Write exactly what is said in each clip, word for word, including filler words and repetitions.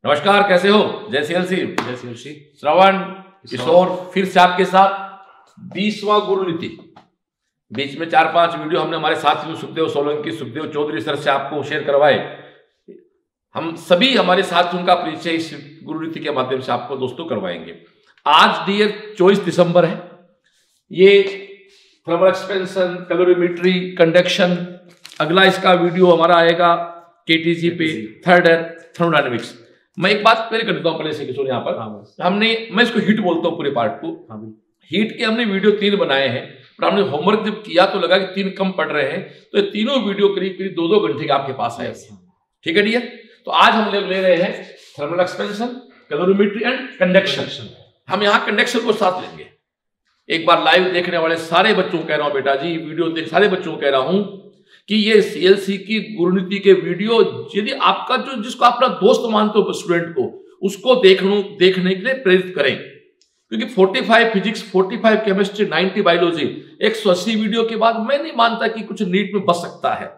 नमस्कार, कैसे हो? जय सीएलसी, जय सीएलसी। श्रवण किशोर फिर से आपके साथ बीसवां गुरु नीति। बीच में चार पांच वीडियो हमने हमारे साथियों सुखदेव सोलंकी, सुखदेव चौधरी सर से आपको शेयर करवाए। हम सभी हमारे साथियों का परिचय इस गुरु नीति के माध्यम से आपको दोस्तों करवाएंगे। आज डियर चौबीस दिसंबर है। ये थर्मल एक्सपेंशन, कैलोरीमेट्री, कंडक्शन, अगला इसका वीडियो हमारा आएगा केटीजी पे, थर्ड है थर्मोडायनेमिक्स। मैं एक बात पहले कर देता हूँ पहले से किशोर, यहाँ पर हाँ, हमने मैं इसको हीट बोलता हूँ पूरे पार्ट को। हाँ, हीट के हमने वीडियो तीन बनाए हैं, पर हमने होमवर्क जब किया तो लगा कि तीन कम पढ़ रहे हैं, तो ये तीनों वीडियो करीब करीब दो दो घंटे के आपके पास आए। ठीक है डियर, तो आज हम ले, ले रहे हैं thermal expansion, calorimetry and conduction. हम यहाँ कंडक्शन को साथ लेंगे। एक बार लाइव देखने वाले सारे बच्चों को कह रहा हूँ बेटा जी, वीडियो देख सारे बच्चों को कह रहा हूँ कि ये सीएलसी की गुरुनीति के वीडियो यदि आपका जो जिसको अपना दोस्त मानते हो स्टूडेंट को, उसको देखने देखने के लिए प्रेरित करें, क्योंकि पैंतालीस फिजिक्स, पैंतालीस केमिस्ट्री, नब्बे बायोलॉजी, एक सौ अस्सी वीडियो के बाद मैं नहीं मानता कि कुछ नीट में बच सकता है।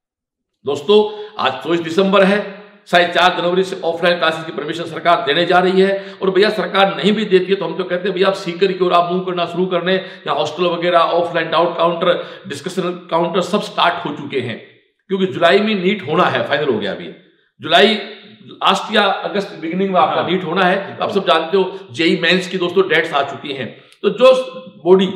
दोस्तों आज चौबीस दिसंबर है, साढ़े चार जनवरी से ऑफलाइन क्लासेस की परमिशन सरकार देने जा रही है। और भैया सरकार नहीं भी देती है तो हम तो कहते हैं भैया आप सीकर की ओर आप मूव करना शुरू करने, या हॉस्टल वगैरह, offline doubt counter, discussion counter सब स्टार्ट हो चुके हैं, क्योंकि जुलाई में नीट होना है, फाइनल हो गया अभी जुलाई लास्ट या अगस्त बिगिनिंग में आपका नीट होना है। आप सब जानते हो जेई मेंस की दोस्तों डेट्स आ चुकी हैं, तो जो बॉडी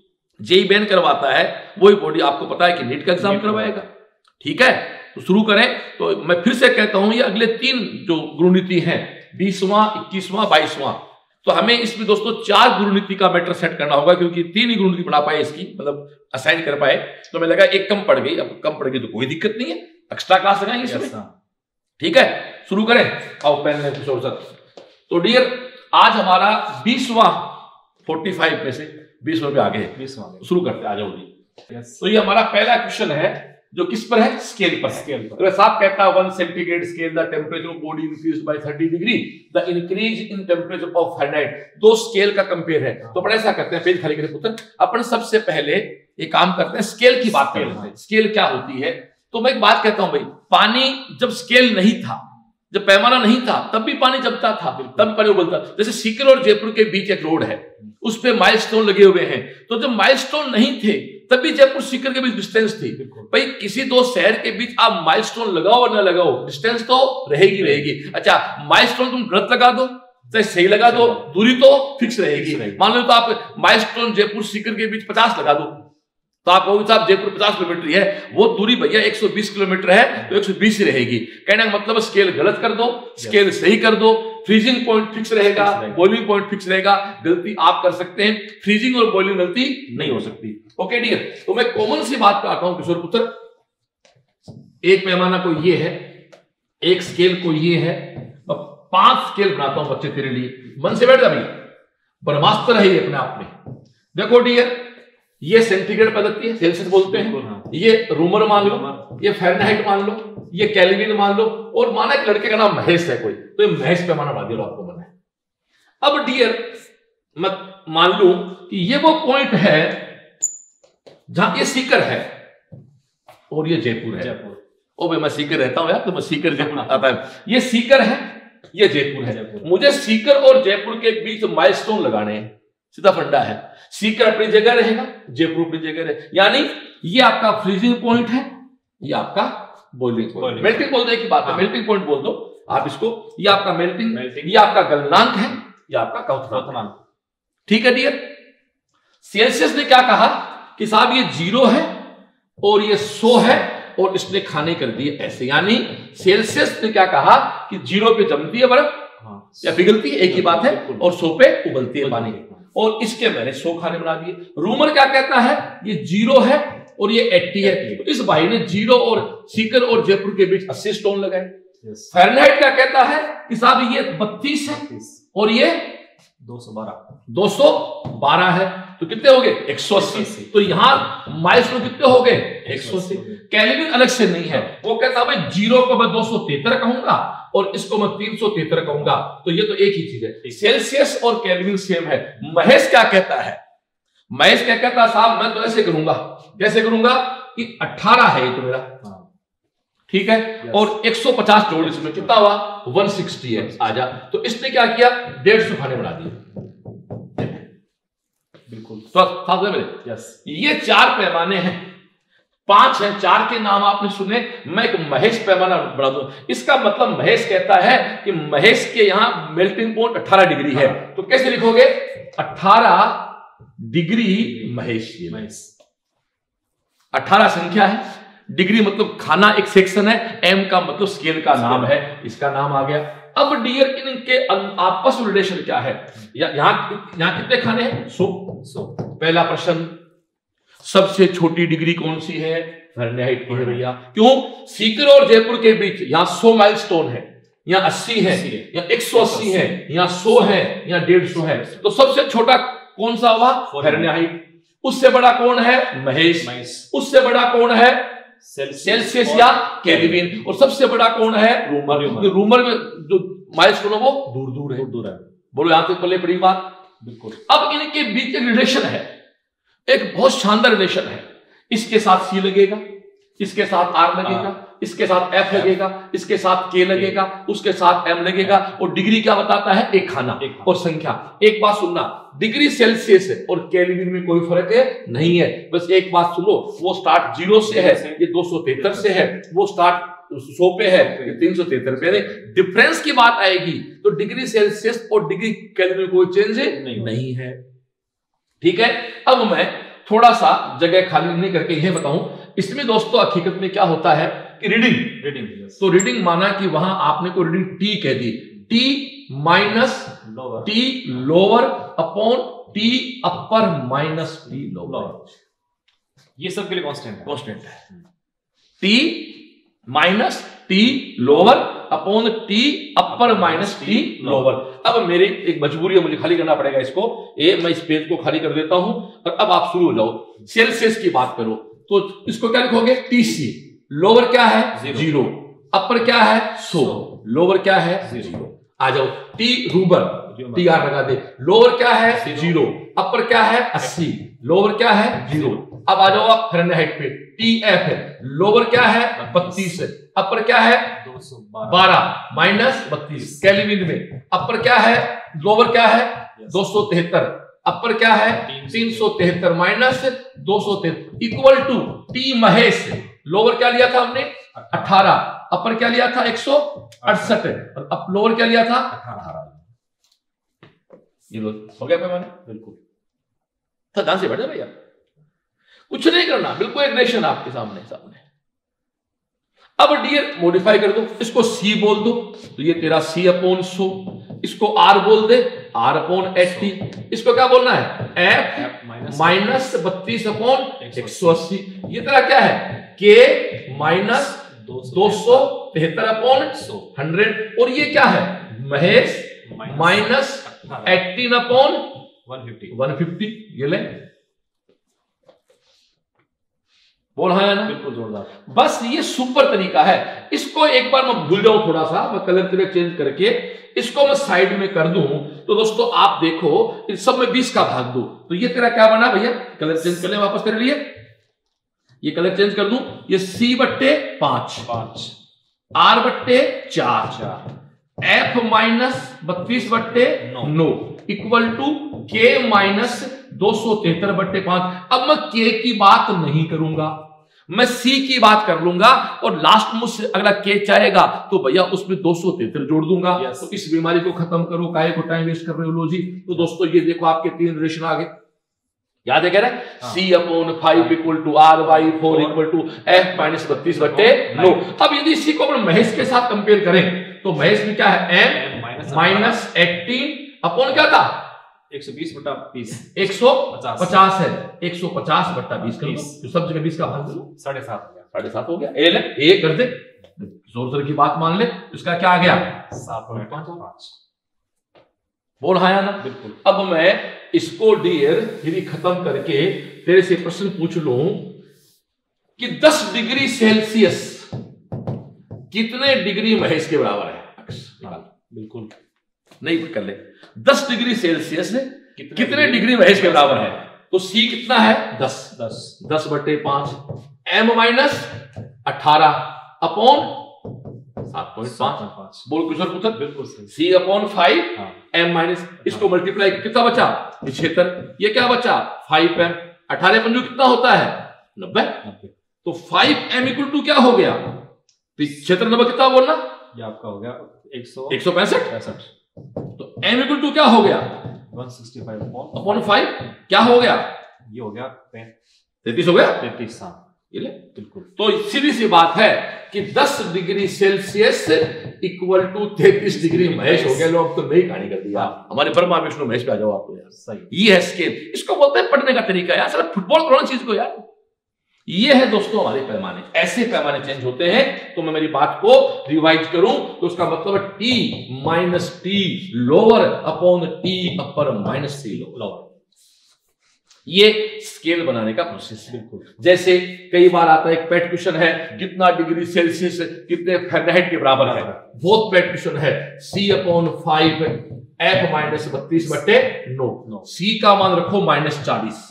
जेई मेन करवाता है वही बॉडी आपको पता है कि नीट का एग्जाम करवाएगा। ठीक है, तो शुरू करें। तो मैं फिर से कहता हूं ये अगले तीन जो गुरुनीति हैं, बीसवां, इक्कीसवां, बाईसवां, तो हमें इसमें दोस्तों चार गुरुनीति का मैटर सेट करना होगा, क्योंकि तीन ही गुरुनीति बना पाए इसकी, मतलब असाइन कर पाए। तो मैं लगा एक कम पड़ गई, अब कम पड़ गई तो कोई दिक्कत नहीं है, एक्स्ट्रा क्लास लगाएंगे इसमें। ठीक है, शुरू करें। आओ पेन में किशोर सर। तो डियर आज हमारा बीसवां, पैंतालीस में से बीसवां पे आगे है, बीसवां शुरू करते आ जाओ जी। तो ये हमारा पहला क्वेश्चन है जो किस पर है, स्केल पर। स्केल पर तो साफ कहता है one centigrade scale the temperature of body increased by thirty degree, the increase in temperature of Fahrenheit. दो स्केल का कंपेयर है। तो अपन ऐसा करते हैं, पेज खाली करें पुत्र, अपन सबसे पहले एक काम करते हैं, स्केल की बात करते हैं। स्केल क्या होती है? तो मैं एक बात कहता हूं भाई, पानी जब स्केल नहीं था, जब पैमाना नहीं था, तब भी पानी जमता था, तब पानी उबलता। जैसे सीकर और जयपुर के बीच एक रोड है, उस पे माइलस्टोन लगे हुए हैं, तो जब माइलस्टोन नहीं थे तभी जयपुर सीकर के बीच डिस्टेंस थी। भाई किसी दो शहर के बीच आप माइलस्टोन लगाओ और ना लगाओ, डिस्टेंस तो रहेगी रहेगी। अच्छा, माइलस्टोन तुम गलत लगा दो चाहे सही लगा दो, दूरी तो फिक्स रहेगी। मान लो तो आप माइलस्टोन जयपुर सीकर के बीच पचास लगा दो, तो आप कहोगे साहब जयपुर पचास किलोमीटर है, वो दूरी भैया एक सौ बीस किलोमीटर है, तो एक सौ बीस ही रहेगी। कहने का मतलब स्केल गलत कर दो, स्केल सही कर दो, फ्रीजिंग पॉइंट फिक्स रहेगा, बॉइलिंग पॉइंट फिक्स रहेगा। गलती आप कर सकते हैं, फ्रीजिंग और बॉइलिंग गलती नहीं हो सकती। ओके डियर, तो मैं कॉमन सी बात पे आता हूं किशोर पुत्र। एक पैमाना को ये है, एक स्केल को ये है, पांच स्केल बनाता हूं बच्चे तेरे लिए। मन से बैठ जा भैया, ब्रह्मास्त्र है ये अपने आप में। देखो डियर, ये सेंटीग्रेड पद्धति है, सेल्सियस बोलते हैं, ये रूमर मान लो, ये फ़ारेनहाइट मान लो, ये केल्विन मान लो, और माना एक लड़के का नाम महेश है कोई, तो ये महेश पैमाना बना दिया आपको बना है। अब डियर मैं मान लू कि ये वो पॉइंट है जहां ये सीकर है और ये जयपुर है। जयपुर ओ भाई मैं सीकर रहता हूं यार, तो मैं सीकर जयपुर आता है। ये सीकर है, ये जयपुर है। मुझे सीकर और जयपुर के बीच माइलस्टोन लगाने हैं, सीधा फंडा है। सीकर अपनी जगह रहेगा, जयपुर अपनी जगह रहेगा, यानी ये आपका फ्रीजिंग पॉइंट है, ये आपका बॉइलिंग पॉइंट, मेल्टिंग बोल दो, की बात है, मेल्टिंग पॉइंट बोल दो आप इसको। ये आपका मेल्टिंग, ये आपका गलनांक है, ये आपका क्वथनांक। ठीक है डियर, सेल्सियस ने क्या कहा कि साहब ये जीरो है और ये सौ है, और इसने खाने कर दिए ऐसे, यानी सेल्सियस ने क्या कहा कि जीरो पे जमती है बर्फ या पिघलती है, एक ही बात है, और सौ पे उबलती है पानी, और इसके मैंने सौ खाने बना दिए। रूमर क्या कहता है, ये जीरो है और ये अस्सी है, तो इस भाई ने जीरो और सीकर और जयपुर के बीच अस्सी स्टोन लगाए। फ़ारेनहाइट क्या कहता है कि साहब ये बत्तीस है और ये दो सौ बारह दो सौ बारह है, तो कितने हो गए एक सौ अस्सी। तो यहां माइलस्टोन कितने हो गए एक सौ अस्सी। केल्विन अलग से नहीं है, वो कहता है भाई जीरो को मैं दो सौ तिहत्तर कहूंगा और इसको मैं तीन सौ तिहत्तर कहूंगा, तो ये तो एक ही चीज है। सेल्सियस और केल्विन सेम है। महेश क्या कहता है, महेश क्या कहता है साहब मैं तो ऐसे करूंगा, कैसे करूंगा कि अठारह है ये तो मेरा, ठीक है yes. और एक सौ पचास जोड़ इसमें कितना हुआ एक सौ साठ है आजा। तो इसने क्या किया डेढ़ सौ खाने बना दिए। बिल्कुल तो साथ में मेरे yes. ये चार पैमाने हैं, पांच हैं, चार के नाम आपने सुने। मैं एक महेश पैमाना बना दूं, इसका मतलब महेश कहता है कि महेश के यहां मेल्टिंग पॉइंट अठारह डिग्री है। तो कैसे लिखोगे अठारह डिग्री महेश। महेश अठारह संख्या है, डिग्री मतलब खाना एक सेक्शन है, एम का मतलब स्केल का नाम है, इसका नाम आ गया। अब डियर इनके आपस में रिलेशन क्या है? यहां यहां कितने खाने हैं? सौ। सौ पहला प्रश्न, सबसे छोटी डिग्री कौन सी है? फारेनहाइट की है भैया। क्यों? सीकर और जयपुर के बीच यहां सौ माइलस्टोन है, यहाँ अस्सी है, यहाँ एक सौ अस्सी है, यहाँ सौ है, यहाँ डेढ़ सौ है। तो सबसे छोटा कौन सा हुआ? फारेनहाइट। उससे बड़ा कौन है? महेश। उससे बड़ा कौन है? सेल्सियस या केल्विन। और सबसे बड़ा कौन है? रूमर। रूमर में जो माइलस्टोन है वो दूर दूर है, दूर है। बोलो यहां तक पहले पड़ी बात। बिल्कुल। अब इनके बीच एक रिलेशन है, एक बहुत शानदार रिलेशन है। इसके साथ सी लगेगा, इसके साथ आर लगेगा, इसके साथ एफ लगेगा, इसके साथ के लगेगा, उसके साथ एम लगेगा। और डिग्री क्या बताता है? एक खाना एक और संख्या। एक बात सुनना, डिग्री सेल्सियस है और केल्विन में कोई फर्क है नहीं है। बस एक बात सुनो, वो स्टार्ट जीरो से है, ये दो सौ तिहत्तर से है, वो स्टार्ट सौ पे है, ये तीन सौ तिहत्तर पे है। डिफरेंस की बात आएगी तो डिग्री सेल्सियस और डिग्री केल्विन में कोई चेंज नहीं, नहीं है। ठीक है। अब मैं थोड़ा सा जगह खाली नहीं करके यह बताऊं, इसमें दोस्तों हकीकत में क्या होता है कि रीडिंग रीडिंग तो रीडिंग माना कि वहां आपने को रीडिंग टी कह दी, T minus T lower upon T upper minus T lower, ये सब के लिए कांस्टेंट है कांस्टेंट है। T minus T lower upon T upper minus T lower. अब मेरी एक मजबूरी है, मुझे खाली करना पड़ेगा इसको। ए मैं इस पेज को खाली कर देता हूं और अब आप शुरू हो जाओ। सेल्सियस की बात करो तो इसको क्या लिखोगे? टीसी। लोअर क्या है? जीरो। अपर क्या है? सौ। लोअर क्या है? जीरो। आ जाओ। टी रूबर, टी आर लगा दे। लोअर क्या है? जीरो। अपर क्या है? अस्सी। लोअर क्या है? जीरो। अब आ जाओ आप फारेनहाइट पे, टी एफ है। लोअर क्या है? बत्तीस है। अपर क्या है? बारह माइनस बत्तीस। केल्विन में अपर क्या है? लोअर क्या है? दो सौ तिहत्तर। अपर क्या है? तीन सौ तिहत्तर माइनस दो सौ तिहत्तर equal to T Mahesh. Lower क्या लिया था हमने? अठारह। अपर क्या लिया था? एक सौ अड़सठ। और अब लोअर क्या लिया था? अठारह। ये हो गया पैमाना। बिल्कुल तो ध्यान से बैठ जा भैया, कुछ नहीं करना, बिल्कुल एक रिलेशन आपके सामने सामने। अब डियर मॉडिफाई कर दो, इसको सी बोल दो तो ये तेरा सी अपॉन सौ। इसको आर बोल दे, आर अपॉन एट्टी। इसको क्या बोलना है? एफ माइनस बत्तीस अपॉन एक सौ अस्सी। ये तेरा क्या है? के माइनस दो सौ तिहत्तर अपॉन हंड्रेड। और ये क्या है? Mahesh minus eighteen upon one fifty. ये ले बोल हाँ है ना? बिल्कुल जोरदार। बस ये सुपर तरीका है। इसको एक बार मैं भूल जाऊं थोड़ा सा, मैं कलर कलर चेंज करके इसको मैं साइड में कर दूं तो दोस्तों आप देखो इस सब में बीस का भाग दो तो ये तेरा क्या बना भैया? कलर चेंज कर ले वापस तेरे लिए, ये कलर चेंज कर दूं, ये सी बट्टे पांच पांच, आर बट्टे चार चार, एफ माइनस बत्तीस बट्टे नौ इक्वल टू के माइनस दो सौ तिहत्तर बट्टे पांच। अब मैं के की बात नहीं करूंगा, मैं सी की बात कर लूंगा और लास्ट मुझसे अगला के चाहेगा तो भैया उसमें दो सौ तिहत्तर जोड़ दूंगा। yes. तो इस बीमारी को खत्म करो, काहे को टाइम वेस्ट कर रहे हो लो जी। तो दोस्तों ये देखो आपके तीन रिलेशन आ गए, याद है कह रहे? C upon five equal to R by four equal to F minus बत्तीस बट्टे नौ। अब यदि इसी को अपन महेश के साथ कंपेयर करें तो महेश में क्या है? एम माइनस एटीन अपॉन क्या था? एक सौ बीस बट्टा बीस, एक सौ पचास है, एक सौ पचास बट्टा बीस कर लो, सब जगह बीस का भाग दे लो, साढ़े सात हो गया। साढ़े सात हो गया। ए ले ए कर दे, जोर जोर की बात मान ले, इसका क्या आ गया? सात पॉइंट पांच। बोल हाँ या ना? बिल्कुल। अब मैं इसको डियर यदि खत्म करके तेरे से प्रश्न पूछ लूं कि दस डिग्री सेल्सियस कितने डिग्री महेश के बराबर है? बिल्कुल नहीं कर ले। दस डिग्री सेल्सियस कितने, कितने डिग्री महेश के बराबर है? तो सी कितना है? दस। दस दस बटे पांच। एम माइनस अठारह अपॉन सात पॉइंट पांच। बोल किशोर पुत्र। बिल्कुल सही। C upon five M minus, इसको मल्टीप्लाई कितना बचा छिहत्तर, ये क्या बचा फाइव एम, अठारह पंजू कितना होता है नब्बे। तो फाइव एम इक्वल टू क्या हो गया छिहत्तर नब्बे कितना बोलना, ये आपका हो गया एक सौ एक सौ पैंसठ पैंसठ। तो एम इक्वल टू क्या हो गया एक सौ पैंसठ अपॉन फाइव, क्या हो गया ये हो गया तैतीस हो गया तैतीस। हाँ ये ले बिल्कुल। तो सीधी सी बात है कि दस डिग्री सेल्सियस इक्वल टू तैतीस डिग्री महेश हो गया। लोग तो नई कहानी कर दिया, हमारे ब्रह्मा विष्णु महेश पे आ जाओ आपको यार। सही, ये है स्केल, इसको बोलते हैं पढ़ने का तरीका यार। साला फुटबॉल करो चीज को यार। ये है दोस्तों हमारे पैमाने, ऐसे पैमाने चेंज होते हैं। तो मैं मेरी बात को रिवाइज करूं तो उसका मतलब है T minus T lower upon T upper minus T lower. ये स्केल बनाने का प्रोसेस है। जैसे कई बार आता है एक पेट क्वेश्चन है कितना डिग्री सेल्सियस कितने फ़ारेनहाइट के बराबर है, बहुत पेट क्वेश्चन है C upon five F minus बत्तीस बटे नौ। सी का मान रखो माइनस चालीस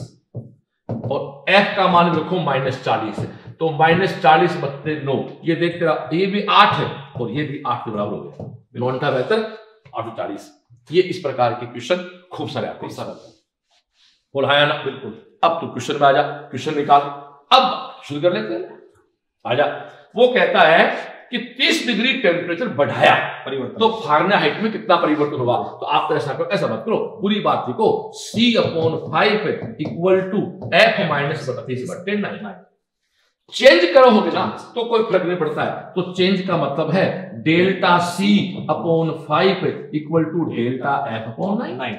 और एफ का मान रखो माइनस चालीस, तो माइनस चालीस बत्ते नौ, ये देख तेरा ये भी आठ है और ये भी आठ के बराबर हो गया। नौ अंठा बेहतर आठ सौ चालीस। ये इस प्रकार के क्वेश्चन खूब सारे आते हैं। बोल हाँ या ना। बिल्कुल। अब तो क्वेश्चन में आ जा, क्वेश्चन निकाल। अब शुरू कर लेते हैं, आजा। वो कहता है कि तीस डिग्री टेम्परेचर बढ़ाया परिवर्तन तो फ़ारेनहाइट में कितना परिवर्तन होगा। तो आप तो ऐसा करो, ऐसा मत करो, पूरी बात लिखो C upon five equal to F minus बत्तीस बट्टे नाइन। चेंज करोगे ना तो कोई फर्क नहीं पड़ता है। तो चेंज का मतलब है delta C upon five equal to delta F upon nine.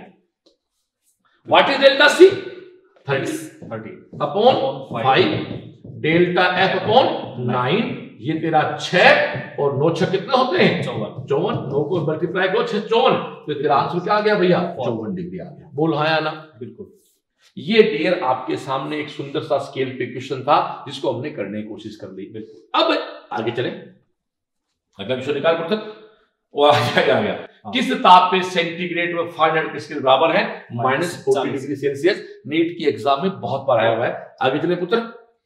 What is delta C thirty thirty upon five delta F upon nine. ये तेरा छह और नौ छह कितना होते हैं चौवन। चौवन, नौ को मल्टीप्लाई करो छह चौवन, तो तेरा आंसर क्या आ गया भैया चौवन डिग्री आ गया। बोल हाँ या ना। बिल्कुल। ये डियर आपके सामने एक सुंदर सा स्केल पे क्वेश्चन था जिसको हमने करने की कोशिश कर ली। बिल्कुल। अब आगे चले, अगला क्वेश्चन निकाल पड़ तक वो आ गया। किस ताप पे सेंटीग्रेड में फ़ारेनहाइट किसके बराबर है minus forty degree Celsius. NEET की एग्जाम में बहुत बार आया हुआ है। आगे चले पुत्र,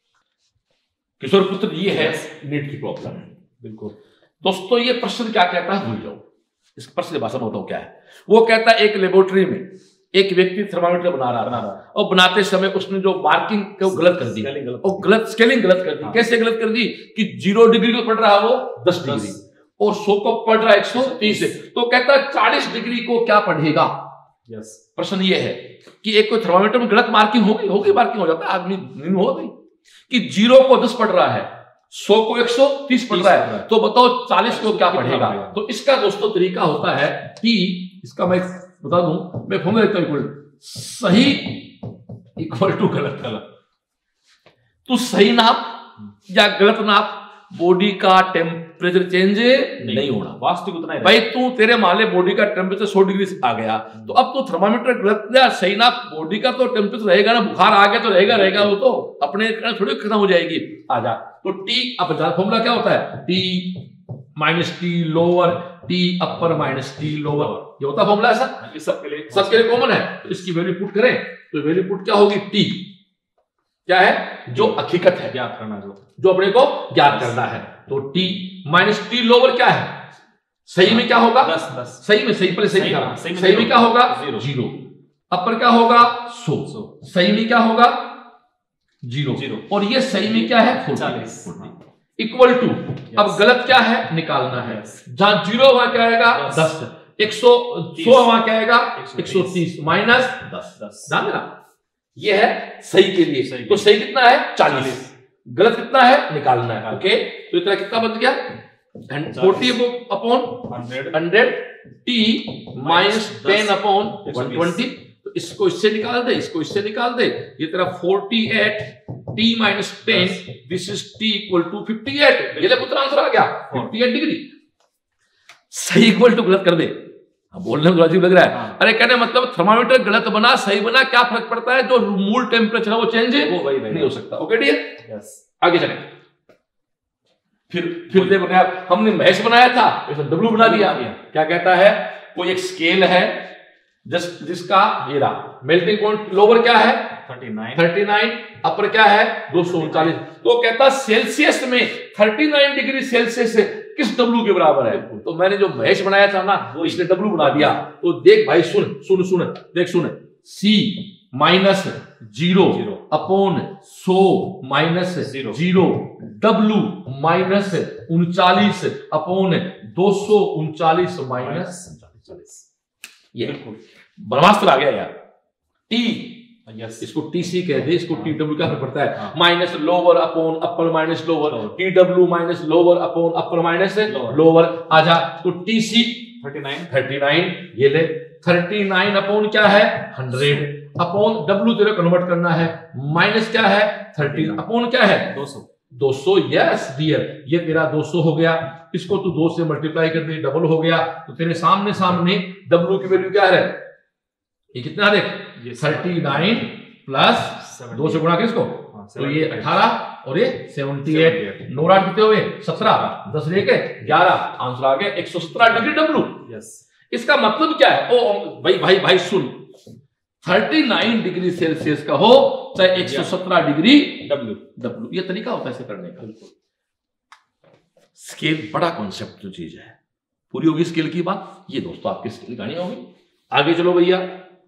किशोर पुत्र, ये है नीट की प्रॉब्लम। बिल्कुल दोस्तों, ये प्रश्न क्या कहता है भूल जाओ, इस प्रश्न की भाषा में बताओ क्या है। वो कहता है एक लेबोरेटरी में एक व्यक्ति थर्मामीटर बना रहा था और बनाते समय उसने जो मार्किंग को गलत कर दी और गलत स्केलिंग गलत कर दी। कैसे गलत कर दी कि जीरो डिग्री को पढ़ रहा है वो दस डिग्री और सौ को पढ़ रहा है एक सौ तीस। तो कहता है चालीस डिग्री को क्या पढ़ेगा। यस, प्रश्न ये है कि एक कोई थर्मामीटर में गलत मार्किंग होगी होगी मार्किंग हो जाता है, आदमी नहीं हो गई कि जीरो को दस पढ़ रहा है, सौ को एक सौ तीस पढ़ रहा है, तो बताओ चालीस को क्या पढ़ेगा। तो इसका दोस्तों तरीका होता है टी, इसका मैं बता दूं, मैं फॉर्मूला देता हूं, सही इक्वल टू गलत। गलत तू सही नाप या गलत नाप, बॉडी का टेम्परेचर चेंज नहीं, नहीं होना, वास्तविक उतना ही भाई। तू तेरे माले बॉडी का टेम्परेचर सौ डिग्री से आ गया तो अब तो थर्मामीटर गलत या सही ना, बॉडी का तो टेम्परेचर रहेगा ना, बुखार आ गया तो रहेगा रहेगा वो तो अपने थोड़ी खत्म हो जाएगी। आ जा। तो टी अब फॉर्मूला क्या होता है T minus T lower T upper minus T lower, ये होता फॉर्मूला ऐसा। ये सबके लिए सबके लिए कॉमन है। तो इसकी वैल्यू पुट करें तो वैल्यू पुट क्या होगी, टी क्या है जो हकीकत है ज्ञात करना, जो जो अपने को ज्ञात करना है। तो टी माइनस टी लोअर क्या है, सही में क्या होगा दस दस, सही में सही पहले सही का सही में क्या होगा जीरो, अपर क्या होगा सौ, सही में क्या होगा जीरो जीरो, और ये सही में क्या है चालीस इक्वल टू। अब गलत क्या है निकालना है, जहां जीरो वहां क्या आएगा दस, एक सौ सौ वहां क्या आएगा एक सौ तीस माइनस दस दस। ध्यान देना ये है सही के लिए। सही तो सही कितना है चालीस, गलत कितना है निकालना है। ओके, तो इतना कितना बच गया forty upon hundred T minus ten upon one twenty. तो इसको इससे निकाल दे, इसको इससे निकाल दे, ये तेरा forty eight T minus ten, this is T equal to fifty eight. ये पुत्र आंसर आ गया फिफ्टी एट डिग्री। सही इक्वल टू गलत कर दे, बोलने में अजीब लग रहा है। अरे कहने मतलब थर्मामीटर गलत बना सही बना क्या फर्क पड़ता है, जो मूल टेम्परेचर है वो चेंज है वो वही नहीं हो सकता। Okay dear, yes. आगे चलें, फिर फिर दे बनाया हमने महेश बनाया था, डब्लू बना दिया। क्या कहता है, कोई एक स्केल है जिस जिसका ये रहा मेल्टिंग पॉइंट लोअर क्या है thirty nine, thirty nine, upper क्या है दो सौ उनचालीस। तो कहता सेल्सियस में थर्टी नाइन डिग्री सेल्सियस किस डब्ल्यू के बराबर है? तो मैंने जो महेश बनाया था ना वो इसने डब्ल्यू बना दिया। तो देख भाई सुन सुन सुन देख सुन, सी माइनस जीरो अपॉन सौ माइनस जीरो डब्ल्यू माइनस उनचालीस अपॉन दो सौ उनचालीस माइनस उनचालीस। ये ब्रह्मास्त्र आ गया यार। टी यस, इसको टीसी कह दे, इसको टी डब्ल्यू क्या फर्क पड़ता है? Minus lower upon upper minus lower, T W minus lower upon upper minus lower. आजा तो TC thirty nine, thirty nine ये ले, थर्टी नाइन अपॉन क्या है हंड्रेड अपॉन डब्ल्यू तेरे कन्वर्ट करना है, माइनस क्या है थर्टीन अपॉन क्या है दो सौ, दो सौ। यस डियर, ये तेरा दो सौ हो गया। इसको तू दो से मल्टीप्लाई कर दे, डबल हो गया। तो तेरे सामने सामने डब्ल्यू की वैल्यू क्या है? ये कितना देख, थर्टी नाइन प्लस दो से गुणा के इसको, तो ये अठारह और ये सेवेंटी एट, नौ कितने हुए सत्रह, दस लेके ग्यारह, आंसर आ गया एक सौ सत्रह डिग्री डब्ल्यू। यस, इसका मतलब क्या है? ओ भाई भाई भाई सुन, थर्टी नाइन डिग्री सेल्सियस का हो चाहे एक सौ सत्रह डिग्री डब्ल्यू डब्ल्यू, ये तरीका होता है इसे करने का। स्केल बड़ा कॉन्सेप्ट जो चीज है, पूरी होगी स्केल की बात। ये दोस्तों आपकी स्केल गानी होगी। आगे चलो भैया,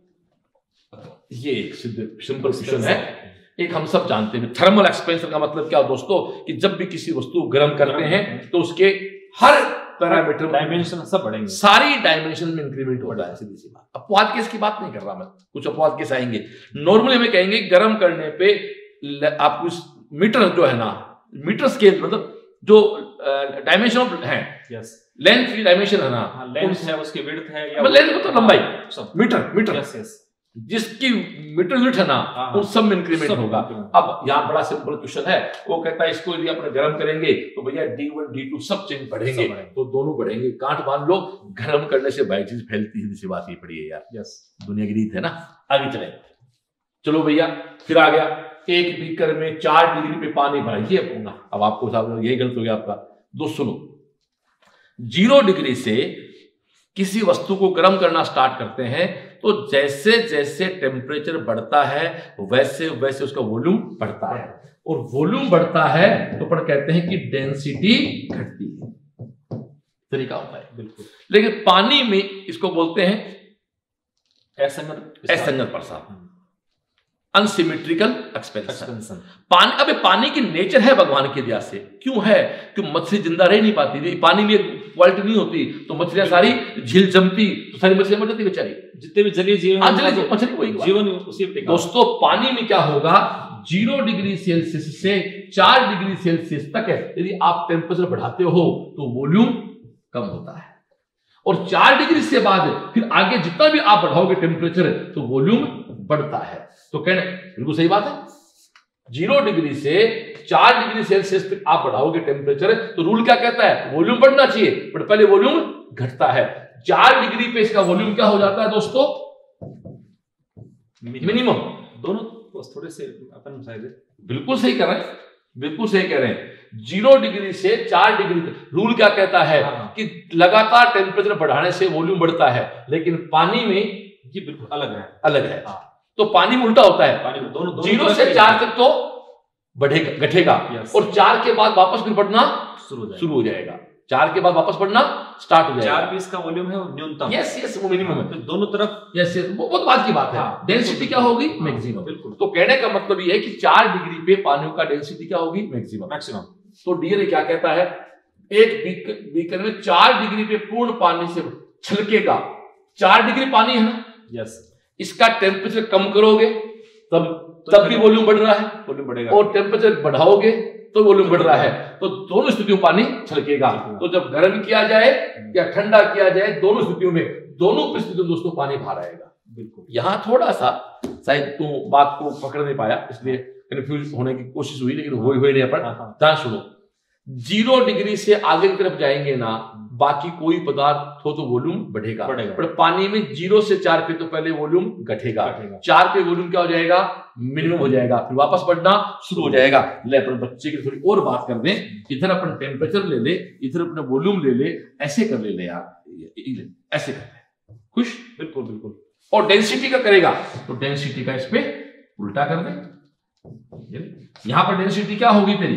ये एक सिंपल क्वेश्चन है, एक हम सब जानते हैं। थर्मल एक्सपेंशन का मतलब क्या दोस्तों? कि जब भी किसी वस्तु को गर्म करते हैं तो उसके हर पैरामीटर डायमेंशन सब बढ़ेंगे, सारी डायमेंशन में इंक्रीमेंट हो रहा है। सीधी सी बात, अपवाद केस की बात नहीं कर रहा मैं, कुछ अपवाद केस आएंगे। नॉर्मली हमें कहेंगे गर्म करने पे आपको मीटर जो है ना, मीटर स्केल मतलब जो डायमेंशन है, यस, लेंथ की डायमेंशन है ना, लेंथ है उसकी विड्थ है या लेंथ मतलब लंबाई, मीटर मीटर यस यस, जिसकी मीटर विड्थ है ना उन सब में इंक्रीमेंट होगा। अब यहाँ बड़ा सिंपल क्वेश्चन है, वो कहता है इसको यदि अपने गर्म करेंगे तो भैया डी वन डी टू सब चेंज बढ़ेंगे, तो दोनों बढ़ेंगे। कांट बांध लो, गर्म करने से भाई चीज फैलती है, बात ये पड़ी है यार। यस, दुनिया की रीत है ना। आगे चले, चलो भैया फिर आ गया, एक बीकर में चार डिग्री पे पानी भरा, ये पूछना। अब आपको साहब यही गलत हो गया आपका। दोस्त सुनो, जीरो डिग्री से किसी वस्तु को गर्म करना स्टार्ट करते हैं तो जैसे जैसे टेम्परेचर बढ़ता है वैसे वैसे उसका वॉल्यूम बढ़ता है, और वॉल्यूम बढ़ता है तो अपन कहते हैं कि डेंसिटी घटती है। तरीका होता है बिल्कुल। लेकिन पानी में इसको बोलते हैं असंगत असंगत प्रसार, अनसिमेट्रिकल एक्सपेंशन। पानी, अबे पानी की नेचर है भगवान की दया से, क्यों है कि मछली जिंदा रह नहीं पाती, पानी में क्वालिटी नहीं होती तो मछलियां सारी झील जमती तो सारी मछलियां मर जाती बेचारी। जितने भी जलीय जीवन मछली वही जीवन उसी पे। दोस्तों पानी में क्या होगा, जीरो डिग्री सेल्सियस से चार डिग्री सेल्सियस तक है, यदि आप टेम्परेचर बढ़ाते हो तो वॉल्यूम कम होता है, और चार डिग्री से बाद फिर आगे जितना भी आप बढ़ाओगे टेम्परेचर तो वॉल्यूम बढ़ता है। तो कहने बिल्कुल सही बात है, जीरो डिग्री से चार डिग्री सेल्सियस तक आप बढ़ाओगे टेम्परेचर तो रूल क्या कहता है, वॉल्यूम बढ़ना चाहिए, बट पहले वॉल्यूम घटता है। चार डिग्री पे इसका वॉल्यूम क्या हो जाता है दोस्तों, मिनिमम। दोनों थोड़े से अपन शायद बिल्कुल सही कर रहे हैं, बिल्कुल सही कह रहे हैं। जीरो डिग्री से चार डिग्री तक रूल क्या कहता है कि लगातार टेम्परेचर बढ़ाने से वॉल्यूम बढ़ता है, लेकिन पानी में ये बिल्कुल अलग है, अलग है। तो पानी में उल्टा होता है, पानी में दोनों जीरो से चार तक तो बढ़ेगा घटेगा, और चार के बाद वापस फिर बढ़ना शुरू हो जाएगा, चार के बाद वापस बढ़ना स्टार्ट हो जाएगा। चार पीस का वॉल्यूम है वो न्यूनतम, यस यस वो मिनिमम है, तो दोनों तरफ यस यस वो बहुत बात की बात है। डेंसिटी क्या होगी, मैक्सिमम। बिल्कुल, तो कहने का मतलब ये है कि चार डिग्री पे पानी का डेंसिटी क्या होगी, मैक्सिमम मैक्सिमम। तो डियर क्या कहता है, एक बीकर में चार डिग्री पे पूर्ण पानी से छलकेगा, चार डिग्री पानी है ना, यस, इसका टेम्परेचर कम करोगे तब तब भी वॉल्यूम बढ़ रहा है, वॉल्यूम बढ़ेगा, और टेम्परेचर बढ़ाओगे तो वॉल्यूम बढ़ रहा है, तो दोनों स्थितियों में पानी छलकेगा। तो जब गर्म किया जाए या ठंडा किया जाए, दोनों स्थितियों में दोनों परिस्थितियों में दोस्तों पानी बाहर आएगा। बिल्कुल, यहाँ थोड़ा सा शायद तू बात को पकड़ नहीं पाया, इसलिए कंफ्यूज होने की कोशिश हुई, लेकिन हुई हुई नहीं अपन। ध्यान सुनो, जीरो डिग्री से आगे की तरफ जाएंगे ना, बाकी कोई पदार्थ हो तो वॉल्यूम बढ़ेगा, बढ़ेगा। पर पानी में जीरो से चार पे तो पहले वॉल्यूम घटेगा, चार पे वॉल्यूम क्या हो जाएगा, मिनिमम हो जाएगा, फिर वापस बढ़ना शुरू हो जाएगा। ले अपन बच्चे की थोड़ी और बात कर दें, इधर अपन टेम्परेचर ले ले, इधर अपने वॉल्यूम ले ले, ऐसे कर ले ले यार, ऐसे कर ले, खुश। बिल्कुल बिल्कुल, और डेंसिटी का करेगा तो डेंसिटी का इस पे उल्टा कर दे। यहां पर डेंसिटी क्या होगी तेरी?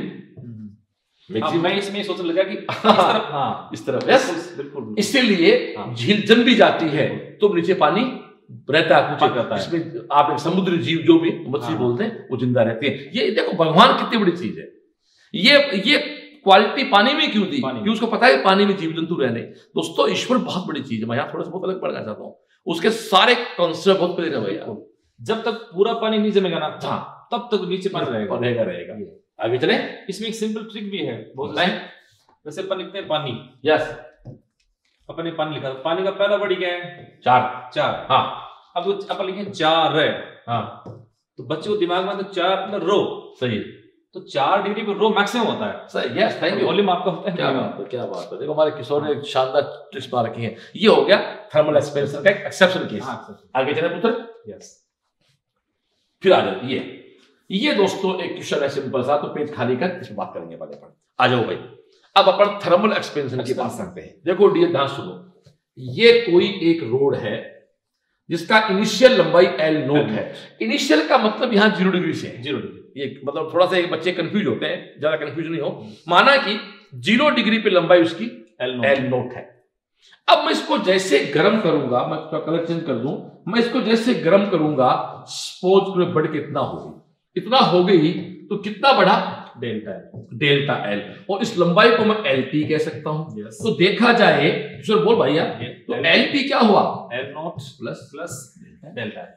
अब मैं इसमें सोचने लगा कि इस तरफ, हाँ इस तरफ, यस बिल्कुल। इसीलिए झील जम भी जाती है तो नीचे पानी रहता है कुछ, इसमें आप समुद्री जीव जो भी मछली बोलते हैं वो जिंदा रहते हैं। ये देखो भगवान कितनी बड़ी चीज है। ये ये क्वालिटी पानी में क्यों दी? क्योंकि उसको पता है पानी में जीव जंतु रहने। दोस्तों ईश्वर बहुत बड़ी चीज है। मैं यहाँ थोड़ा सा बहुत अलग पढ़ना चाहता हूँ। उसके सारे कॉन्सेप्ट बहुत क्लियर है भैया। जब तक पूरा पानी नहीं जमेगा ना, हाँ तब तक नीचे पानी रहेगा रहेगा रहेगा आगे चले। इसमें एक सिंपल ट्रिक भी है बहुत। वैसे अपन लिखते हैं पानी, यस अपन ने पानी लिखा, पानी का पहला वर्ड क्या है? चार। चार, हाँ। अब अपन लिखे चार है, हाँ तो बच्चे को दिमाग में तो चार मतलब रो, सही है, तो चार डिग्री पे रो मैक्सिमम होता है। सही, यस थैंक यू। वॉल्यूम आपका होता है। क्या बात है, क्या बात है। देखो हमारे किशोर ने एक शानदार ट्रिक्स मार रखी है। ये हो गया थर्मल एक्सपेंशन का एक एक्सेप्शन केस। आगे चले पुत्र। यस फिर आ जाओ ये ये दोस्तों एक क्वेश्चन है सिंपल सा, तो पेज खाली कर इस पर बात करेंगे पहले पर। आ जाओ भाई, अब अपन थर्मल एक्सपेंशन की बात करते हैं। देखो डियर ध्यान सुनो, ये कोई एक रोड है जिसका इनिशियल लंबाई एल नोट है। इनिशियल का मतलब यहाँ जीरो डिग्री से है। जीरो डिग्री ये मतलब थोड़ा सा एक बच्चे कंफ्यूज होते हैं, ज्यादा कंफ्यूज नहीं हो। माना कि जीरो डिग्री पे लंबाई उसकी एल नोट है। अब मैं इसको जैसे गर्म करूंगा, मैं इसका कलर चेंज कर दूं, मैं इसको जैसे गर्म करूंगा, सपोज करो बढ़ के इतना होगी, इतना हो गई तो कितना बढ़ा? Delta L. Delta L. और इस लंबाई को मैं एल टी कह सकता हूं। yes. तो देखा जाए किशोर बोल भैया, तो एल टी क्या हुआ? L not plus plus delta L.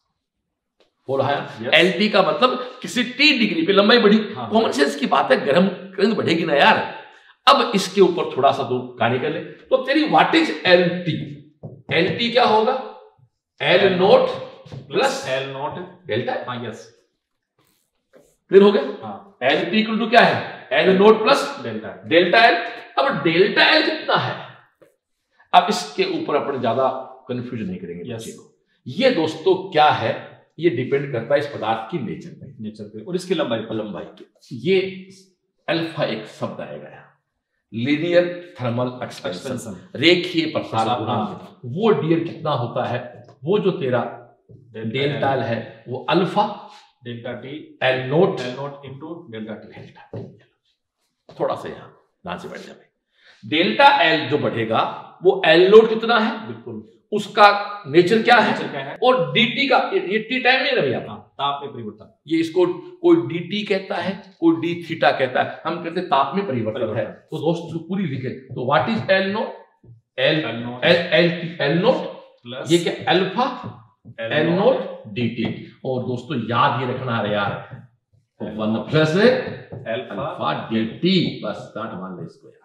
बोल है एल टी का मतलब किसी टी डिग्री पे लंबाई बढ़ी। कॉमन सेंस की बात है, गर्म करें तो बढ़ेगी ना यार। अब इसके ऊपर थोड़ा सा तो कहानी कर ले, तो तेरी what is L T? L T क्या होगा? L not plus L not delta. हाँ यस, क्लियर हो गया? हाँ। एल टी इक्वल टू क्या है? L not plus delta delta L. अब डेल्टा एल कितना है? अब इसके ऊपर अपन ज्यादा कंफ्यूज नहीं करेंगे बच्चे को। ये दोस्तों क्या है? ये डिपेंड करता है इस पदार्थ की नेचर पे, नेचर पे और इसकी लंबाई पर। लंबाई की। ये अल्फा एक शब्द आएगा, लीनियर थर्मल एक्सपेंशन, रेखीय प्रसार गुणांक। वो डियर कितना होता है? वो जो तेरा डेल्टा एल है वो alpha delta T L note L not into delta T. थोड़ा सा यहाँ ध्यान से बैठ जाए। डेल्टा एल जो बढ़ेगा वो एल नोट कितना है? बिल्कुल उसका नेचर क्या है? नेचर क्या है? और dt का ये टी टाइम नहीं रही आप, ताप में परिवर्तन। ये इसको कोई dt कहता है, कोई d थीटा कहता है, हम कहते हैं ताप में परिवर्तन है। तो दोस्त इसको पूरी लिखे, तो what is L note? L L L not plus ये क्या? Alpha L not dt। और दोस्तों याद ये रखना है यार, वन प्लस अल्फा dt, बस डांट मान ले इसको यार।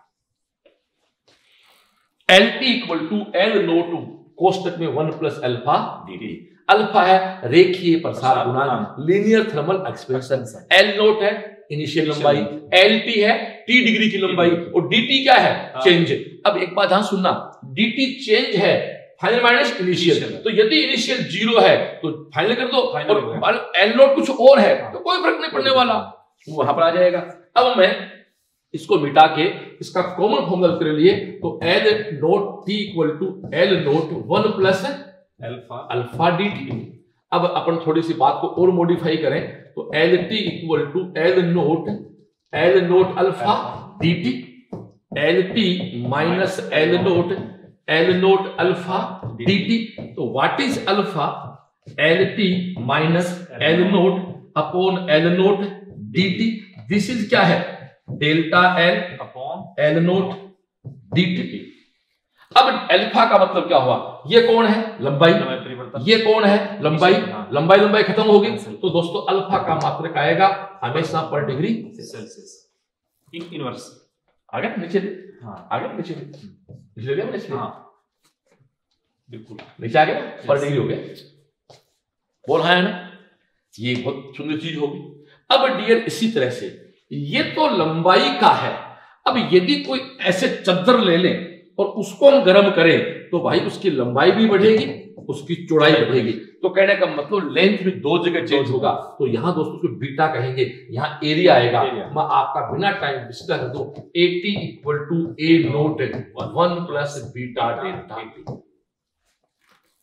L T equal to L not कोष्टक में one plus alpha dt। Alpha है रेखीय प्रसार गुणांक, linear thermal expansion. L not है इनिशियल लंबाई, एल टी है टी डिग्री की लंबाई, और dt क्या है? चेंज। अब एक बात ध्यान सुनना, dt चेंज है, फाइनल माइनस इनिशियल। तो यदि इनिशियल जीरो है तो फाइनल कर दो, और एल नोट कुछ और है तो कोई फर्क नहीं पड़ने वाला, वहां पर आ जाएगा। अब मैं इसको मिटा के इसका कॉमन फॉर्मूला के लिए, तो L not T equal to L note one plus alpha alpha D T. अब अपन थोड़ी सी बात को और मॉडिफाई करें, तो L T equal to L note L note alpha D T, L T minus L note L note alpha D T. तो what is alpha? L T minus L not upon L note D T. This is क्या है? Delta L upon L note D T. अब alpha का मतलब क्या हुआ? ये कौन है? लंबाई। ये कौन है? लंबाई। लंबाई लंबाई खत्म होगी, तो दोस्तों अल्फा का मात्रक आएगा हमेशा पर डिग्री सेल्सियस इन इनवर्स। आ गया नीचे? हाँ आ गया नीचे, नीचे गया नीचे। हाँ बिल्कुल नीचे आ गया, पर डिग्री हो गया। बोल है ना, ये बहुत सुंदर चीज होगी। अब डियर इसी तरह से ये तो लंबाई का है। अब यदि कोई ऐसे चद्दर ले ले और उसको हम गर्म करें, तो भाई उसकी लंबाई भी बढ़ेगी, उसकी चौड़ाई बढ़ेगी। तो कहने का मतलब लेंथ में दो जगह चेंज होगा। तो यहाँ दोस्तों को बीटा कहेंगे, यहाँ एरिया आएगा। मैं आपका बिना टाइम डिस्कस कर दूं, AT equal to A not one plus beta delta T.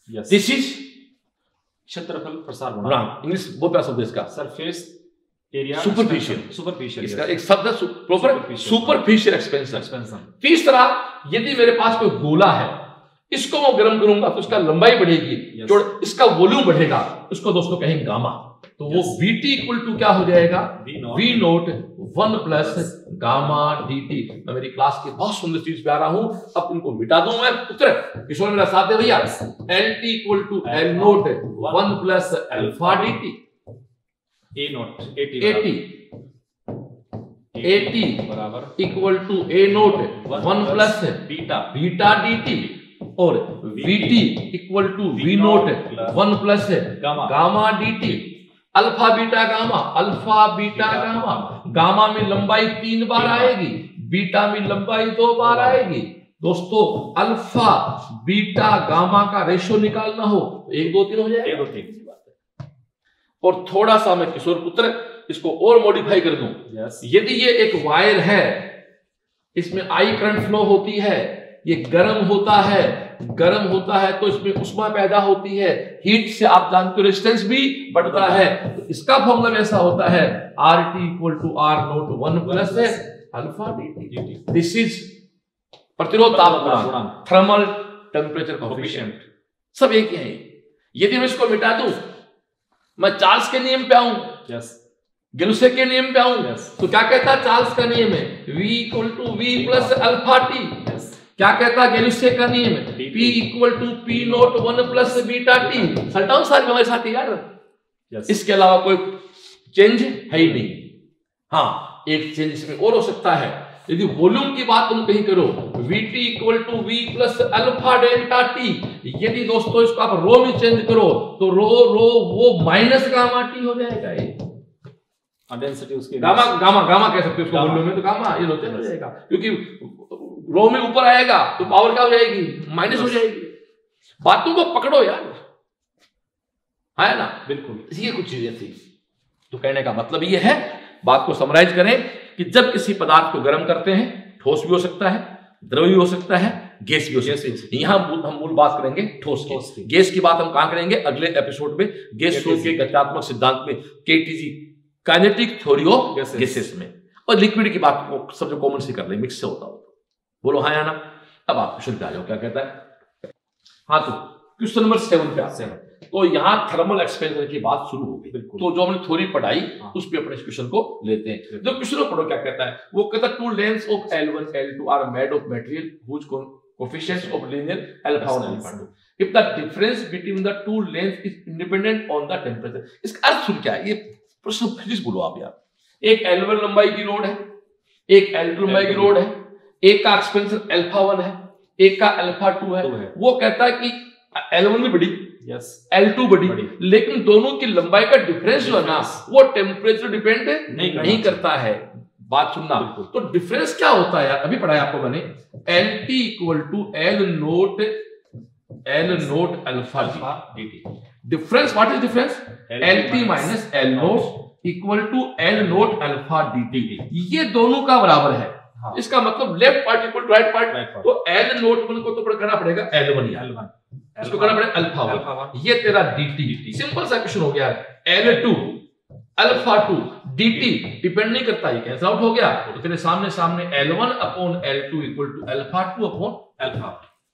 Yes. This is क्षेत्रफल प्रसार गुणांक। गुणांक। इंग्लिश बहुत बड़ा शब्द है इसका, सरफेस एरिया सुपरफिशियल। सुपरफिशियल इसका एक शब्द है प्रॉपर सुपरफिशियल एक्सपेंशन। एक्सपेंशन। तीसरा, यदि मेरे पास कोई गोला है, इसको मैं गर्म करूंगा तो इसका लंबाई बढ़ेगी, yes. इसका वॉल्यूम बढ़ेगा, उसको दोस्तों कहेंगे गामा। तो yes. वो Vt इक्वल टू क्या हो जाएगा, V not one plus gamma D T. मैं मेरी क्लास की बहुत सुंदर चीज पे आ रहा हूं, अब इनको मिटा दूं मैं। उत्तर किशोर मेरा साथ है भैया। L T equal to L note one plus alpha D T. A not A T A T बराबर equal to A not one plus beta beta D T, और Vt equal to V not one plus gamma D T. Alpha beta gamma, alpha beta gamma. Gamma में लंबाई तीन बार आएगी, beta में लंबाई दो बार आएगी। दोस्तों अल्फा बीटा गामा का रेशियो निकालना हो तो एक दो तीन हो जाएगा, एक दो तीन की बात है। और थोड़ा सा मैं किशोर पुत्र इसको और मॉडिफाई कर दूं। yes. यदि ये एक वायर है, इसमें आई करंट फ्लो होती है, ये गर्म होता है, गर्म होता है तो इसमें उष्मा पैदा होती है, हीट से आप जानते हो रेजिस्टेंस भी बढ़ता है। तो इसका फॉर्मूला ऐसा होता है R T equal to R not one plus alpha D T. This is प्रतिरोध ताप गुणांक, थर्मल टेम्परेचर कोएफिशिएंट, सब एक ही है। यदि मैं इसको मिटा दूं, मैं चार्ल्स के नियम पे आऊं, yes. गेलुसे के नियम पे आऊं, yes. तो क्या कहता है चार्ल्स का नियम है V equal to V plus alpha T. क्या कहता है गेलुसे का नियम है P equal to P not one plus beta T. सल्टाउन साहब हमारे साथ यार, yes. इसके अलावा कोई चेंज है ही नहीं। हाँ, एक चेंज इसमें और हो सकता है, यदि वॉल्यूम की बात तुम कहीं करो, Vt equal to V plus alpha delta T. यदि दोस्तों इसको आप रो में चेंज करो तो रो रो वो माइनस गामा टी हो जाएगा। ये डेंसिटी उसकी गामा गामा गामा कह सकते हो उसको वॉल्यूम में, तो गामा ये चेंज हो जाएगा, क्योंकि रो में ऊपर आएगा तो पावर क्या हो जाएगी, माइनस हो जाएगी। बातों को पकड़ो यार, है ना, बिल्कुल। ये कुछ चीजें थी। तो कहने का मतलब ये है, बात को समराइज करें कि जब किसी पदार्थ को गर्म करते हैं, ठोस भी हो सकता है, द्रव भी हो सकता है, गैस भी हो सकता है। यहां हम मूल बात करेंगे ठोस की। गैस की बात हम कहां करेंगे, अगले एपिसोड में, गैस के गत्यात्मक सिद्धांत में, KTG kinetic theory of gases में। और लिक्विड की बात को सब जो कॉमन से कर ले, मिक्स से होता हो, बोलो हाँ या ना। अब आप क्वेश्चन पे आ जाओ, क्या कहता है। हाँ, तो क्वेश्चन नंबर सेवन पे आते हैं। तो यहाँ थर्मल एक्सपेंशन की बात शुरू हो गई। तो जो हमने थ्योरी पढ़ाई, हाँ। उस पे अपने क्वेश्चन को लेते हैं। जो क्वेश्चन को पढ़ो, क्या कहता है वो, कहता है two lengths of L one L two are made of material which coefficients of linear alpha one alpha two if the difference between the two lengths is independent on the temperature. इसका अर्थ सुन क्या है, ये प्रश्न physics बोलो आप यार। एक एल वन लंबाई की रोड है, एक एल टू लंबाई की रोड है, एक का एक्सपेंशन अल्फा वन है, एक का अल्फा टू है। वो कहता है कि एल वन भी बड़ी, यस, एल टू बड़ी, लेकिन दोनों की लंबाई का डिफरेंस जो है ना, वो टेम्परेचर डिपेंड नहीं, नहीं करता है। बात सुनना, तो डिफरेंस क्या होता है यार, अभी पढ़ाया आपको मैंने, L T equal to L note L note alpha D T. Difference, what is difference, L T minus L naught equal to L note alpha D T. ये दोनों का बराबर है। हाँ। इसका मतलब left part equal to right part, तो L note one को तो करना पड़ेगा एल वन, एल वन इसको करना पड़ेगा अल्फा वन, ये तेरा dt। सिंपल सा क्वेश्चन हो गया, L two alpha two dt depend नहीं करता, ये कैंसिल आउट हो गया। तो तेरे सामने सामने L one upon L two equal to alpha two upon alpha.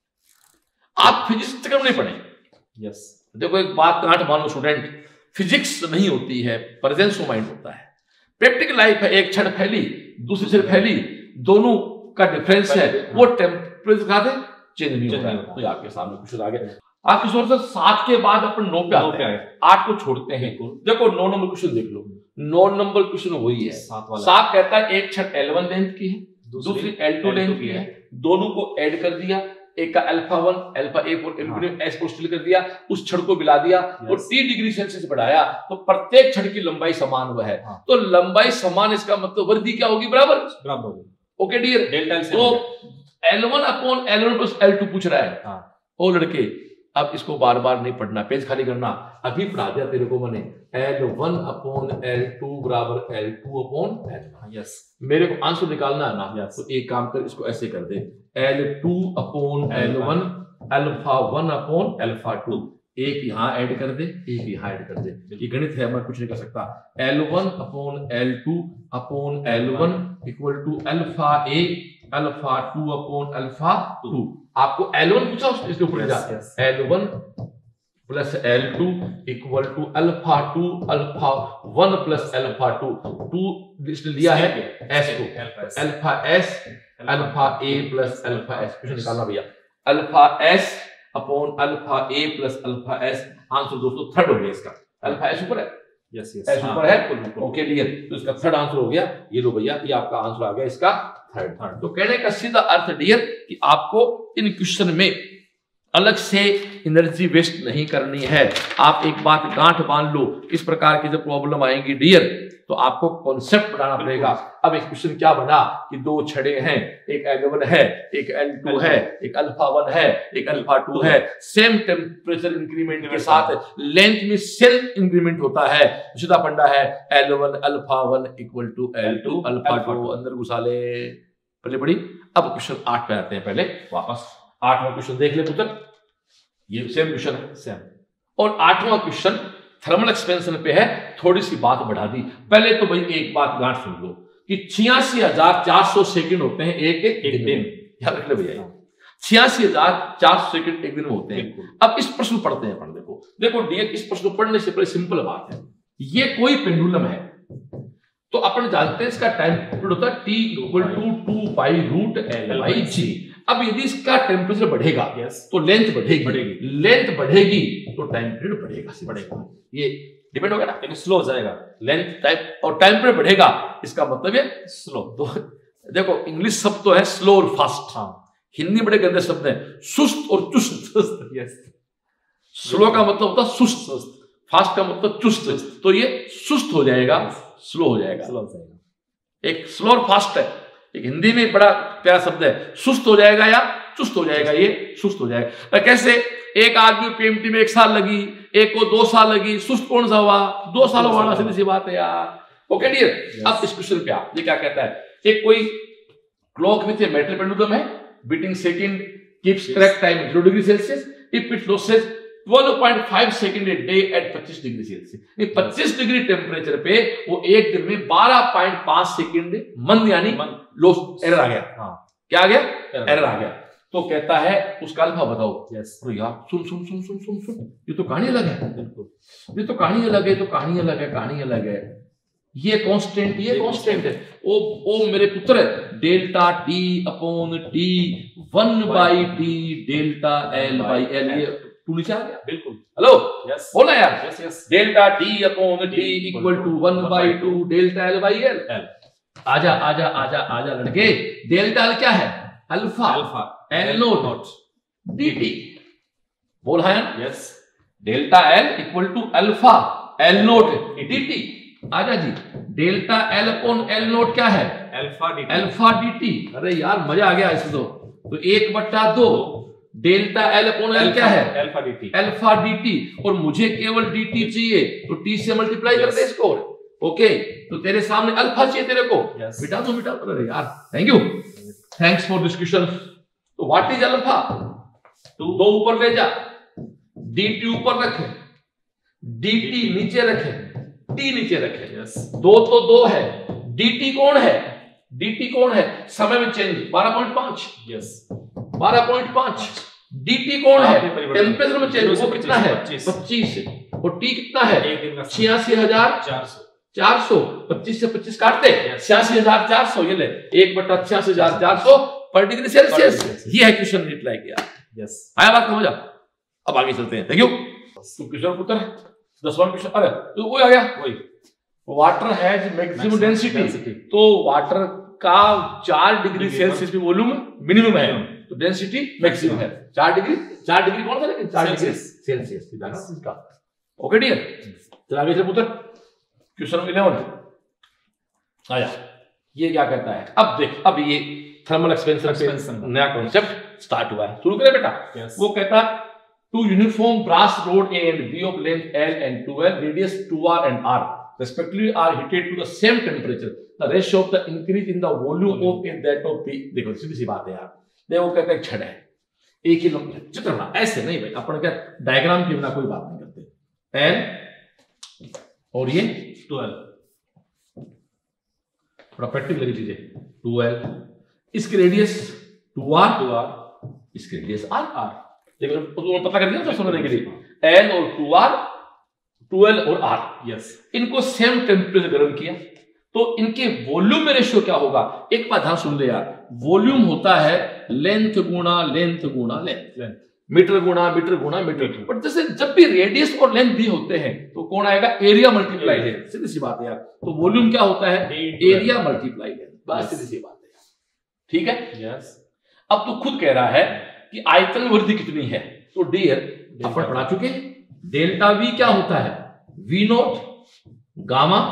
आप फिजिक्स चक्कर नहीं पढ़े, यस। देखो एक बात गांठ मान लो स्टूडेंट, फिजिक्स नहीं होती है, प्रेजेंस ऑफ माइंड होता है। प्रैक्टिकल लाइफ है, एक क्षण फैली दूसरी क्षण फैली, दोनों का डिफरेंस है, वो टेम्परेचर का थे चेंज नहीं होता है। तो आपके सामने कुछ आ गया। आपके सोच से सात के बाद अपन नौ पे आते हैं, आठ को छोड़ते हैं। देखो नौ नंबर क्वेश्चन देख लो, नौ नंबर क्वेश्चन वही है। सात कहता है एक क्षण एल वन लेंथ की है, दूसरी एल टू लेंथ की है, दोनों को ऐड कर दिया, एक का अल्फा वन अल्फा एक और एस को स्टिल कर दिया, उस क्षण को मिला दिया और टी डिग्री सेल्सियस बढ़ाया, तो प्रत्येक क्षण की लंबाई समान हुआ है। तो लंबाई समान, इसका मतलब वृद्धि क्या होगी, बराबर बराबर होगी। Okay dear, delta. तो L one upon L one plus L two पूछ रहा है। हाँ। ओ लड़के, अब इसको बार बार नहीं पढ़ना, पेज खाली करना, अभी पढ़ा दिया तेरे को मैंने, L one upon L two बराबर L two upon L one. Yes, मेरे को आंसर निकालना है ना, तो एक काम कर, इसको ऐसे कर दे, L two upon L one alpha one upon alpha two. एक यहाँ ऐड कर दे, एक यहाँ ऐड कर दे, ये गणित है, मैं कुछ नहीं कर सकता। L one upon L two upon L one equal to alpha A alpha two upon alpha two. आपको एल वन पूछा, इसके ऊपर जा L one plus L two equal to alpha two alpha one plus alpha two. Two इसने लिया है S को, alpha S alpha A plus alpha S, कुछ निकालना भैया। Alpha S upon alpha A plus alpha S. Answer दोस्तों third हो गया इसका। अल्फा एस ऊपर है, यस यस एस ऊपर है, ओके क्लियर। तो इसका थर्ड आंसर हो गया। ये लो भैया, ये आपका आंसर आ गया इसका थर्ड। तो कहने का सीधा अर्थ डियर कि आपको इन क्वेश्चन में अलग से एनर्जी वेस्ट नहीं करनी है। आप एक बात गांठ बांध लो, इस प्रकार की जब प्रॉब्लम आएंगी डियर तो आपको कॉन्सेप्ट बनाना पड़ेगा। अब एक क्वेश्चन क्या बना कि दो छड़े हैं, एक एल वन है, एक एल टू है, एक अल्फा वन है, एक अल्फा टू है, सेम टेम्परेचर इंक्रीमेंट के साथ लेंथ में सेम इंक्रीमेंट होता है। सीधा फंडा है L one alpha one equal to L two alpha two. अंदर घुसा ले, पहले पढ़ी। अब क्वेश्चन आठ पे आते हैं, पहले वापस आठवां क्वेश्चन देख ले पुत्र। ये सेम क्वेश्चन है, सेम। और आठवां क्वेश्चन थर्मल एक्सपेंशन पे है, थोड़ी सी बात बढ़ा दी। पहले तो भाई एक बात गांठ सुन लो कि छियासी हजार चार सौ सेकेंड होते हैं एक एक, एक दिन। याद रख ले भैया, छियासी हजार चार सौ सेकेंड एक दिन में होते हैं। अब इस प्रश्न पढ़ते हैं अपन। देखो देखो डियर, इस प्रश्न को पढ़ने से पहले सिंपल बात है, ये कोई पेंडुलम है तो अपन जानते हैं इसका टाइम पीरियड होता है T equal to two pi root L by G. अब यदि इसका टेम्परेचर बढ़ेगा yes. तो लेंथ बढ़ेगी, बढ़ेगी लेंथ बढ़ेगी तो टाइम पीरियड बढ़ेगा बढ़ेगा ये डिपेंड होगा ना, लेकिन स्लो हो जाएगा लेंथ टाइम और टाइम पीरियड बढ़ेगा, इसका मतलब है स्लो। तो देखो इंग्लिश शब्द तो है स्लो और फास्ट, हाँ। हिंदी बड़े गंदे शब्द हैं, सुस्त और चुस्त। यस, स्लो का मतलब होता है सुस्त, फास्ट का मतलब चुस्त। तो ये सुस्त हो जाएगा, स्लो हो जाएगा, स्लो हो जाएगा। एक स्लो और फास्ट है, एक हिंदी में बड़ा प्यारा शब्द है, सुस्त हो जाएगा या चुस्त हो जाएगा, ये सुस्त हो जाएगा। कैसे? एक आदमी पीएमटी में एक साल लगी, एक को दो साल लगी, सुस्त कौन सा हुआ? दो साल वाला, सीधी सी बात है यार। ओके डियर, अब इस क्वेश्चन पे आप ये क्या कहता है, एक कोई clock with a metal pendulum है, beating second keeps correct time zero degree Celsius, if it loses twelve point five second a day at पच्चीस डिग्री सेल्सियस। पच्चीस डिग्री टेम्परेचर पे वो एक दिन में बारह पॉइंट पांच सेकंड मंद यानी लॉस एरर आ गया। हाँ, क्या आ गया? एरर आ गया। तो कहता है उसका अल्फा बताओ। Yes yes. यार सुन सुन सुन सुन सुन सुन ये तो कहानी अलग है, बिल्कुल ये तो कहानी अलग है, तो कहानी अलग है, कहानी अलग है। ये कांस्टेंट, ये कांस्टेंट है। ओ ओ मेरे पुत्र, delta T upon T one by T delta L by L, ये टू नीचे आ गया। बिल्कुल, हेलो यस बोला यार। Yes yes, delta T upon T equal to one by two delta L by L. आजा आजा आजा आजा लड़के, डेल्टा एल क्या है? Alpha alpha L note D T. बोल है yes, delta L equal to alpha L note D T. आजा जी, delta L upon L naught क्या है? Alpha D T, alpha D T. अरे यार मजा आ गया इसमें। तो तो एक बट्टा दो डेल्टा एल अपॉन एल क्या है? Alpha D T, alpha D T. और मुझे केवल डी टी चाहिए, तो टी से मल्टीप्लाई कर दे इसको। ओके, तो तेरे सामने अल्फा चाहिए तेरे को, बिटा दो बिटा दो। अरे यार thank you, thanks for this question. तो व्हाट इज अल्फा? दो ऊपर ले जा, dt ऊपर रखे, dt नीचे रखे, t नीचे रखे। yes. दो तो दो है, dt कौन है? dt कौन है? समय में चेंज बारह पॉइंट पांच। यस, बारह पॉइंट पांच। dt कौन है? टेम्परेचर में चेंज, वो कितना है? पच्चीस। और t कितना है? छियासी हजार चार सौ। चार सौ पच्चीस से पच्चीस काटते, छियासी हजार चार सौ। ये ले, एक बटा छियासी हजार चार सौ पर डिग्री सेल्सियस। ये है क्वेश्चन नीट लाइक यार। यस, आया बात समझ? अब आगे चलते हैं। Thank you. तो क्वेश्चन पुत्र दसवां क्वेश्चन, अरे तो वो आ गया वही, वाटर हैज मैक्सिमम डेंसिटी। तो वाटर का चार डिग्री सेल्सियस में वॉल्यूम मिनिमम है, तो डेंसिटी मैक्सिमम है चार डिग्री। चार डिग्री कौन सा? लेकिन चार डिग्री सेल्सियस का। ओके डियर, चला आगे चल पुत्र। क्वेश्चन इलेवन आया, ये क्या कहता है? अब देख, अब ये थर्मल एक्सपेंशन नया कॉन्सेप्ट स्टार्ट हुआ है, शुरू करें बेटा। yes. वो कहता है two uniform brass rod A and B of length L and twelve radius two R and R respectively are heated to the same temperature, the ratio of the increase in the volume of a that of b। देखो सीधी सी बात है यार, देखो कहते हैं छड़ है, एक ही लंबी चित्र बना, ऐसे नहीं भाई, अपन क्या डायग्राम के बिना कोई बात नहीं करते। एल और ये ट्वेल्व, थोड़ा प्रैक्टिकल लगी चीजें। टू एल, इसकी radius two R, two R, इसकी रेडियस आर। आर देखो पता कर दिया समझने के लिए, एल और टू आर, ट्वेल्व और आर, यस, इनको सेम टेम्परेचर गर्म किया तो इनके वॉल्यूम में रेशियो क्या होगा। एक बात ध्यान सुन ले यार, वॉल्यूम होता है लेंथ गुना लेंथ गुना लेंथ, लेंथ, मीटर गुना मीटर गुना मीटर। बट जैसे जब भी रेडियस और लेंथ भी होते हैं तो कौन आएगा, एरिया मल्टीप्लाई लेंथ, सीधी सी बात है यार। तो वॉल्यूम क्या होता है, एरिया मल्टीप्लाई लेंथ, बस सीधी सी बात है, ठीक है। यस, अब तो खुद कह रहा है कि आयतन वृद्धि कितनी है, तो डियर अपन पढ़ा चुके हैं, डेल्टा वी क्या होता है, V naught gamma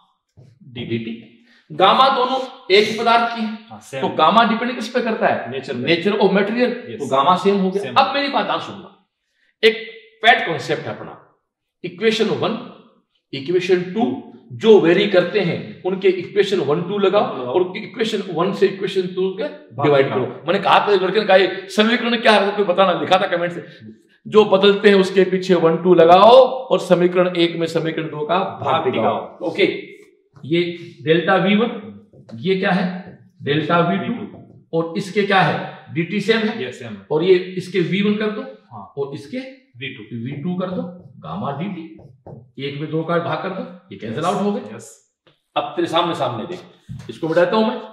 D. Gamma दोनों एक ही पदार्थ की है, तो गामा डिपेंड किस पे करता है, नेचर नेचर ऑफ मटेरियल, तो गामा सेम हो गया। अब मेरी बात ध्यान सुनना, एक पैट कॉन्सेप्ट है अपना, इक्वेशन वन, इक्वेशन टू, जो वेरी करते हैं उनके इक्वेशन वन टू लगाओ और इक्वेशन वन से इक्वेशन टू के डिवाइड करो। मैंने कहा था लड़के ने कहा समीकरण क्या है, कोई बताना, लिखा था कमेंट से, जो बदलते हैं उसके पीछे वन टू लगाओ और समीकरण एक में समीकरण दो का भाग दिखाओ। ओके, ये डेल्टा वी वन, ये क्या है डेल्टा वी टू, और इसके क्या है dt सेम है, yes, सेम है। और ये इसके वी वन कर दो, हाँ, और इसके वी टू वी टू कर दो, गामा dt, एक में दो का भाग कर दो, ये कैंसिल आउट हो गए। यस, अब तेरे सामने सामने देख, इसको मिटाता हूं मैं,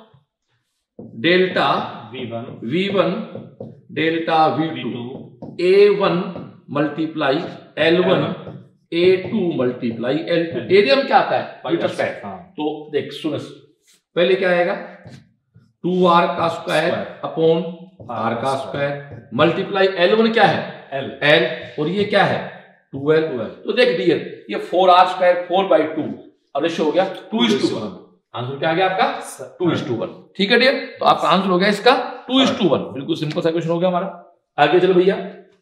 delta V one V one delta V two, A one multiply L one, A two multiply L two, area में क्या आता है, मीटर स्क्वायर। तो देख सुन, पहले क्या आएगा, टू आर का स्क्वायर अपॉन आर का स्क्वायर मल्टीप्लाई एल वन क्या है, एल एल, और ये क्या है ट्वेल्व। तो देख डियर, ये four R square four by two, अब रेशियो हो गया two is to one. Answer क्या आ गया आपका, टू इज टू वन। ठीक है डियर, तो आपका आंसर हो गया इसका टू इज टू वन। बिल्कुल सिंपल सा क्वेश्चन हो गया हमारा। आगे चलो भैया।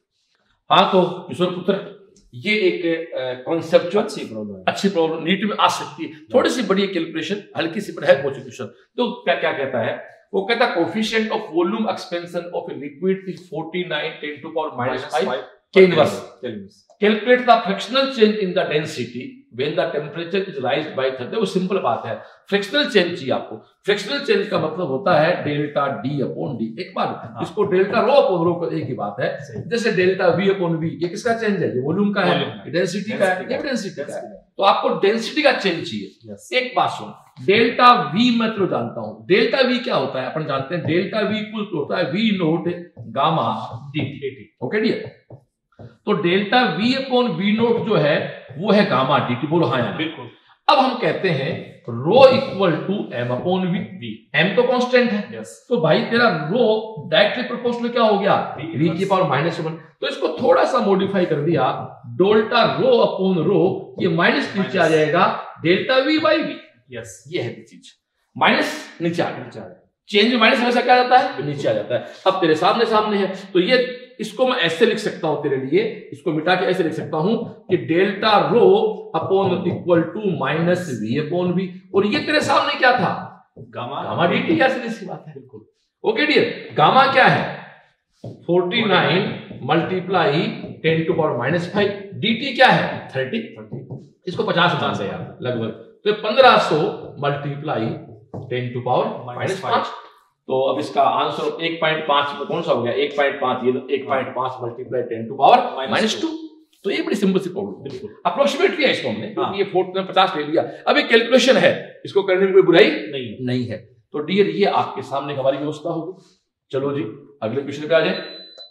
हाँ तो किशोर पुत्र, ये एक कॉन्सेप्चुअल अच्छी प्रॉब्लम अच्छी प्रॉब्लम नीट में आ सकती है, थोड़ी सी बड़ी कैलकुलेशन, हल्की सी है क्वेश्चन। तो क्या क्या कहता है, वो कहता है coefficient of volume expansion of a liquid is forty nine ten to power minus five के inverse. Calculate the fractional change in the density when the temperature is raised by thirty. वो सिंपल बात है, frictional change चाहिए आपको। Frictional change का मतलब होता है डेल्टा डी अपॉन डी। एक बार हाँ। इसको डेल्टा रो अपॉन रो एक ही बात है, जैसे डेल्टा वी अपॉन वी, ये किसका चेंज है, ये वॉल्यूम का है, डेंसिटी का है, ये डेंसिटी का है। तो आपको डेंसिटी का चेंज चाहिए। एक बात सुन, डेल्टा वी मैं तो जानता हूं, डेल्टा वी क्या होता है अपन जानते हैं, डेल्टा वी इक्वल टू होता है V naught gamma D. Okay dear, तो delta V upon V naught जो है वो है गामा डी टी। बोलो हाँ यार, बिल्कुल। अब हम कहते हैं rho equal to M upon V, V M तो कांस्टेंट है, yes. तो भाई तेरा रो डायरेक्टली प्रोपोर्शनल क्या हो गया, वी की पावर माइनस वन। तो इसको थोड़ा सा मॉडिफाई कर दिया, डेल्टा रो अपॉन रो, ये माइनस नीचे आ जाएगा, delta V by V. Yes, ये है चीज, माइनस नीचे आ गया, चेंज माइनस हमेशा क्या जाता है, नीचे आ जाता है। अब तेरे सामने सामने है, तो ये इसको मैं ऐसे लिख सकता हूं तेरे लिए, इसको मिटा के ऐसे लिख सकता हूं कि delta rho upon equal to minus V upon V, और ये तेरे सामने क्या था, गामा गामा डी टी। ऐसी सी बात है, बिल्कुल। ओके डियर, गामा क्या है forty nine multiply ten to power minus five, D क्या है थर्टी, इसको पचास मान से यार लगभग, तो पंद्रह सौ multiply ten to power minus पांच। तो अब इसका आंसर एक पॉइंट पांच में कौन सा हो गया, एक पॉइंट पांच, ये एक पॉइंट पांच multiply ten to power minus two. तो ये बड़ी सिंपल सी प्रॉब्लम, बिल्कुल अप्रोक्सीमेट किया इसको हमने, क्योंकि ये फोर्थ में पचास ले लिया। अब एक कैलकुलेशन है, इसको करने में कोई बुराई नहीं नहीं है। तो डियर ये आपके सामने हमारी व्यवस्था होगी। चलो जी अगले क्वेश्चन पे आ जाए।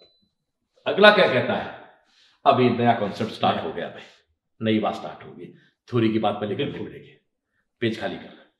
अगला क्या कहता है, अब ये नया कॉन्सेप्ट स्टार्ट हो गया भाई, नई बात स्टार्ट हो गई। थ्योरी की बात पहले बिल्कुल देखिए, पेज खाली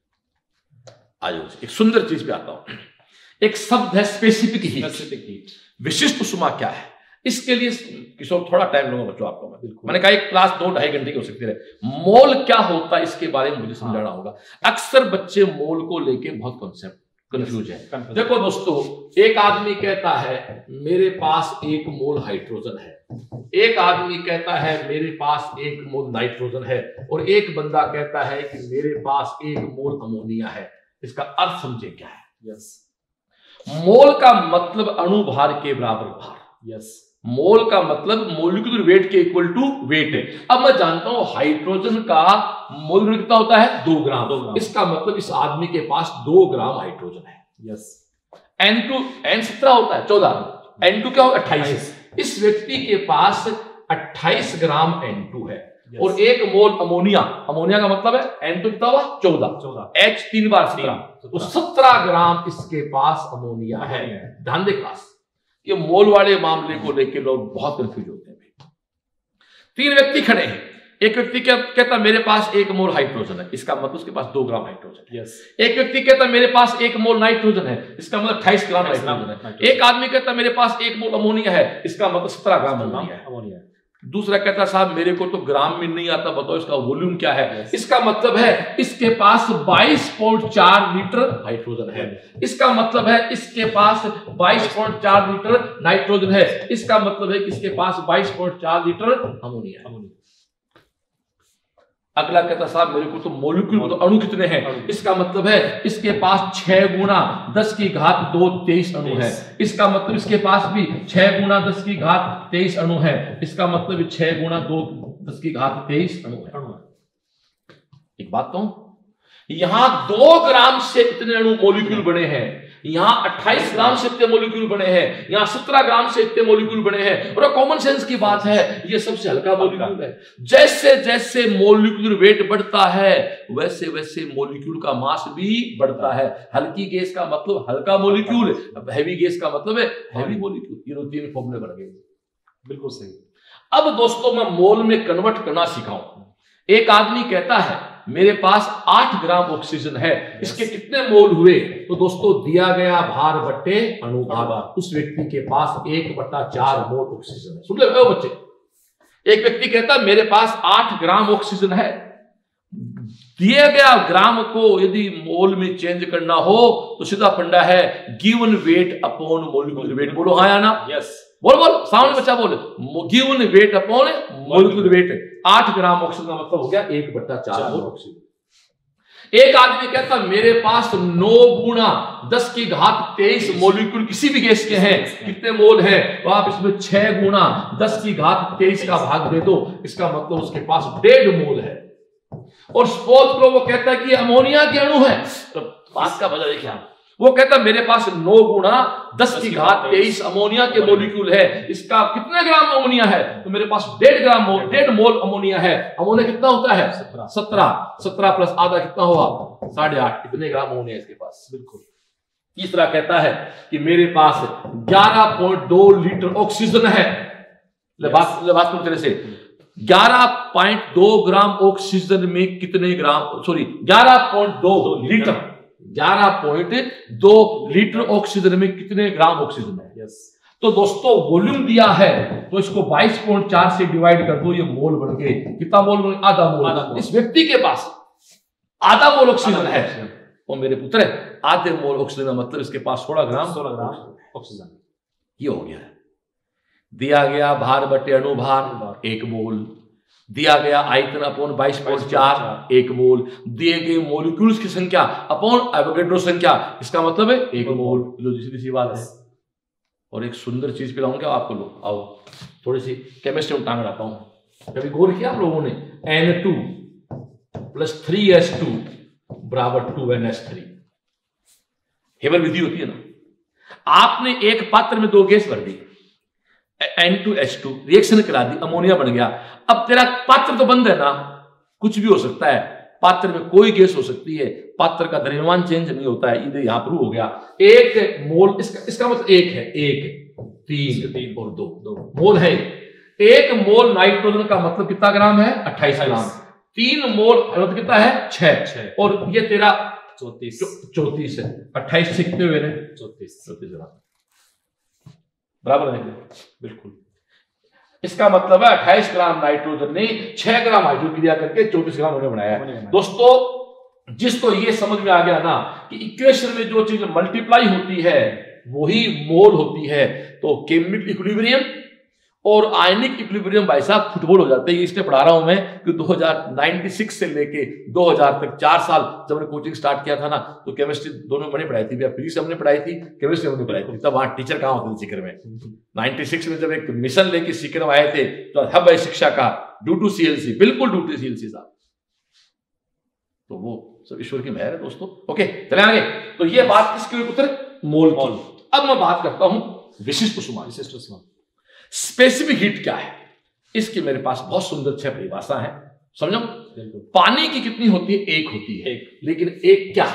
करना। आज एक सुंदर चीज पे आता हूं। एक शब्द है स्पेसिफिक हीट। विशिष्ट उष्मा क्या है, इसके लिए किशोर थोड़ा टाइम लूंगा बच्चों आपको मैं, बिल्कुल। मैंने कहा एक क्लास दो ढाई घंटे की हो सकती है। मोल क्या होता है इसके बारे में मुझे समझाना होगा। अक्सर बच्चे मोल को लेके बहुत कॉन्सेप्ट कंफ्यूज है। देखो दोस्तों, एक आदमी कहता है मेरे पास एक मोल हाइड्रोजन है, एक आदमी कहता है मेरे पास एक मोल नाइट्रोजन है, और एक बंदा कहता है कि मेरे पास एक मोल अमोनिया है। इसका अर्थ समझे क्या है। यस, मोल का मतलब अणु भार के बराबर भार। यस, मोल का मतलब मोलिकुलर वेट के इक्वल टू वेट है। अब मैं जानता हूं हाइड्रोजन का मोल वेट कितना होता है, दो ग्राम, दो ग्राम। इसका मतलब इस आदमी के पास दो ग्राम हाइड्रोजन है। यस। एन टू एन सत्रह होता है, चौदह, एन टू क्या होगा, अट्ठाईस। इस व्यक्ति के पास अट्ठाईस ग्राम एन टू है। yes. और एक मोल अमोनिया, अमोनिया का मतलब है एन टू कितना हुआ, चौदह, चौदह, एच तीन बार सत्रह, तो सत्रह ग्राम इसके पास अमोनिया है। ध्यान दे क्लास, ये मोल वाले मामले को लेकर लोग बहुत कंफ्यूज होते हैं। तीन व्यक्ति खड़े हैं, एक व्यक्ति क्या कहता मेरे पास एक मोल हाइड्रोजन है, इसका मतलब उसके पास दो ग्राम हाइड्रोजन है। yes. एक व्यक्ति कहता मेरे पास एक मोल नाइट्रोजन है, इसका मतलब अट्ठाईस ग्राम नाइट्रोजन है। एक आदमी कहता मेरे पास एक मोल अमोनिया है, इसका मतलब सत्रह ग्राम अमोनिया है। दूसरा कहता साहब मेरे को तो ग्राम में नहीं आता, बताओ इसका वॉल्यूम क्या है। yes. इसका मतलब है इसके पास बाईस पॉइंट चार लीटर हाइड्रोजन है। इसका मतलब है इसके पास बाईस पॉइंट चार लीटर नाइट्रोजन है। इसका मतलब है कि इसके पास बाईस पॉइंट चार लीटर अमोनिया है। अगला कहता साहब मेरे को तो मोलिक्यूल तो अणु कितने हैं, इसका मतलब है इसके पास छह गुना दस की घात दो तेईस अणु है। इसका मतलब इसके पास भी छह गुना दस की घात तेईस अणु है। इसका मतलब छह गुना दो दस की घात तेईस अणु है। एक बात कहूं, यहां दो ग्राम से इतने अणु मोलिक्यूल बने हैं, यहां अट्ठाईस ग्राम से इतने मोलिक्यूल बने हैं, यहां सत्रह ग्राम से इतने मोलिक्यूल बने हैं। और कॉमन सेंस की बात है, ये सबसे हल्का मोलिक्यूल है। जैसे जैसे मोलिक्यूलर वेट बढ़ता है वैसे वैसे मोलिक्यूल का मास भी बढ़ता है। हल्की गैस का मतलब हल्का मोलिक्यूल, हैवी गैस का मतलब है हैवी मोलिक्यूल। ये दो तीन फॉर्मूले बन गए। बिल्कुल सही। अब दोस्तों मैं मोल में कन्वर्ट करना सिखाऊं। एक आदमी कहता है मेरे पास आठ ग्राम ऑक्सीजन है, इसके कितने मोल हुए, तो दोस्तों दिया गया भार बट्टे अणुभार, उस व्यक्ति के पास एक बट्टा चार मोल ऑक्सीजन है। सुन ले बच्चे, एक व्यक्ति कहता है मेरे पास आठ ग्राम ऑक्सीजन है, दिए गया ग्राम को यदि मोल में चेंज करना हो तो सीधा फंडा है given weight upon molecular weight. बोलो हाँ या ना? यस। बोल बोल सामने बच्चा बोले, given weight upon molecular weight. आठ ग्राम ऑक्सीजन का मतलब हो गया एक बट्टा चार मोल ऑक्सीजन। एक आदमी कहता मेरे पास नौ गुना दस की घात तेईस मोलिक्यूल किसी भी गैस के हैं, कितने मोल है, तो आप इसमें छह गुना दस की घात तेईस का भाग दे दो, इसका मतलब उसके पास डेढ़ मोल है। और सपोज करो वो कहता है कि अमोनिया के अणु है, तो बात का वजह देखिए आप, वो कहता है मेरे पास नौ गुना दस की घात तेईस अमोनिया के मोलिक्यूल है, इसका कितने ग्राम अमोनिया है, तो मेरे पास डेढ़ ग्राम मोल डेढ़ मोल अमोनिया है। अमोनिया कितना होता है, सत्रह, सत्रह प्लस आधा कितना हुआ, साढ़े आठ, कितने ग्राम अमोनिया इसके पास। बिल्कुल। तीसरा कहता है कि मेरे पास ग्यारह पॉइंट दो लीटर ऑक्सीजन है, तरह से ग्यारह पॉइंट दो ग्राम ऑक्सीजन में कितने ग्राम, सॉरी ग्यारह पॉइंट दो लीटर, ग्यारह पॉइंट दो लीटर ऑक्सीजन में कितने ग्राम ऑक्सीजन है। यस। तो दोस्तों वॉल्यूम दिया है तो इसको बाईस पॉइंट चार से डिवाइड कर दो, ये मोल बन गए। कितना मोल बन, आधा मोल। इस व्यक्ति के पास आधा मोल ऑक्सीजन है, और मेरे पुत्र आधे मोल ऑक्सीजन मतलब इसके पास सोलह ग्राम सोलह ग्राम ऑक्सीजन। ये हो गया है। दिया गया भार बटे अणुभार एक मोल, दिया गया आयतन अपॉन बाईस पॉइंट चार एक मोल, दिए गए मोलिक्यूल्स की संख्या अपॉन एवोगैड्रो संख्या, इसका मतलब है एक मोल। लो सीधी सी बात है। और एक सुंदर चीज पिलाऊंगा आपको, लोग आओ थोड़ी सी केमिस्ट्री में टांग रखता हूं। कभी गौर किया आप लोगों ने, N two plus three S two बराबर two N S three, Haber विधि होती है ना। आपने एक पात्र में दो गैस भर दी, N two H two, reaction करा दी, अमोनिया बन गया। अब तेरा पात्र तो बंद है ना, कुछ भी हो सकता है, पात्र में कोई गैस हो सकती है, पात्र का द्रव्यमान चेंज नहीं होता है। इधर यहां प्रूव हो गया। एक मोल, इसका इसका मतलब एक है, एक तीन तीन और दो दो मोल है। एक मोल नाइट्रोजन का मतलब कितना ग्राम है, अट्ठाईस ग्राम। तीन मोल मतलब कितना है, छह, और ये तेरा चौतीस चौतीस है। अट्ठाईस से कितने हुए, चौतीस चौतीस ग्राम बराबर है। बिल्कुल। इसका मतलब है अट्ठाईस ग्राम नाइट्रोजन ने छह ग्राम हाइड्रोजन क्रिया करके चौबीस ग्राम उन्हें बनाया है। दोस्तों जिसको ये समझ में आ गया ना कि इक्वेशन में जो चीज मल्टीप्लाई होती है वही मोल होती है, तो केमिकल इक्विलिब्रियम और आयनिक इक्विलिब्रियम भाई साहब फुटबॉल हो जाते हैं। इसलिए पढ़ा रहा हूं मैं कि दो हज़ार छियानवे से लेके दो हज़ार तक चार साल जब मैंने कोचिंग स्टार्ट किया था ना, तो केमिस्ट्री दोनों मैंने पढ़ाई थी, फिजिक्स हमने पढ़ाई थी, केमिस्ट्री हमने पढ़ाई थी। तब वहां टीचर कहाँ होते थे सीकर में। छियानवे में जब एक मिशन लेके सीकर में आए थे तो हब है शिक्षा का ड्यू टू सीएलसी, बिल्कुल ड्यू टू सीएलसी साहब। तो वो सब ईश्वर की मेहर है दोस्तों। ओके चले आगे। तो ये बात किसके लिए पुत्र? मोल की। अब मैं बात करता हूं विशिष्ट उष्मा। विशिष्ट उष्मा स्पेसिफिक हीट क्या है? इसकी मेरे पास बहुत सुंदर छह परिभाषा है, समझो। पानी की कितनी होती है? एक होती है, एक। लेकिन एक क्या?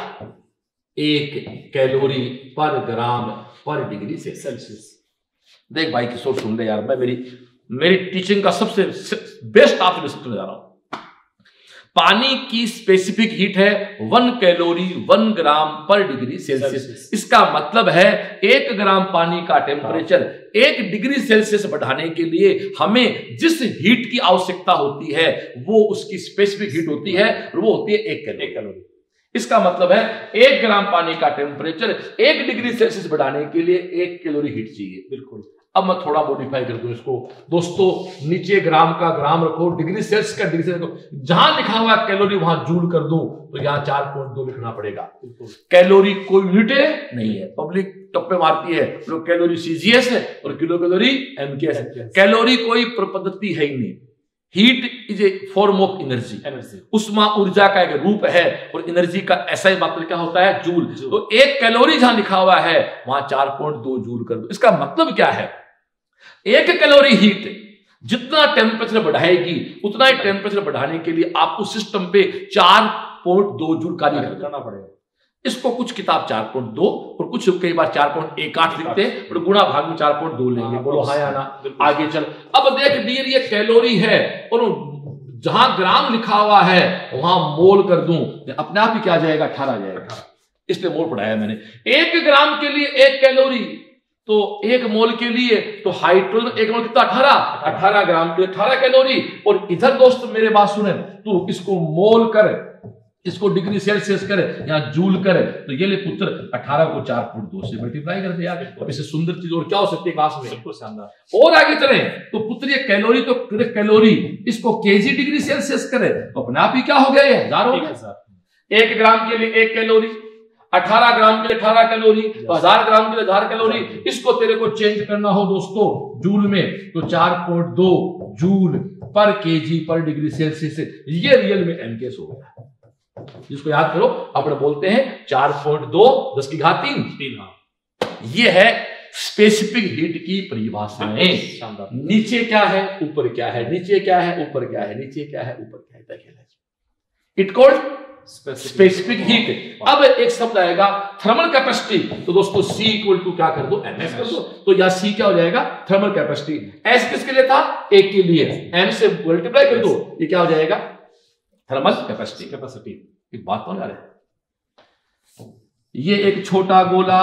एक कैलोरी पर ग्राम पर डिग्री सेल्सियस। देख भाई किशोर सुन ले यार, मैं मेरी मेरी टीचिंग का सबसे बेस्ट आपसे डिस्कस करने जा रहा हूं। पानी की स्पेसिफिक हीट है वन कैलोरी वन ग्राम पर डिग्री सेल्सियस। इसका मतलब है एक ग्राम पानी का टेम्परेचर एक डिग्री सेल्सियस बढ़ाने के लिए हमें जिस हीट की आवश्यकता होती है वो उसकी स्पेसिफिक हीट होती है, और वो होती है एक कैलोरी। इसका मतलब है एक ग्राम पानी का टेम्परेचर एक डिग्री सेल्सियस बढ़ाने के लिए एक कैलोरी हीट चाहिए। बिल्कुल। अब मैं थोड़ा मॉडिफाई कर दूं इसको दोस्तों, नीचे ग्राम का ग्राम रखो, डिग्री सेल्सियस का डिग्री सेल्सियस रखो, जहां लिखा हुआ कैलोरी वहां जूल कर दूं तो यहां चार पॉइंट दो लिखना पड़ेगा। कैलोरी कोई यूनिट नहीं है, पब्लिक टप्पे मारती है तो कैलोरी सीजीएस है और किलो कैलोरी एमकेएस है। कैलोरी कोई पद्धति है ही नहीं। Heat is a form of energy, उष्मा ऊर्जा का एक रूप है, और एनर्जी का ऐसा ही मात्रा क्या होता है? जूल। तो एक कैलोरी जहां लिखा हुआ है वहां चार पॉइंट दो जूल कर दो। इसका मतलब क्या है? एक कैलोरी हीट जितना टेम्परेचर बढ़ाएगी उतना ही टेम्परेचर बढ़ाने के लिए आपको सिस्टम पे चार पॉइंट दो जूल कार्य करना पड़ेगा। इसको कुछ किताब चार पॉइंट दो और कुछ कई बार चार पॉइंट एक आठ लिखते हैं, और गुणा भाग में चार पॉइंट दो लेंगे। बोलो हाँ या ना? आगे चल। अब देख डियर ये कैलोरी है और जहां ग्राम लिखा हुआ है वहां मोल कर दूं, अपने आप ही क्या आ जाएगा? अठारह आ जाएगा। इसलिए मोल पढ़ाया मैंने। एक ग्राम के लिए एक कैलोरी, तो एक मोल के लिए तो हाइड्रोजन एक मोल कितना? अठारह। अठारह ग्राम के लिए अठारह कैलोरी। और इधर दोस्त मेरे बात सुने, तू इसको मोल कर, इसको डिग्री सेल्सियस करे या जूल करे, तो ये ले पुत्र अठारह को चार पॉइंट दो से मल्टीप्लाई कर दे यार। अब इससे सुंदर चीज और क्या हो सकती है क्लास में? बिल्कुल शानदार। और आगे चले तो पुत्र ये कैलोरी तो कैलोरी, इसको केजी डिग्री सेल्सियस करे तो अपने आप ही क्या हो गया? ये हजार हो गया। एक ग्राम के लिए एक कैलोरी, अठारह ग्राम के लिए अठारह कैलोरी, तो हजार ग्राम के लिए हजार कैलोरी। इसको तेरे को चेंज करना हो दोस्तों जूल में तो चार पॉइंट दो जूल पर केजी पर डिग्री सेल्सियस। ये रियल में एमकेएस हो गया, जिसको याद करो अपने बोलते हैं चार पॉइंट दो दस की घात तीन तीन। ये है स्पेसिफिक हीट की परिभाषाएं। नीचे क्या है ऊपर क्या है, नीचे क्या है ऊपर क्या है, नीचे क्या है ऊपर क्या है। It called specific heat. अब एक शब्द आएगा थर्मल कैपेसिटी, तो दोस्तों C इक्वल टू क्या कर दो? एमएस कर दो। तो यहां C क्या हो जाएगा? Thermal capacity. S किसके लिए था? एक के लिए, M से मल्टीप्लाई कर दो, ये क्या हो जाएगा? Thermal capacity. कैपेसिटी एक बात कौन आ रहा है? ये एक छोटा गोला,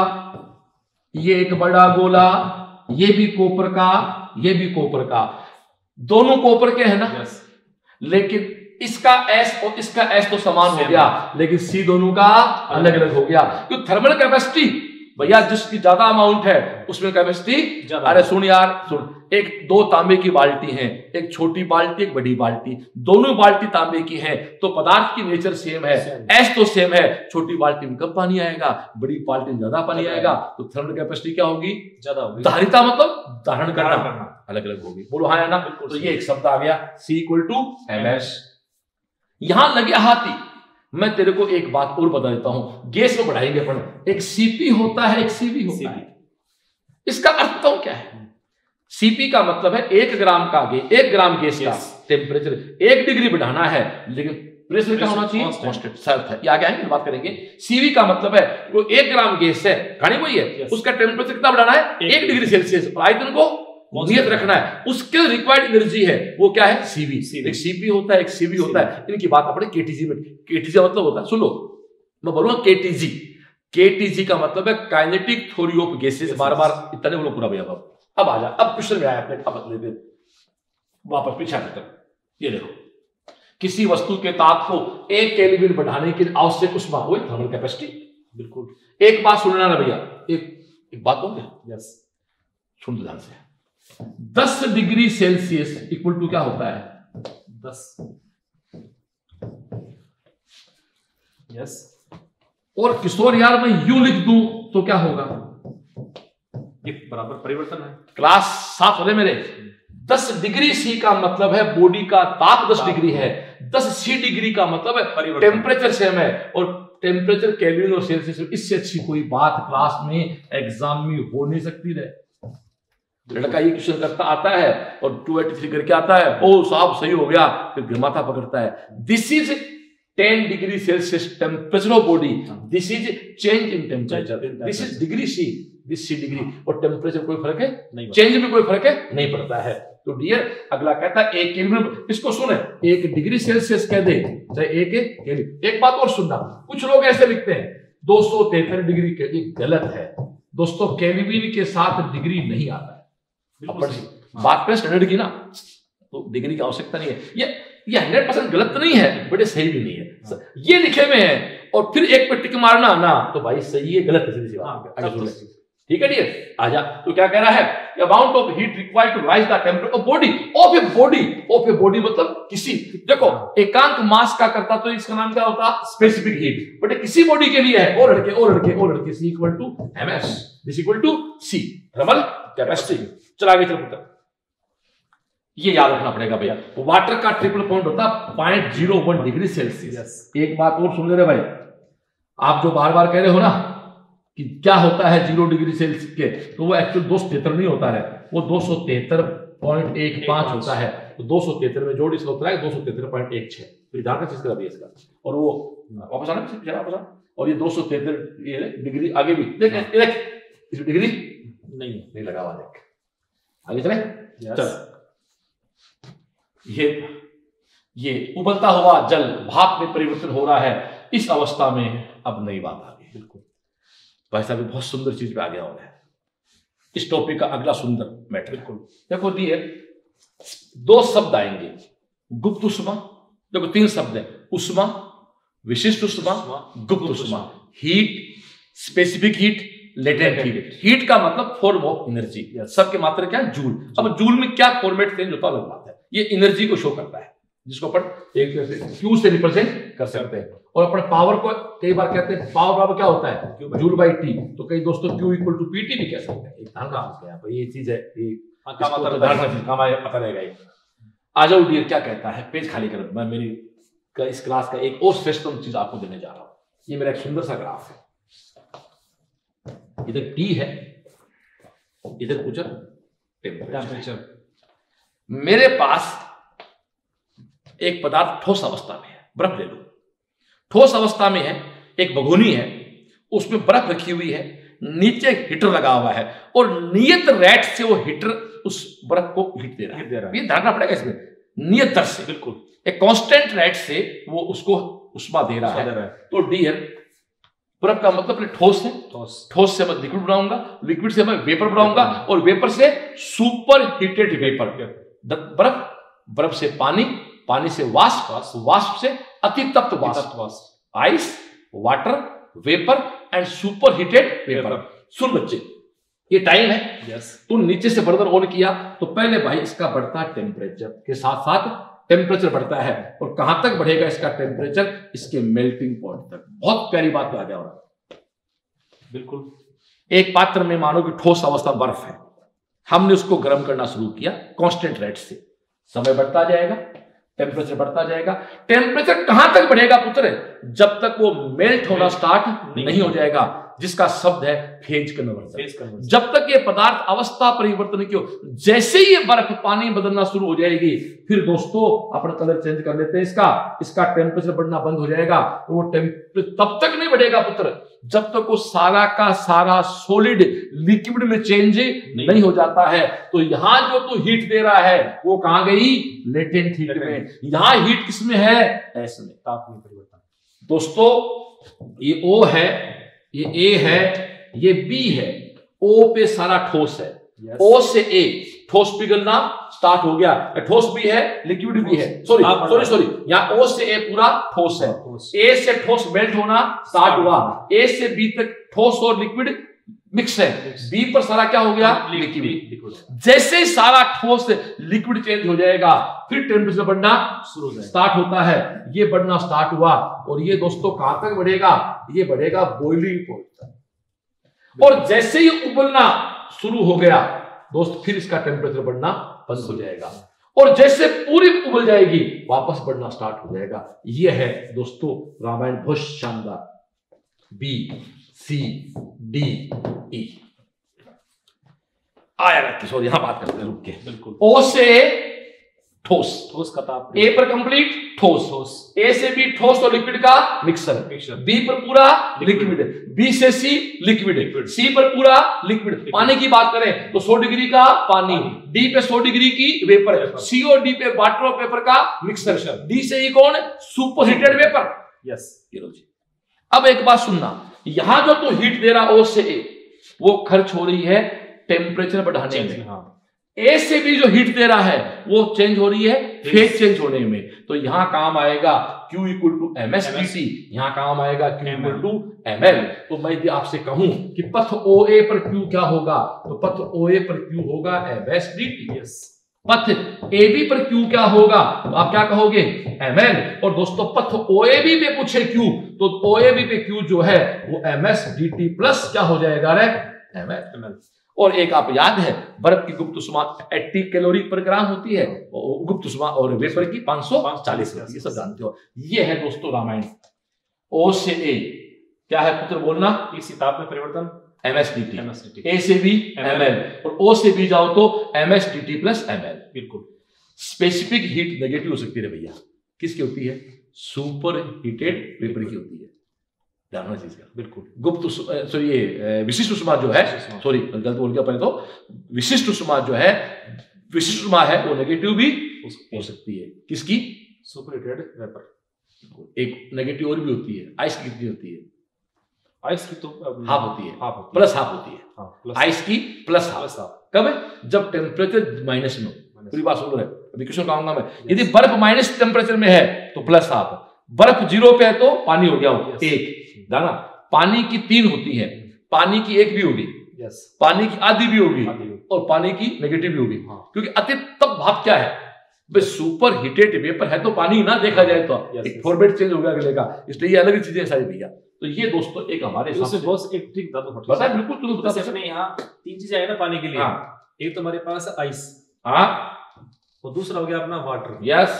ये एक बड़ा गोला, ये भी कॉपर का, ये भी कॉपर का, दोनों कॉपर के है ना? yes. लेकिन इसका S और इसका S तो समान हो गया, लेकिन C दोनों का अलग अलग हो गया। तो थर्मल कैपेसिटी भैया जिसकी ज्यादा अमाउंट है उसमें कैपेसिटी। अरे सुन यार सुन, एक दो तांबे की बाल्टी है, एक छोटी बाल्टी एक बड़ी बाल्टी, दोनों बाल्टी तांबे की है, तो पदार्थ की नेचर सेम है, एस तो सेम है। छोटी बाल्टी में कम पानी आएगा, बड़ी बाल्टी में ज्यादा पानी आएगा, तो थर्मल कैपेसिटी क्या होगी? ज्यादा होगी। धारिता मतलब धारण करना अलग अलग होगी। बोलो हाँ या ना? तो ये एक शब्द आ गया C equal to M S. यहां लगे हाथी, मैं तेरे को एक बात और बता देता हूं, गैस में बढ़ाएंगे अपन, एक सीपी होता है एक सीवी होता है। इसका अर्थ तो क्या है? सीपी का मतलब है एक ग्राम का गे, एक ग्राम गैस का टेम्परेचर एक डिग्री बढ़ाना है, लेकिन प्रेशर क्या होना चाहिए? कांस्टेंट। शर्त है, ये आगे आएंगे बात करेंगे। सीवी का मतलब है वो एक ग्राम गैस है, खानी वही है, उसका टेम्परेचर कितना बढ़ाना है? एक डिग्री सेल्सियस। आयतन को नियत रखना है, उसके रिक्वायर्ड एनर्जी है वो क्या है? सीवी। एक सीपी होता है एक सीवी होता है। इनकी बात अपने केटीजी में, केटीजी मतलब होता है, सुन लो मैं बोलूंगा केटीजी। केटीजी का मतलब है काइनेटिक थ्योरी ऑफ गैसेस। बार बार इतना नहीं बोलो पूरा भैया। अब अब आ जा, अब क्वेश्चन में आया अपने, अब लेते वापस पीछे आते। ये देखो, किसी वस्तु के ताप को एक केल्विन बढ़ाने के लिए आवश्यक उष्मा वही थर्मल कैपेसिटी। बिल्कुल। एक बात सुनना ना भैया, एक एक बात होंगे, यस सुन ध्यान से। दस डिग्री सेल्सियस इक्वल टू क्या होता है? दस। यस। और किशोर यार मैं यू लिख दूं तो क्या होगा? ये बराबर परिवर्तन है। क्लास साफ हो रहे मेरे? दस डिग्री सी का मतलब है बॉडी का ताप दस डिग्री है, दस सी डिग्री का मतलब है टेम्परेचर सेम है, और टेम्परेचर केल्विन और सेल्सियस, इससे अच्छी कोई बात क्लास में एग्जाम में हो नहीं सकती रहे। लड़का ये क्वेश्चन करता आता है और दो सौ तिरासी करके आता है, ओ साहब सही हो गया, फिर माथा पकड़ता है। This is ten degree Celsius temperature of body, this is change in temperature, this is degree C, this C degree, और टेम्परेचर कोई फर्क है नहीं, चेंज में कोई फर्क है नहीं पड़ता है। तो डियर अगला कहता है एक केल्विन, इसको सुने, एक डिग्री सेल्सियस कह दे चाहे एक केल्विन। एक बात और सुनना, कुछ लोग ऐसे लिखते हैं दो सौ तिहत्तर डिग्री के, ये गलत है दोस्तों, केल्विन के साथ डिग्री नहीं आता है। बात करें स्टैंडर्ड की ना, तो डिग्री की आवश्यकता नहीं है। ये ये हंड्रेड परसेंट गलत नहीं है, बट ये सही भी नहीं है। ये लिखे हुए हैं और फिर एक पे टिक मारना ना, तो भाई सही है गलत है, सीधी सी बात। आगे सुन ले, ठीक है डियर, आजा। तो क्या कह रहा है? Amount of heat required to raise the temperature of body, of a body, of a body मतलब किसी, देखो एकांक मास का करता तो इसका नाम क्या होता? स्पेसिफिक हीट, बट किसी बॉडी के लिए है, और लड़के और लड़के और लड़के, C equal to M S, this equal to C, thermal capacity. चल आगे चल पुत्र, ये याद रखना पड़ेगा भैया। वाटर का ट्रिपल पॉइंट होता है point zero one degree Celsius. एक बात और सुन ले रहे भाई, आप जो बार बार कह रहे हो ना कि क्या होता है जीरो डिग्री सेल्सियस के, तो वो एक्चुअल दो सौ तिहत्तर नहीं होता है, वो दो सौ तिहत्तर पॉइंट एक पांच होता है। तो दो सौ तिहत्तर में जोड़ इसका होता है दो सौ तिहत्तर पॉइंट एक छह, तो ध्यान का चीज करा भी इसका, और वो वापस आना वापस आना, और ये दो सौ तिहत्तर ये डिग्री आगे भी देख, देख इस डिग्री नहीं नहीं लगा हुआ, देख आगे चले। चल ये ये उबलता हुआ जल भाप में परिवर्तन हो रहा है, इस अवस्था में अब नई बात आ गई। बिल्कुल भाई साहब बहुत सुंदर चीज पे आ गया हो है इस टॉपिक का अगला सुंदर मैटर। बिल्कुल देखो दिए दो शब्द आएंगे, गुप्त उष्मा, देखो तीन शब्द है, उष्मा, विशिष्ट उष्मा, गुप्त उष्मा। Heat, specific heat, latent heat. Heat का मतलब फॉर्म ऑफ एनर्जी, सबके मात्रा क्या? जूल। अब जूल में क्या फॉर्मेट चेंज होता अलग बात है, ये एनर्जी को शो करता है, जिसको अपन एक तरह से क्यू से रिप्रेजेंट कर सकते हैं। और अपन पावर को कई बार कहते हैं पावर बराबर क्या होता है? Joule by T. तो कई दोस्तों क्यू इक्वल टू पीटी भी कह सकते हैं। एक धारणा है यहाँ पर, ये चीज है, ये पता रहेगा। आ जाओ डियर, क्या कहता है? पेज खाली कर, मैं मेरी इस क्लास का एक और श्रेष्ठतम चीज आपको देने जा रहा हूं। ये मेरा एक सुंदर सा ग्राफ है, इधर टी है, इधर कुछ टेम्परेचर। मेरे पास एक पदार्थ ठोस अवस्था में है, बर्फ ले लो, ठोस अवस्था में है, एक भगोनी है, उसमें बर्फ रखी हुई है, नीचे हीटर लगा हुआ है, और नियत रेट से वो हीटर उस बर्फ को हीट दे रहा है। ये ध्यान रखना पड़ेगा इसमें, नियत दर से, बिल्कुल एक कांस्टेंट रेट से वो उसको उष्मा दे रहा है। तो डियर बर्फ का मतलब ठोस है, ठोस ठोस से मैं लिक्विड बनाऊंगा, लिक्विड से मैं वेपर बनाऊंगा, और वेपर से सुपर हीटेड वेपर। बर्फ, बर्फ से पानी, पानी से वाष्प, वाष्प से अतितप्त वाष्प, ice, water, vapour and super heated vapour. सुन बच्चे, ये टाइम है, yes. तू नीचे से बर्नर ऑन किया तो पहले भाई इसका बढ़ता टेम्परेचर के साथ साथ टेम्परेचर बढ़ता है, और कहां तक बढ़ेगा इसका टेम्परेचर? इसके मेल्टिंग पॉइंट तक। बहुत प्यारी बात पे आ गया। बिल्कुल एक पात्र में मानो कि ठोस अवस्था बर्फ है, हमने उसको गर्म करना शुरू किया कांस्टेंट रेट से, समय बढ़ता जाएगा, टेम्परेचर बढ़ता जाएगा। टेम्परेचर कहां तक बढ़ेगा पुत्र? जब तक वो मेल्ट होना स्टार्ट नहीं, नहीं हो जाएगा, जिसका शब्द है फेज कन्वर्जन। जब तक ये पदार्थ अवस्था परिवर्तन की हो, जैसे ही ये बर्फ पानी बदलना शुरू हो जाएगी, फिर दोस्तों अपना कलर चेंज कर लेते हैं इसका, इसका टेम्परेचर बढ़ना बंद हो जाएगा। वो टेम्परेचर तब तक नहीं बढ़ेगा पुत्र जब तक वो सारा का सारा सॉलिड लिक्विड में चेंज नहीं, नहीं हो जाता है। तो यहां जो तू हीट दे रहा है वो कहां गई? लेटेंट हीट में। यहां हीट किसमें है? एस में, ताप में परिवर्तन। दोस्तों ये O है, ये A है, ये B है, O पे सारा ठोस है, yes. O से A ठोस पिघलना स्टार्ट हो गया, ठोस भी है लिक्विड भी है, सॉरी सॉरी सॉरी यहाँ O से A पूरा ठोस है, A से ठोस मेल्ट होना स्टार्ट हुआ, A से B तक ठोस और लिक्विड मिक्स है, बी पर सारा क्या हो गया, लिक्विड। जैसे ही सारा ठोस लिक्विड चेंज हो जाएगा फिर टेम्परेचर बढ़ना शुरू हो स्टार्ट होता है। ये बढ़ना स्टार्ट हुआ और ये दोस्तों कहां तक बढ़ेगा, ये बढ़ेगा बॉइलिंग पॉइंट तक। और जैसे ही उबलना शुरू हो गया दोस्त फिर इसका टेम्परेचर बढ़ना बंद हो जाएगा और जैसे पूरी उबल जाएगी वापस बढ़ना स्टार्ट हो जाएगा। ये है दोस्तों रामायण बहुत शानदार। बी सी डी ई आया किशोर, यहां बात करते हैं रुक के। बिल्कुल। ओ से ठोस, ठोस का ताप, ए पर कंप्लीट ठोस, ठोस ए से बी ठोस और लिक्विड का मिक्सर, मिक्सर बी पर पूरा लिक्विड, बी से सी लिक्विड, सी पर पूरा लिक्विड। पानी की बात करें तो सौ डिग्री का पानी, डी पे सौ डिग्री की वेपर, सी और डी पे वाटर और पेपर का मिक्सर, डी से ई कौन, सुपर हीटेड वेपर। यस जी। अब एक बात सुनना, यहां जो तू हीट दे रहा ओ से ए वो खर्च हो रही है टेम्परेचर बढ़ाने में, हाँ। ए से बी जो हीट दे रहा है वो चेंज हो रही है फेज चेंज होने में। तो यहां काम आएगा Q equal to M S D T, यहां काम आएगा Q equal to M L. तो मैं यदि आपसे कहूं कि पथ O A पर Q क्या होगा, तो पथ O A पर Q होगा एम एस डी टी। पथ A B पर Q क्या होगा, तो आप क्या कहोगे, एम एल। और दोस्तों पथ O A B पे पूछे Q तो O A B पे Q जो है वो M S D T plus क्या हो जाएगा रे, एम एल। और एक आप याद है बर्फ की गुप्त उष्मा अस्सी कैलोरी पर ग्राम होती है, गुप्त उष्मा और वेपर की पाँच सौ चालीस होती है, ये सब जानते हो। ये है दोस्तों रामायण। ओ से ए क्या है पुत्र बोलना, इसी ताप में परिवर्तन M S D T, A से बी एम एल और ओ से बी जाओ तो M S D T plus M L. बिल्कुल। स्पेसिफिक हीट नेगेटिव हो सकती है भैया, किसकी होती है, सुपर हीटेड वेपर की होती है, जानना चीज का। बिल्कुल। गुप्त सॉरी ये विशिष्ट उष्मा जो है, सॉरी गलत बोल गया पहले, तो विशिष्ट उष्मा जो है, विशिष्ट उष्मा है वो नेगेटिव भी हो सकती है, किसकी, सुपर हीटेड वेपर। एक नेगेटिव और भी होती है, आइस की कितनी होती है, आइस की तो हाफ होती है, हाफ प्लस हाफ होती है, आइस की प्लस हाफ। कब, जब टेम्परेचर माइनस में हो। पूरी बात सुन रहे, अभी क्वेश्चन कहूंगा मैं, यदि बर्फ माइनस टेम्परेचर में है तो प्लस हाफ, बर्फ जीरो पे है तो पानी हो गया एक, दाना। पानी की तीन होती है, पानी की एक भी होगी, yes. पानी की आधी भी होगी और पानी की नेगेटिव भी होगी, हाँ। क्योंकि अति तब भाप क्या है, सुपर हीटेड वेपर है तो पानी ना देखा जाए तो yes, फॉर्मेट चेंज हो गया अगले का, इसलिए ये अलग चीजें सारी भैया। तो ये दोस्तों एक हमारे बॉस एक ट्रिक बता दो, बता बिल्कुल तुम बता सकते हैं। यहाँ तीन चीजें है ना पानी के लिए, हाँ। एक तो हमारे पास आइस, हाँ, और दूसरा हो गया अपना वाटर, यस,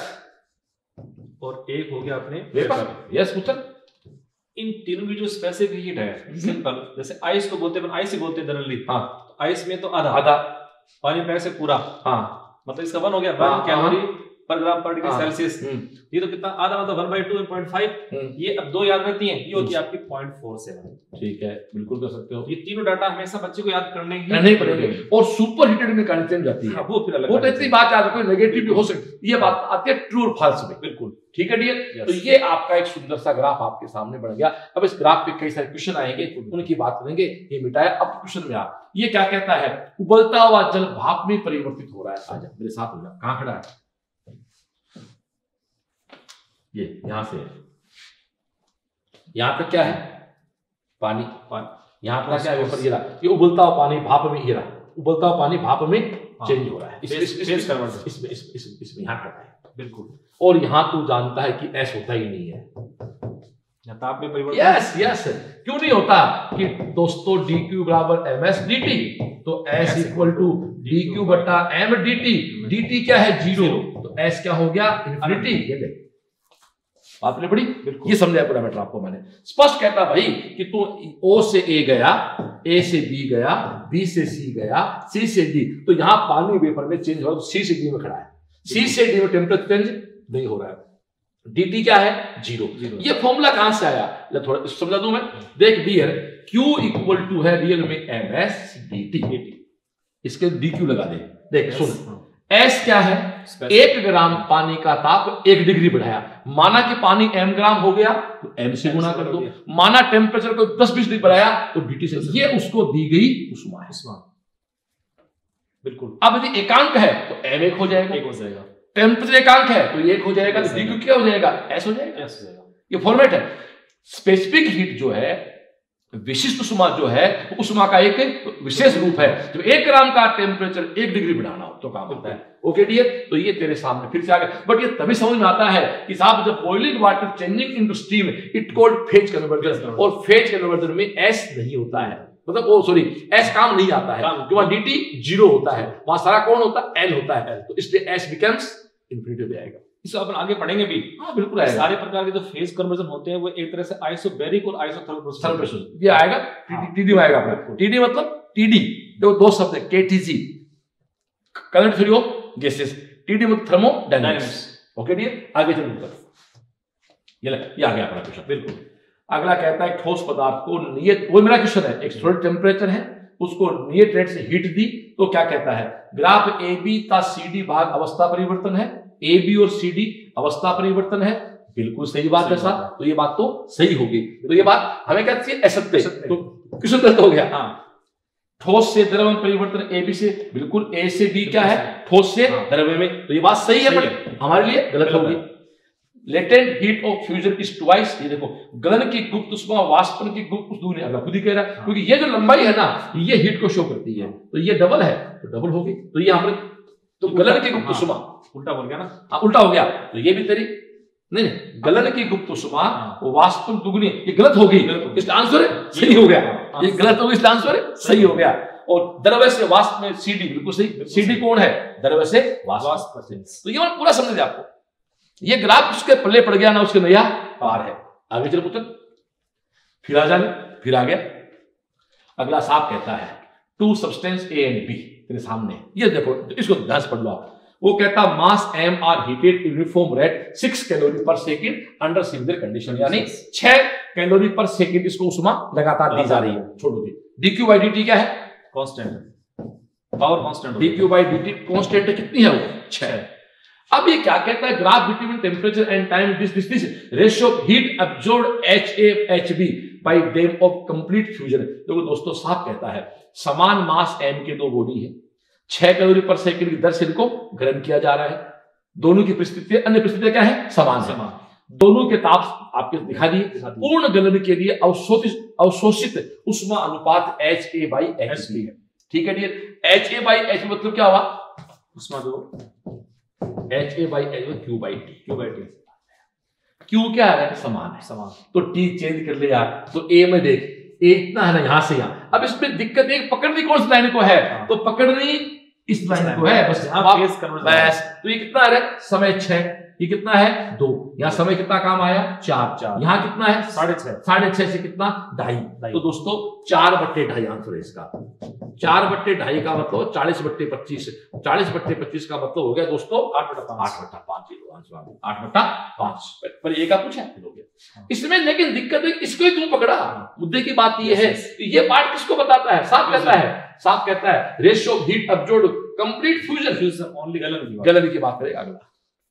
और एक हो गया अपने वेपर, यस पुत्र। इन तीनों की जो स्पेसिफिक हीट है सिंपल, जैसे आइस को बोलते हैं आइस ही बोलते हैं जनरली, हाँ। तो आइस में तो आधा आधा, पानी में से पूरा, हाँ। मतलब इसका वन हो गया वन कैलोरी पर ग्राम पर डिग्री सेल्सियस। ये तो कितना, आधा मतलब one by two point five. ये अब दो याद रहती हैं, ये होती है आपकी पॉइंट फोर सेवन। ठीक है, बिल्कुल कर सकते हो। ये तीनों डाटा हमेशा बच्चे को याद करने ही नहीं पड़ेंगे। और सुपर हीटेड में कहानी चेंज जाती है, वो फिर अलग, वो तो इतनी बात याद रखो, नेगेटिव भी हो सकती है, ये बात आती है ट्रू और फॉल्स में। बिल्कुल ठीक है डियर। तो ये आपका एक सुंदर सा ग्राफ आपके सामने बन गया। अब इस ग्राफ पे कई सारे क्वेश्चन आएंगे, उनकी बात करेंगे। ये मिटाया। अब क्वेश्चन में आप, ये क्या कहता है, उबलता हुआ जल भाप में परिवर्तित हो रहा है। आजा मेरे साथ हो जा, कहां खड़ा है, ये यहां से, यहां तक क्या है, पानी, पानी, यहां पर क्या है, वेपर, ये उबलता हुआ पानी भाप में, हीरा उबलता हुआ पानी भाप में चेंज हो रहा है, इसमें इसमें यहां खड़ा है। बिल्कुल। और यहां तू जानता है कि एस होता ही नहीं है, ताप में परिवर्तन। यस यस, क्यों नहीं होता कि दोस्तों डी क्यू बराबर एम एस डी टी, तो S equal to D Q बटा M D T. D T क्या है, जीरो, तो एस क्या हो गया, इन्फिनिटी। ये देख आपने पढ़ी, ये समझाया पूरा मैटर आपको मैंने। स्पष्ट कहता भाई कि तू ओ से ए गया, ए से बी गया, बी से सी गया, सी से डी, तो यहां पानी वेपर में चेंज हो रहा है, तो सी से डी में खड़ा है, सी से डी में टेम्परेचर चेंज नहीं हो रहा है। dt क्या है, जीरो। ये फॉर्मूला कहां से आया, थोड़ा समझा दूं मैं, देख डियर, q इक्वल टू है रियल में एम एस डी टी, इसके dq लगा दे। देख सुन, s क्या है, एक ग्राम पानी का ताप एक डिग्री बढ़ाया, माना कि पानी m ग्राम हो गया तो m से गुणा कर दो, माना टेम्परेचर को दस बीस डिग्री बढ़ाया तो dt से, ये उसको दी गई उष्मा है। बिल्कुल। अब यदि एकांक है तो m एक हो जाएगा, एक हो जाएगा, टेम्परेचर एकांक है तो एक हो जाएगा, तो dq क्या हो जाएगा, s हो जाएगा, s हो जाएगा। ये फॉर्मेट है। स्पेसिफिक हीट जो है विशिष्ट उष्मा जो है वो उष्मा का एक विशेष रूप है। जब एक ग्राम का टेम्परेचर एक डिग्री बढ़ाना हो तो काम होता है। ओके डियर, तो ये तेरे सामने फिर से आ गया, बट ये तभी समझ में आता है कि साहब जब boiling water changing into steam it called phase conversion, और फेज कन्वर्जन में एस नहीं होता है, मतलब ओ सॉरी एस काम नहीं आता है क्योंकि वहां dt जीरो होता है, वहां सारा कौन होता है, n होता है, तो इसलिए s बिकम्स इन्फिनिटी पे आएगा। इसको अपन आगे पढ़ेंगे भी। हाँ बिल्कुल आएगा। सारे प्रकार के जो फेज कन्वर्जन होते हैं वो एक तरह से आइसोबैरिक और आइसोथर्मल प्रोसेस ये आएगा, टीडी में आएगा अपना। टीडी मतलब टीडी तो दो शब्द है, KTG current theory of gases, TD मतलब थर्मोडायनामिक्स। ओके डियर, आगे चलते हैं, ये ये आ गया अपना क्वेश्चन। बिल्कुल अगला कहता है ठोस पदार्थ को नियत, वो मेरा क्वेश्चन है, एक सॉलिड टेम्परेचर है उसको नियत रेट से हीट दी तो क्या कहता है, ग्राफ ए बी का सी डी भाग अवस्था परिवर्तन है, ए बी और सी डी अवस्था परिवर्तन है। बिल्कुल सही बात है साहब, तो ये बात तो सही होगी, तो ये बात हमें कहती है असत्य, तो क्वेश्चन गलत हो गया। हाँ। ठोस से द्रव में परिवर्तन ए बी से, बिल्कुल ए से बी क्या है, ठोस से द्रव में, तो ये बात सही है, बट हमारे लिए गलत होगी। Latent heat of fusion is twice, ये देखो गलन की गुप्त उष्मा वाष्पन की गुप्त दूरी, अगला खुद ही कह रहा है, क्योंकि ये जो लंबाई है ना ये हीट को शो करती है, तो ये डबल है तो डबल होगी, तो ये हमने तो गलन की गुप्त उष्मा उल्टा बोल गया ना, हाँ उल्टा हो गया, तो ये भी तेरी नहीं नहीं गलन की गुप्त उष्मा वाष्पन दुगुनी, ये गलत होगी, इसलिए आंसर सही हो गया, ये गलत होगी इसलिए आंसर सही हो गया। और द्रव्य से वाष्प में सीडी, बिल्कुल सही, सीडी कौन है, द्रव्य से वाष्प, तो ये पूरा समझ आपको, ये ग्राफ उसके पल्ले पड़ गया ना उसके नया पार है। आगे चलो पुत्र, फिर आ जाने, फिर आ गया अगला साफ कहता है two substance A and B तेरे सामने, ये देखो इसको ध्यान से पढ़ लो आप, वो कहता mass M are heated uniform rate six calorie per second under similar condition, यानी छह कैलोरी पर सेकंड इसको उष्मा लगातार दी जा रही है। छोड़ो जी, डीक्यू बाई डी क्या है, constant, power constant, DQ by D constant कितनी है वो, छह। अब ये क्या कहता है, graph between temperature and time this this this ratio of heat absorbed H A H B by them of complete fusion. देखो दोस्तों साफ कहता है समान मास एम के दो बॉडी है, छह कैलोरी पर सेकंड की दर से इनको गर्म किया जा रहा है, दोनों की परिस्थितियां अन्य परिस्थितियां क्या है, समान समान, दोनों के ताप आपके दिखा दिए, पूर्ण गलन के लिए अवशोषित अवशोषित उष्मा अनुपात H A by H B है। ठीक है dear, H A by H मतलब क्या हुआ, उष्मा जो H A by H Q by T, Q by T, Q क्या है, समान है, समान, तो टी चेंज कर ले यार, तो ए में देख ए इतना है ना यहां से यहां, अब इसमें दिक्कत एक पकड़नी कौन सी लाइन को है, तो पकड़नी इस लाइन को है, बस बस, तो ये कितना है समय छह, ये कितना है दो, यहाँ समय कितना काम आया चार, चार यहाँ कितना है साढ़े छह, साढ़े छह से कितना ढाई, तो दोस्तों चार बट्टे ढाई आंसर है इसका, चार बट्टे ढाई का मतलब चालीस बट्टे पच्चीस, चालीस बट्टे पच्चीस का मतलब हो गया दोस्तों आठ बट्टा पांच, आठ बट्टा पांच आंसर, आठ बट्टा पांच, पर एक का पूछा हो गया इसमें, लेकिन दिक्कत है इसको ही तुम पकड़ा, मुद्दे की बात ये है, ये पार्ट किसको बताता है, साफ कहता है, साफ कहता है ratio of heat absorbed complete fusion, fusion only गलन, गलन की बात करेगा अगला,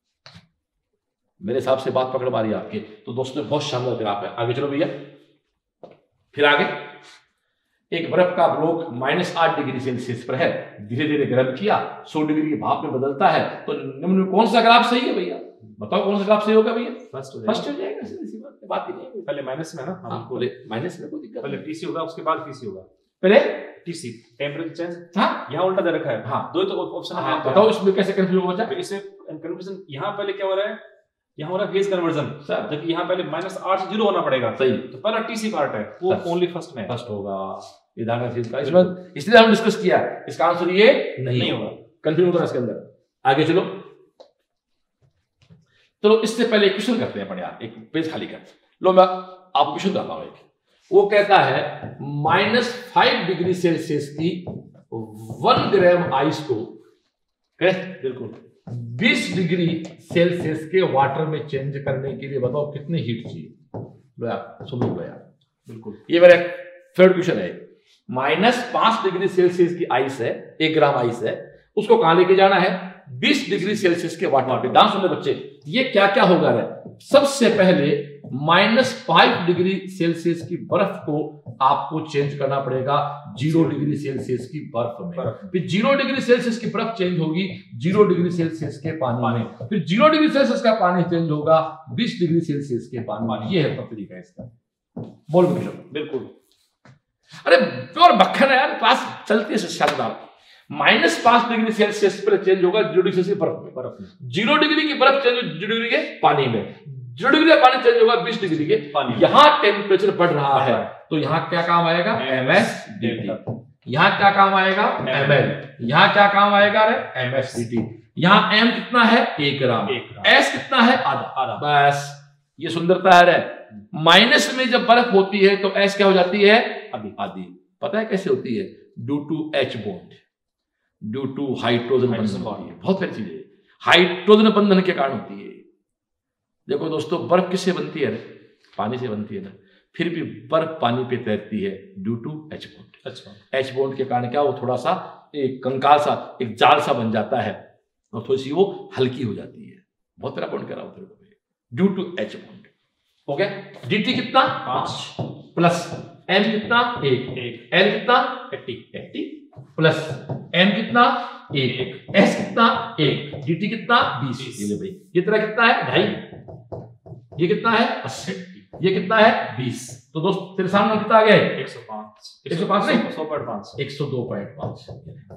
मेरे हिसाब से बात पकड़ मारी आपके, तो दोस्तों बहुत शानदार ग्राफ है। आगे चलो भैया, फिर आगे एक बर्फ का ब्लॉक माइनस आठ डिग्री सेल्सियस पर है, धीरे धीरे गर्म किया, सौ डिग्री के भाप में बदलता है, तो निम्न कौन सा ग्राफ सही है भैया, बताओ कौन सा ग्राफ सही होगा भैया, फर्स्ट फर्स्ट हो जाएगा, सीधी बात है, बात ही नहीं, पहले माइनस में ना, हां बोले माइनस में कोई दिक्कत, पहले टीसी होगा उसके बाद पीसी होगा, पहले टीसी टेम्परेचर चेंज, हां यहां उल्टा दे रखा है, हां दो तो ऑप्शन है, बताओ इसमें कैसे कंफ्यूज हो जाए, इसमें कंफ्यूजन यहां पहले क्या हो रहा है, यहाँ हो रहा है फेज कन्वर्जन, जबकि यहाँ पहले माइनस आठ से जीरो होना पड़ेगा, सही, तो पहला टीसी पार्ट है वो ओनली फर्स्ट में, फर्स्ट होगा, ये ध्यान रखिए इसका, इसमें इसलिए हम डिस्कस किया, इसका आंसर ये नहीं, नहीं होगा, कंफ्यूज होगा इसके अंदर। आगे चलो, चलो इससे पहले क्वेश्चन करते हैं, बढ़िया एक पेज खाली कर लो, मैं आपको क्वेश्चन करता हूं, वो कहता है माइनस फाइव डिग्री सेल्सियस की वन ग्राम आइस को बिल्कुल बीस डिग्री सेल्सियस के वाटर में चेंज करने के लिए बताओ कितनी हीट चाहिए, लो यार सुन लो यार, बिल्कुल ये मेरा थर्ड क्वेश्चन है, माइनस पांच डिग्री सेल्सियस की आइस है, एक ग्राम आइस है, उसको कहां लेके जाना है, बीस डिग्री सेल्सियस के वाटर पे। डांस सुन बच्चे, ये क्या क्या होगा रे, सबसे पहले माइनस फाइव डिग्री सेल्सियस की बर्फ को आपको चेंज करना पड़ेगा जीरो डिग्री सेल्सियस की बर्फ में, फिर जीरो डिग्री सेल्सियस की बर्फ चेंज होगी जीरो डिग्री सेल्सियस के पानी में, फिर जीरो डिग्री सेल्सियस का पानी चेंज होगा बीस डिग्री सेल्सियस के पानी में, ये है तरीका इसका, बोल बिल्कुल। अरे प्योर भक्खन है यार, क्लास चलती है शिक्षादार। माइनस पांच डिग्री सेल्सियस पर चेंज होगा जीरो डिग्री सेल्सियस बर्फ में, बर्फ में जीरो डिग्री की बर्फ चेंज जीरो डिग्री के पानी में, जीरो डिग्री का पानी चेंज होगा बीस डिग्री के पानी। यहाँ टेम्परेचर बढ़ रहा है तो यहाँ क्या काम आएगा, एम एस डी टी। यहाँ क्या काम आएगा, एम एल। यहाँ क्या काम आएगा, अरे एम एस डी टी। यहाँ एम कितना है, एक ग्राम, एस कितना है, आधा आधा। बस ये सुंदरता है। माइनस में जब बर्फ होती है तो एस क्या हो जाती है, आधी आधी। पता है कैसे होती है, due to H bond, due to hydrogen बंधन होती है। बहुत सारी चीजें हाइड्रोजन बंधन के कारण होती है। देखो दोस्तों, बर्फ किससे बनती है, पानी से बनती है ना, फिर भी बर्फ पानी पे तैरती है ड्यू टू एच बॉन्ड। अच्छा, एच बॉन्ड के कारण क्या, वो थोड़ा सा एक कंकाल सा, एक जाल सा बन जाता है और थोड़ी सी वो हल्की हो जाती है। बहुत बड़ा बॉन्ड करा होता है ड्यू टू एच बॉन्ड। हो गया, dt कितना, पांच, प्लस m कितना, एक, एक, l कितना, एट्टी, एट्टी, प्लस m कितना, एक, s कितना, एक, dt कितना, बीस। ये ले भाई, ये तेरा कितना है, ढाई, ये कितना है, अस्सी, ये कितना है, बीस। तो दोस्त तेरे सामने कितना आ गया है, एक सौ पांच, एक सौ पांच नहीं, सौ पॉइंट पांच, एक सौ दो पॉइंट पांच।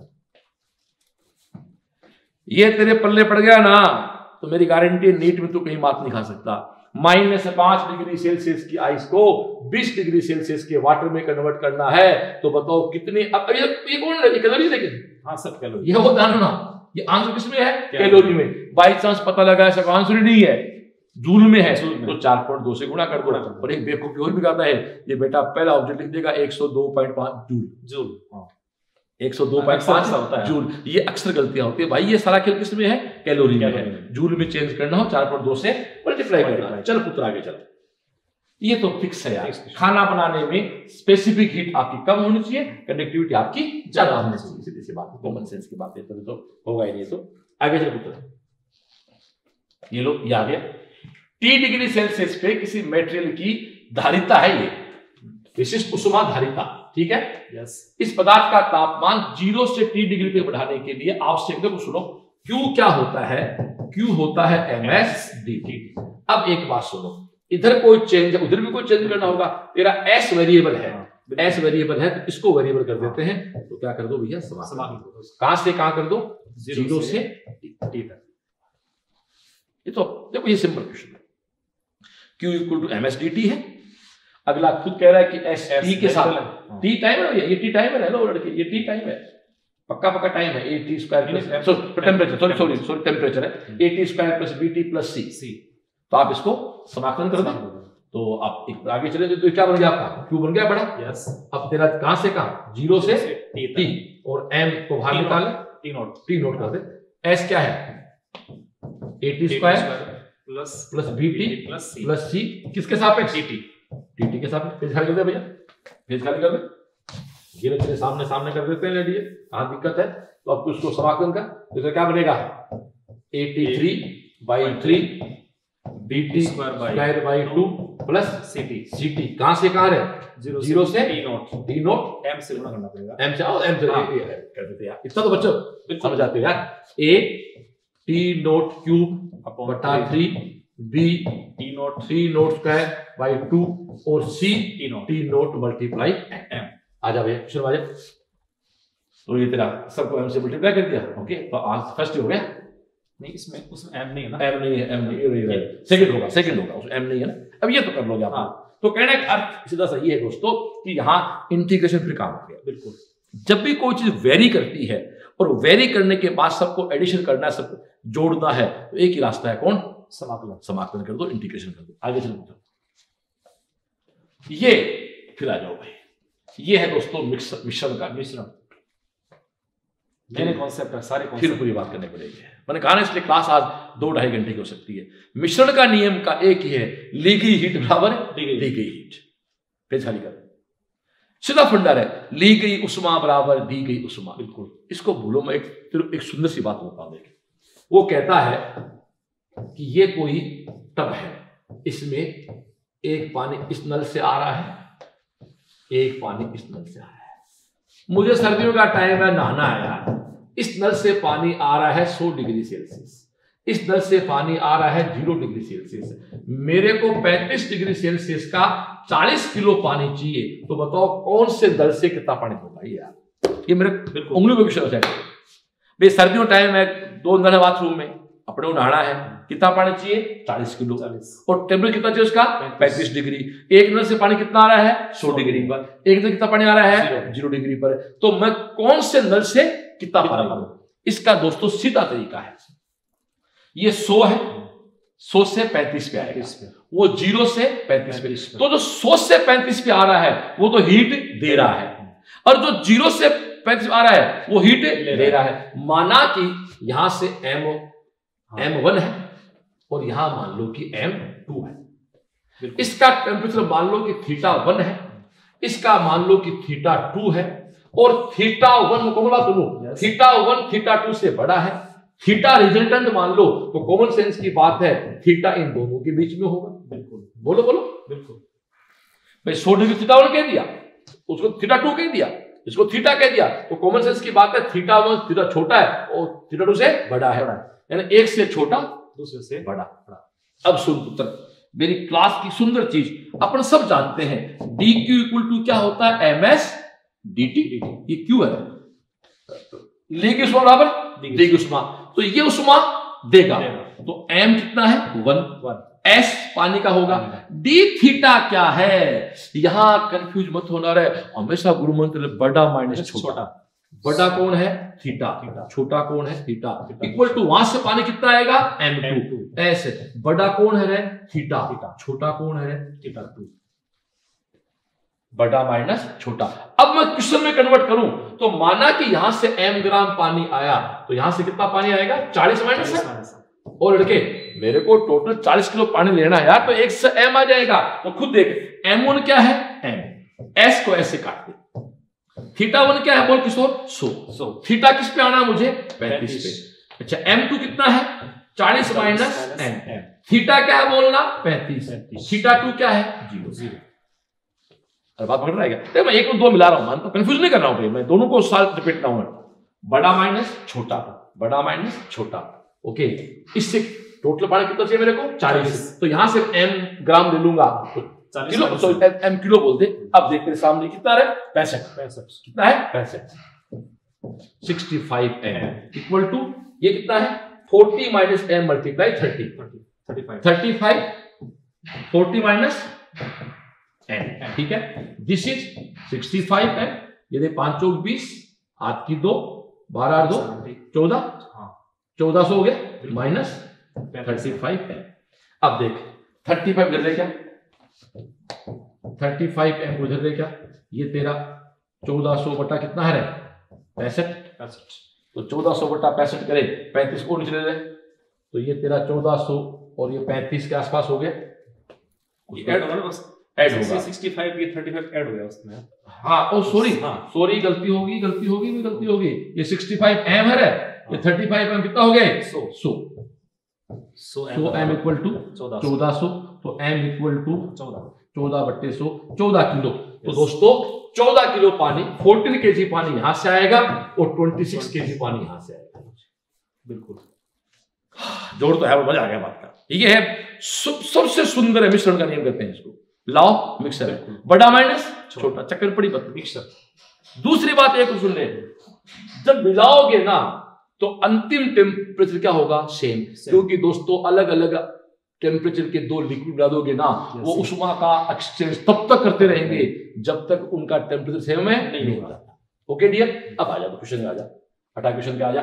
ये तेरे पल्ले पड़ गया ना तो मेरी गारंटी है नीट में तू कहीं मात नहीं खा सकता। माइनस पांच डिग्री सेल्सियस की आइस को बीस डिग्री सेल्सियस के वाटर में कन्वर्ट करना है तो बताओ कितनी। अब ये, ये कौन है, कैलोरी, लेकिन हाँ सब कैलोरी। ये होता है ना, ये आंसर किसमें है, कैलोरी में। बाई चांस पता लगा ऐसा आंसर नहीं है, जूल में है तो चार पॉइंट दो से गुणा कर दो। और एक बेवकूफी और भी कहता है, ये बेटा पहला ऑब्जेक्ट लिख देगा एक सौ दो पॉइंट पांच जूल, जूल एक सौ दो पॉइंट पांच जूल। ये अक्सर गलतियां होती है भाई। ये सारा खेल किस में है, कैलोरी में है। जूल में चेंज करना हो चार पॉइंट दो से मल्टीप्लाई करना। चल पुत्र आगे चलो, ये तो फिक्स है यार। खाना बनाने में स्पेसिफिक हीट आपकी कम होनी चाहिए, कंडक्टिविटी आपकी ज्यादा होनी चाहिए। सीधी सी बात, कॉमन सेंस की बात है, तो होगा ही नहीं। तो आगे चलो पुत्र, ये लो ये आ गया। टी डिग्री सेल्सियस पे किसी मेटेरियल की धारिता है, ये विशिष्ट उष्मा धारिता, ठीक है। yes. इस पदार्थ का तापमान जीरो से टी डिग्री पे बढ़ाने के लिए आवश्यक है, सुनो, Q क्या होता है, Q होता है एम एस डी टी। अब एक बात सुनो, इधर कोई चेंज है, उधर भी कोई चेंज करना होगा। तेरा S वेरिएबल है, S वेरिएबल है तो इसको वेरिएबल कर देते हैं। तो क्या कर दो भैया, समाकलन। कहां से कहां कर दो, जीरो से टी तक। ये तो देखो, ये सिंपल क्वेश्चन है। Q equal to M S D T है। अगला खुद कह रहा है कि एस टी के साथ, टी टाइम है, ये टी टाइम है ना लड़के, ये टी टाइम है, पक्का पक्का टाइम है। A T square plus temperature, sorry sorry sorry temperature है, A T square plus B T plus C C. तो आप इसको समाकलन कर दें तो आप एक आगे चले तो क्या बन गया आपका, क्यू बन गया बड़ा। यस। अब तेरा कहां से कहां, जीरो से टी, और एम को बाहर निकाले, टी नोट, टी नोट कर दे। एस क्या है, A T square plus plus B T plus C plus C, किसके सापेक्ष, टी टी टीटी के साथ। पेज खाली कर दे भैया, पेज खाली कर दे। ये तेरे सामने सामने कर देते हैं लेडिए, कहाँ दिक्कत है। तो अब उसको समाकलन कर, तो क्या बनेगा, A T three by three B T square by two plus C T. C T कहाँ से कहाँ है, जीरो जीरो से T naught, T naught M से गुणा करना पड़ेगा, एम से आओ एम से कर देते यार। इतना तो बच्चों समझ आते हो यार। ए टी नोट क्यूब बटा थ्री, B T naught three naught square by two, और C T naught T naught multiply M. आ जा भैया क्वेश्चन आ जा। तो ये तेरा सबको एम से मल्टीप्लाई कर दिया, ओके। तो आंसर फर्स्ट हो गया। नहीं इसमें उसमें एम नहीं है ना, एम नहीं है, एम नहीं है, सेकंड होगा, सेकंड होगा, उसमें एम नहीं है ना। अब ये तो कर लोगे आप। तो कहने का अर्थ सीधा सही है दोस्तों कि यहाँ इंटीग्रेशन फिर काम हो गया। बिल्कुल, जब भी कोई चीज वेरी करती है और वेरी करने के बाद सबको एडिशन करना है, सबको जोड़ना है, तो एक ही रास्ता है, कौन, समाकलन। समाकलन कर दो, इंटीग्रेशन कर दो। आगे चलो, ये फिर आ जाओ भाई। ये है दोस्तों मिश्रण का, मिश्रण मैंने कॉन्सेप्ट है, सारे कॉन्सेप्ट फिर पूरी बात करनी पड़ेगी। मैंने कहा ना इसलिए क्लास आज दो ढाई घंटे की हो सकती है। मिश्रण का नियम का एक ही है, ली गई हीट बराबर दी गई हीट। पेज खाली कर, सीधा फंडा है, ली गई उष्मा बराबर दी गई उष्मा। बिल्कुल, इसको भूलो। मैं एक एक सुंदर सी बात बताऊं, देखिए वो कहता है कि ये कोई टब है, इसमें एक पानी इस नल से आ रहा है, एक पानी इस नल से आ रहा है। मुझे सर्दियों का टाइम है, नहाना है यार। इस नल से पानी आ रहा है सौ डिग्री सेल्सियस, इस नल से पानी आ रहा है जीरो डिग्री सेल्सियस, मेरे को पैंतीस डिग्री सेल्सियस का चालीस किलो पानी चाहिए, तो बताओ कौन से नल से कितना पानी होगा यार? ये मेरे उंगली पे क्वेश्चन है भाई। सर्दियों टाइम में दो नल है बाथरूम में, अपने को नहाना है, कितना पानी चाहिए? चालीस किलो। और टेम्परेचर कितना चाहिए उसका? पैंतीस डिग्री। एक नल से पानी कितना आ रहा है? सौ डिग्री पर। एक नल कितना पानी आ रहा है? जीरो डिग्री पर। तो मैं कौन से नल से कितना पानी भरूं? इसका दोस्तों सीधा तरीका है, ये सौ है, सौ से पैंतीस पे आएगा, वो जीरो से पैंतीस पे। तो जो सौ से पैंतीस पे आ रहा है वो तो हीट दे रहा है, और जो जीरो से पैंतीस आ रहा है वो हीट ले रहा है। माना कि यहां से एम एम वन है और यहां मान लो कि एम टू है। इसका टेम्परेचर मान लो कि थीटा वन है, इसका मान लो कि थीटा टू है, और थीटा वन को बोला सुनो, थीटा वन थीटा टू से बड़ा है, थीटा रिजल्टेंट मान लो, तो कॉमन सेंस की बात है थीटा इन दोनों के बीच में होगा। बिल्कुल, बोलो बोलो। बिल्कुल भाई, सौ डिग्री थीटा वन कह दिया, उसको थीटा टू कह दिया, इसको थीटा कह दिया, तो कॉमन सेंस की बात है थीटा वन थीटा छोटा है और थीटा टू से बड़ा है, यानी एक से छोटा दूसरे से बड़ा। अब सुन पुत्र, मेरी क्लास की सुंदर चीज, अपन सब जानते हैं डी क्यू इक्वल टू क्या होता है? M S D T. ये क्यू है, लेगी उष्मा बराबर देगी उष्मा, तो ये उष्मा देगा, तो एम कितना है? One one. एस पानी का होगा, डी थीटा क्या है? यहां कंफ्यूज मत होना रहे, हमेशा गुरु मंत्र बड़ा माइनस छोटा। बड़ा कौन है? थीटा, छोटा कौन है? थीटा। इक्वल टू वहां से पानी कितना आएगा? M two. ऐसे बड़ा कौन है रे? थीटा, छोटा कौन है रे? Theta two. बड़ा माइनस छोटा। अब मैं क्वेश्चन में कन्वर्ट करूं तो माना कि यहां से m ग्राम पानी आया, तो यहां से कितना पानी आएगा? चालीस माइनस है। और लड़के मेरे को टोटल चालीस किलो पानी लेना है यार, तो एक से m आ जाएगा, तो खुद देख एम वन क्या है? m। s को ऐसे काट दे। थीटा वन क्या है बोल किशोर? सौ। सौ। थीटा किस पे आना है मुझे? पैंतीस पे। अच्छा एम टू कितना है? चालीस माइनस एम। थीटा क्या है बोलना? पैंतीस। थीटा टू क्या है? जीरो। जीरो। अरे बात पकड़ रहा है क्या? मैं एक और दो मिला रहा हूं, मान तो कंफ्यूज नहीं कर रहा हूं, मैं दोनों को साथ रिपीट ना हूं। बड़ा माइनस छोटा, बड़ा माइनस छोटा। ओके, इससे टोटल पानी कितना चाहिए मेरे को? चालीस। तो यहां से एम ग्राम ले लूंगा, किलो एम किलो बोल दे। अब देख तेरे सामने कितना है? पैंसठ। पैंसठ कितना है? पैंसठ। Sixty five M equal to ये कितना है? Forty minus M multiply thirty. Thirty five. Thirty five forty minus M, ठीक है। This is sixty five M. ये दे पांच चौक बीस, हाथ की दो, बारह दो चौदह, चौदह सौ हो गया माइनस थर्टी फाइव एम। अब देख थर्टी फाइव कर दे क्या? थर्टी फाइव एम उधर दे क्या? ये तेरा चौदह सौ बटा कितना है? पैंसठ। पैंसठ। तो चौदह सौ बटा पैंसठ करे, पैंतीस को नीचे ले ले, तो ये तेरा चौदह सौ और ये पैंतीस के आसपास हो गया। ऐड होगा ना, बस ऐड होगा। सिक्सटी फाइव ये थर्टी फाइव ऐड हो गया उसमें। हाँ, ओ सॉरी सॉरी गलती होगी गलती होगी भी गलती होगी। ये सिक्सटी फाइव एम है, ये थर्टी फाइव एम कितना हो गए? सौ। सौ सो एम इक्वल टू चौदह सौ, तो एम इक्वल टू चौदह चौदह बट्टे सौ, चौदह किलो। तो दोस्तों चौदह किलो पानी, फोर्टीन केजी पानी यहां से आएगा और ट्वेंटी सिक्स केजी पानी यहां से आएगा। बिल्कुल जोड़ तो है, मजा आ गया बात का। ये है सबसे सुंदर है मिश्रण का नियम कहते हैं इसको, लॉ मिक्सर है। बड़ा माइनस छोटा, चक्कर पड़ी बात मिक्सर। दूसरी बात एक सुन ले, जब मिलाओगे ना तो अंतिम टेम्परेचर क्या होगा? सेम। क्योंकि दोस्तों अलग अलग टेम्परेचर के दो लिक्विड मिला दोगे ना, वो उष्मा का एक्सचेंज तब तक करते रहेंगे जब तक उनका टेम्परेचर सेम है नहीं हो जाता। ओके डियर, अब आ जा तो क्वेश्चन में आ जा, हटा क्वेश्चन पे आ जा।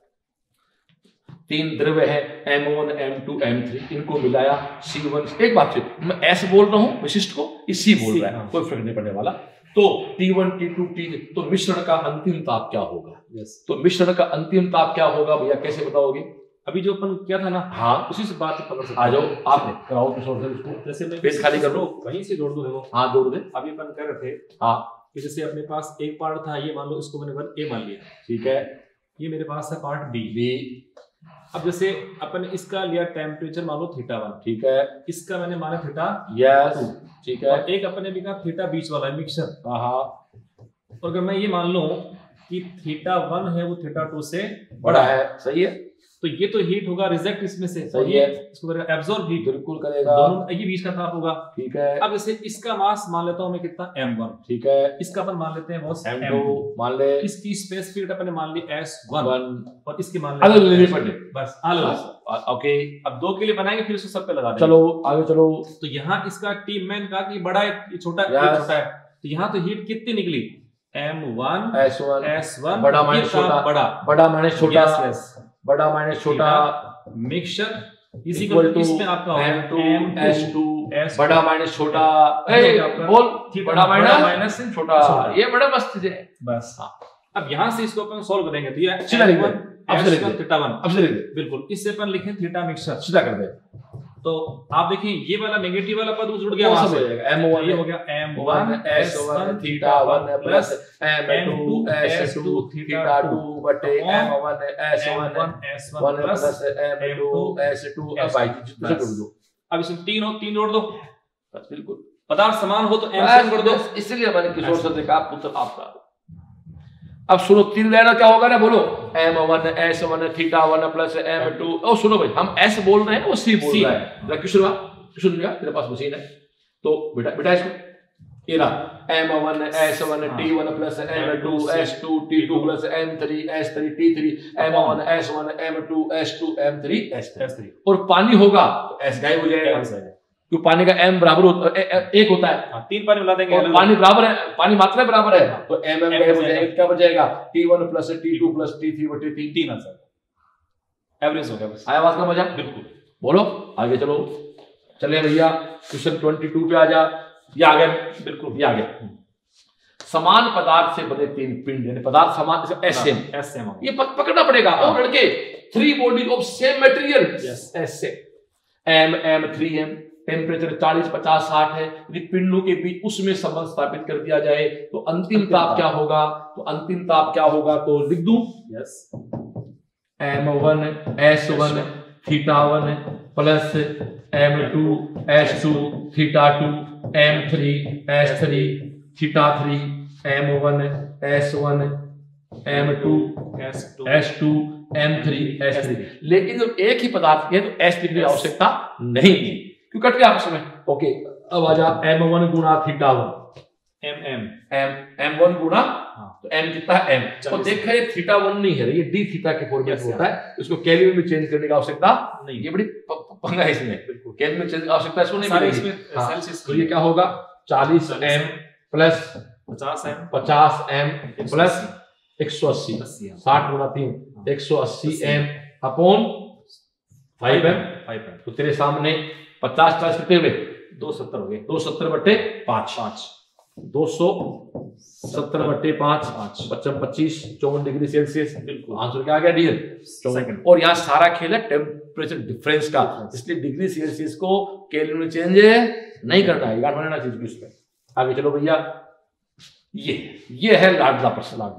तीन द्रव्य है M one M two M three, इनको मिलाया सी वन। एक बात से मैं एस बोल रहा हूं विशिष्ट को, ये सी बोल रहा है, कोई फर्क नहीं पड़ने वाला। तो T one T two T, तो मिश्रण का अंतिम ताप क्या होगा? yes. तो मिश्रण का अंतिम ताप क्या होगा भैया, कैसे बताओगे? अभी जो अपन किया था ना, हाँ उसी से बात पकड़ सकते। आ जाओ आपने कराओ किशोर से इसको, जैसे मैं पेज खाली कर लो, वहीं से जोड़ दो देखो। हाँ जोड़ दे। अभी अपन कर रहे थे हाँ कि जैसे अपने पास एक पार्ट था, ये मान लो इसको मैंने वन ए मान लिया, ठीक है। ये मेरे पास है पार्ट बी बी। अब जैसे अपन इसका लिया टेम्परेचर मान लो थीटा वन, ठीक है। इसका मैंने माना थीटा यस, ठीक है। और एक अपने भी कहा थीटा बीच वाला है मिक्सर। हाँ, और अगर मैं ये मान लूं कि थीटा वन है वो थीटा टू से बड़ा है, सही है। तो ये तो हीट होगा रिजेक्ट इसमें से, सही है, इसको करेगा एब्जॉर्ब हीट, बिल्कुल करेगा, दोनों ये बीच का ताप होगा। ठीक है। अब जैसे इसका मास मान लेता हूं मैं कितना एम वन, ठीक है, इसका अपन मान लेते हैं बॉस एम एम टू, मान ले, इसकी स्पेस फील्ड अपन ने मान ली एस वन और इसकी मान अलग लेनी पड़े, बस अलग। ओके, अब दो के लिए बनाएंगे फिर उसको सब पे लगा देंगे। चलो आगे चलो। तो यहाँ इसका टीम मैन का कि बड़ा है छोटा है, छोटा है, तो यहाँ तो हीट कितनी निकली M one S one S one बड़ा माइनस छोटा, बड़ा बड़ा माइनस छोटा, yes, yes. बड़ा माइनस छोटा मिक्सचर इक्वल टू इसमें आपका M two S two S बड़ा माइनस छोटा, ए बोल बड़ा माइनस छोटा, ये बड़ा मस्त है बस। अब यहाँ से इसको अपन सॉल्व करेंगे तो ये सीधा लिख दे, अब से लिख दे, थीटा वन, अब से लिख दे, बिल्कुल इससे अपन लिखें थीटा मिक्सचर, सीधा कर दे। तो आप देखिए ये वाला नेगेटिव वाला पद जुड़ गया, वहां से हो जाएगा एम वन, ये हो गया M one S one theta one plus M two S two theta two बटे M one S one S one plus M two S two. अब भाई जितना जोड़ दो, अब इसमें तीन हो तीन जोड़ दो, बस बिल्कुल पदार्थ समान हो तो एम से जोड़ दो, इसलिए मैंने किशोर से देखा पुत्र आपका। अब सुनो तीन लेना क्या होगा ना, बोलो M one S one theta one plus M two. ओ सुनो भाई, हम एस बोल रहे हैं वो सी बोल रहा है, किशोर किशोर तेरे पास मशीन है तो बेटा बेटा इसको ये रहा M one S one T one plus M two S two T two plus M three S three T three M one S one M two S two M three S three. और पानी होगा तो S गायब हो जाएगा क्यों, पानी का एम बराबर होता है, एक होता है, हाँ, तीन पानी मिला देंगे, और पानी बराबर है, पानी मात्रा बराबर है तो एम एम गायब हो जाएगा, क्या बचेगा T one plus T two plus T three बटे तीन, तीन आंसर एवरेज हो गया बस। आया बात का मजा, बिल्कुल। बोलो आगे चलो, चले भैया क्वेश्चन ट्वेंटी टू पे आ जा, ये आ गया, बिल्कुल ये आ गया। समान पदार्थ से बने तीन पिंड, यानी पदार्थ समान एस एम एस एम ये पकड़ना पड़ेगा, और लड़के three body of same material S M M three M, temperature चालीस पचास साठ है, यदि पिंडों के बीच उसमें संबंध स्थापित कर दिया जाए तो अंतिम ताप क्या होगा, तो अंतिम ताप क्या होगा तो लिख दूं yes M one S one theta one plus M two S two theta two M three S three theta three M one S one M two S two M three S three. लेकिन जब एक ही पदार्थ है तो S लिखने की आवश्यकता नहीं है, क्यों कट गया आपस में। ओके अब आ जा एम वन गुणा theta one M M M M one गुणा तो एम कितना है एम, तो देखा ये थीटा वन नहीं है, ये डी थीटा के फॉर्मेट में होता है, इसको केल्विन में चेंज करने की आवश्यकता नहीं, ये बड़ी पंगा है इसमें, केल्विन में चेंज की आवश्यकता इसको नहीं पड़ेगी। तो ये क्या होगा चालीस एम प्लस पचास एम पचास एम प्लस एक सौ अस्सी, साठ गुणा तीन एक सौ अस्सी एम अपॉन फाइव एम, तो तेरे सामने पचास चालीस कितने हुए दो सत्तर हो गए, दो सत्तर बटे पांच पांच दो सौ सत्तर बटे पांच पचपन पच्चीस चौवन डिग्री सेल्सियस, बिल्कुल आंसर क्या आ गया डियर। और यहाँ सारा खेल है टेम्परेचर डिफरेंस का, इसलिए डिग्री सेल्सियस को केल्विन में चेंज नहीं करना है, याद रखना चीज उसमें। आगे चलो भैया, ये ये है लाडला प्रश्न, लाडला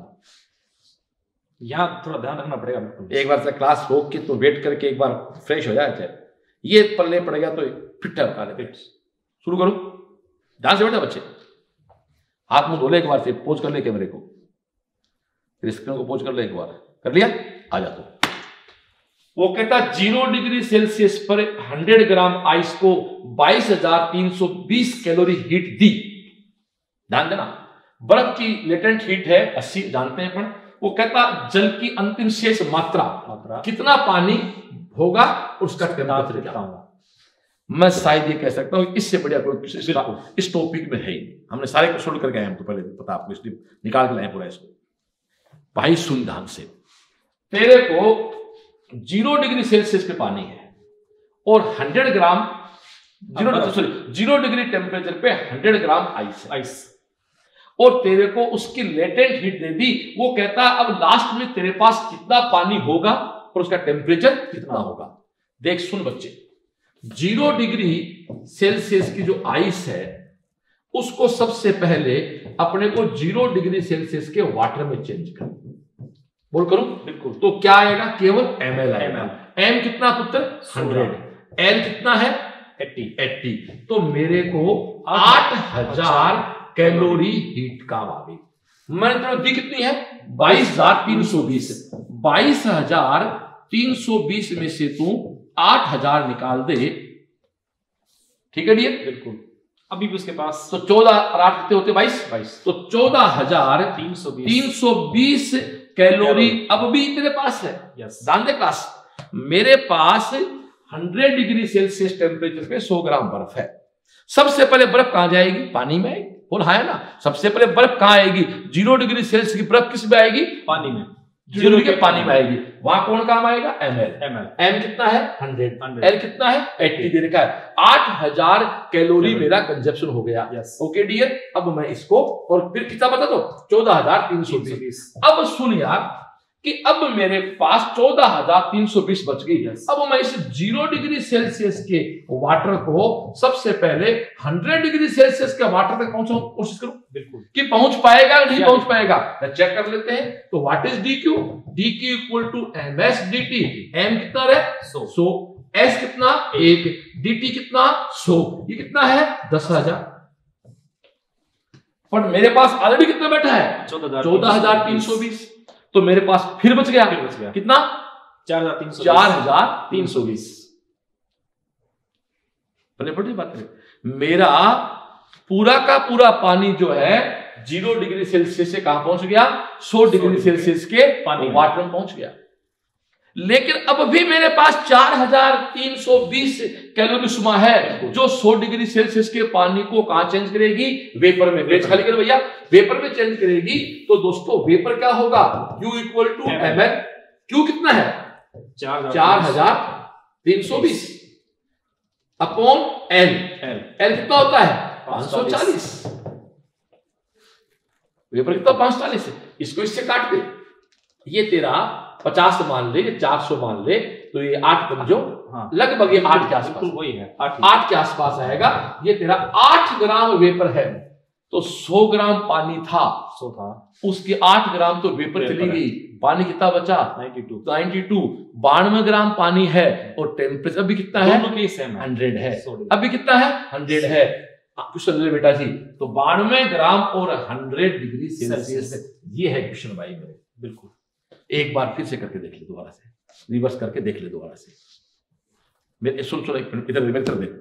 यहाँ थोड़ा ध्यान रखना पड़ेगा, एक बार से क्लास रोक के तो वेट करके एक बार फ्रेश हो जाए, ये पल्ले पड़ेगा तो फिट है फिट। शुरू करो, ध्यान से बेटा बच्चे, हाथ मुंह धोले एक बार से, पोज कर ले कैमरे को, स्क्रीन को पोज कर ले एक बार, कर लिया आ जा। तो वो कहता जीरो डिग्री सेल्सियस पर हंड्रेड ग्राम आइस को बाईस हजार तीन सौ बीस कैलोरी हीट दी, ध्यान देना। बर्फ की लेटेंट हीट है अस्सी, जानते हैं अपन। वो कहता जल की अंतिम शेष मात्रा, मात्रा कितना पानी होगा उसका टेम्परेचर क्या होगा। मैं शायद ये कह सकता हूं इससे बढ़िया कोई इस टॉपिक में है ही, हमने सारे को सोल्व करके आए हम, तो पहले पता आपको, इसलिए निकाल के लाए पूरा इसको। भाई सुन ध्यान से, तेरे को जीरो डिग्री सेल्सियस पे पानी है और hundred gram zero sorry zero degree temperature पे हंड्रेड ग्राम आइस आइस और तेरे को उसकी लेटेंट हीट दे दी। वो कहता अब लास्ट में तेरे पास कितना पानी होगा और उसका टेम्परेचर कितना होगा। देख सुन बच्चे, जीरो डिग्री सेल्सियस की जो आइस है उसको सबसे पहले अपने को जीरो डिग्री सेल्सियस के वाटर में चेंज कर, बोल करूं बिल्कुल, तो क्या आएगा केवल एम एल आएगा। एम कितना पुत्र हंड्रेड, एल कितना है एट्टी एट्टी, तो मेरे को आठ हजार कैलोरी हीट का आ गई। मैंने तो दी कितनी है बाईस हजार तीन सौ बीस, बाईस हजार तीन सौ बीस में से तू आठ हजार निकाल दे, ठीक है डियर? बिल्कुल। अभी भी उसके पास तो चौदह और आठ कितने होते? बाईस। बाईस। तो चौदह हजार तीन सौ बीस तीन सौ बीस कैलोरी अब भी तेरे पास है। यस। ध्यान दे क्लास, मेरे पास सौ डिग्री सेल्सियस टेम्परेचर पे सौ ग्राम बर्फ है। सबसे पहले बर्फ कहां जाएगी? पानी में आएगी। बोल हाँ है ना? सबसे पहले बर्फ कहां आएगी? जीरो डिग्री सेल्सियस की बर्फ किस में आएगी? पानी में। जीरो डिग्री के पानी में आएगी। वहां कौन काम आएगा? M L. M L. M कितना है? हंड्रेड। हंड्रेड। एल कितना है? एट्टी दे रखा है। आठ हजार कैलोरी मेरा कंजप्शन हो गया। यस। ओके डियर, अब मैं इसको और फिर कितना बता दो? चौदह हजार तीन सौ बीस। अब सुन यार कि अब मेरे पास चौदह हजार तीन सौ बीस बच गई। अब मैं इस जीरो डिग्री सेल्सियस के वाटर को सबसे पहले हंड्रेड डिग्री सेल्सियस के वाटर तक पहुंचाऊं, कोशिश करूं। बिल्कुल। कि पहुंच पाएगा नहीं पहुंच पाएगा, चेक कर लेते हैं। तो what is D Q? D Q equal to M S D T. M कितना रहे? सौ। सौ। एस कितना? एक। डी टी कितना? सौ। ये कितना है? दस हजार। पर मेरे पास ऑलरेडी कितना बैठा है? चौदह हजार तीन सौ बीस। तो मेरे पास फिर बच गया, फिर बच गया कितना? चार हजार तीन सौ चार हजार तीन सौ बीस। बड़े बड़ी बात है। मेरा पूरा का पूरा पानी जो है जीरो डिग्री सेल्सियस से कहां पहुंच गया? सौ डिग्री सेल्सियस के पानी वाटर में पहुंच गया। लेकिन अब भी मेरे पास चार हजार तीन सौ बीस कैलोरी सुमा है, जो सौ डिग्री सेल्सियस के पानी को कहां चेंज करेगी? वेपर में। पेज खाली कर भैया, वेपर में चेंज करेगी। तो दोस्तों वेपर क्या होगा? Q equal to M L. Q कितना है? चार हजार तीन सौ बीस अपॉन एल। एल कितना होता है? पांच सौ चालीस। वेपर कितना? पांच सौ चालीस है। इसको इससे काट दे, ये तेरा पचास मान ले, चार सौ मान ले, तो ये आठ पंजो हाँ। लगभग ये आठ के आसपास वही है, आठ, आठ के आसपास आएगा। ये तेरा आठ ग्राम वेपर है। तो सौ ग्राम पानी था, सौ था, उसकी आठ ग्राम तो वेपर चली गई। पानी कितना बचा? बानवे। बानवे ग्राम पानी है और टेम्परेचर अभी कितना है? हंड्रेड है। अभी कितना है? हंड्रेड है। क्वेश्चन ले बेटा जी, तो बानवे ग्राम और हंड्रेड डिग्री सेल्सियस, ये है क्वेश्चन भाई मेरे। बिल्कुल, एक बार फिर से करके देख ले, दोबारा से रिवर्स करके देख ले दोबारा से। मेरे सुन सुन एक मिनट, इधर मेरे तरफ देख।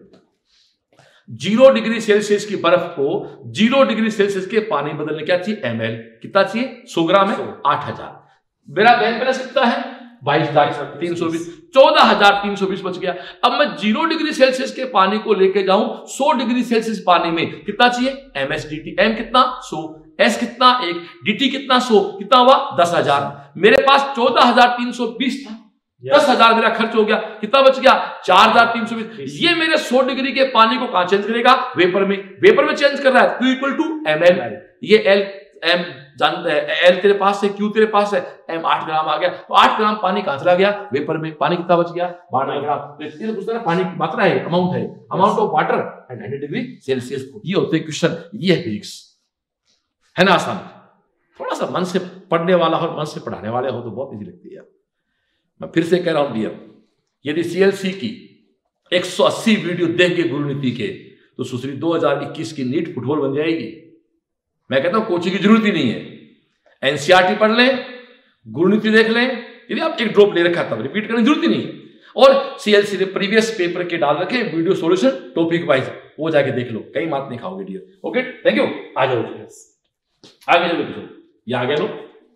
जीरो डिग्री सेल्सियस की बर्फ को जीरो डिग्री सेल्सियस के पानी बदलने क्या चाहिए? M L. कितना चाहिए? सौ ग्राम है, आठ हजार। मेरा बैंक बैलेंस कितना है? बाईस हजार तीन सौ बीस। चौदह हजार तीन सौ बीस बच गया। अब मैं जीरो डिग्री सेल्सियस के पानी को लेके जाऊं सौ डिग्री सेल्सियस पानी में, कितना चाहिए? M S D T. M कितना? सौ। एस कितना? एक। डी कितना? सौ। कितना हुआ? दस हजार। मेरे पास चौदह हजार तीन सौ बीस था, दस हजार मेरा खर्च हो गया। कितना बच गया? चार हजार तीन सौ बीस। ये मेरे सौ डिग्री के पानी को कहां चेंज करेगा? वेपर में। वेपर में चेंज कर रहा है। Q equal to M L. ये एल एम जानते हैं, एल तेरे पास है, क्यू तेरे पास है, एम आठ ग्राम आ गया। तो आठ ग्राम पानी कहां चला गया? वेपर में। पानी कितना बच गया? बानवे ग्राम। ये पूछता है पानी की मात्रा है, अमाउंट है, amount of water at hundred degree Celsius. ये होते क्वेश्चन, ये है फिजिक्स, है ना आसान। थोड़ा सा मन से पढ़ने वाला हो, मन से पढ़ाने वाले हो तो बहुत इजी लगती है। मैं फिर से कह रहा हूं डियर, यदि सीएलसी की एक सौ अस्सी वीडियो देख के गुरुनीति के, तो सुश्री दो हज़ार इक्कीस की नीट फुटबॉल बन जाएगी। मैं कहता हूं कोचिंग की जरूरत ही नहीं है। एनसीईआरटी पढ़ लें, गुरुनीति देख लें, यदि आप एक ड्रॉप ले रखा तब रिपीट करने की जरूरत ही नहीं है। और सीएलसी ने प्रीवियस पेपर के डाल रखे वीडियो सॉल्यूशन टॉपिक वाइज, वो जाके देख लो, कई मात नहीं खाओगे डियर। Okay, thank you. आ जाओ आगे चलो, क्वेश्चन ये आ गया लो।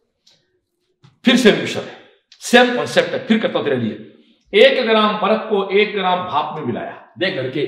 फिर से क्वेश्चन है, सेम कॉन्सेप्ट है, फिर करता हूं तेरे लिए। एक ग्राम बर्फ को एक ग्राम भाप में मिलाया। देख करके,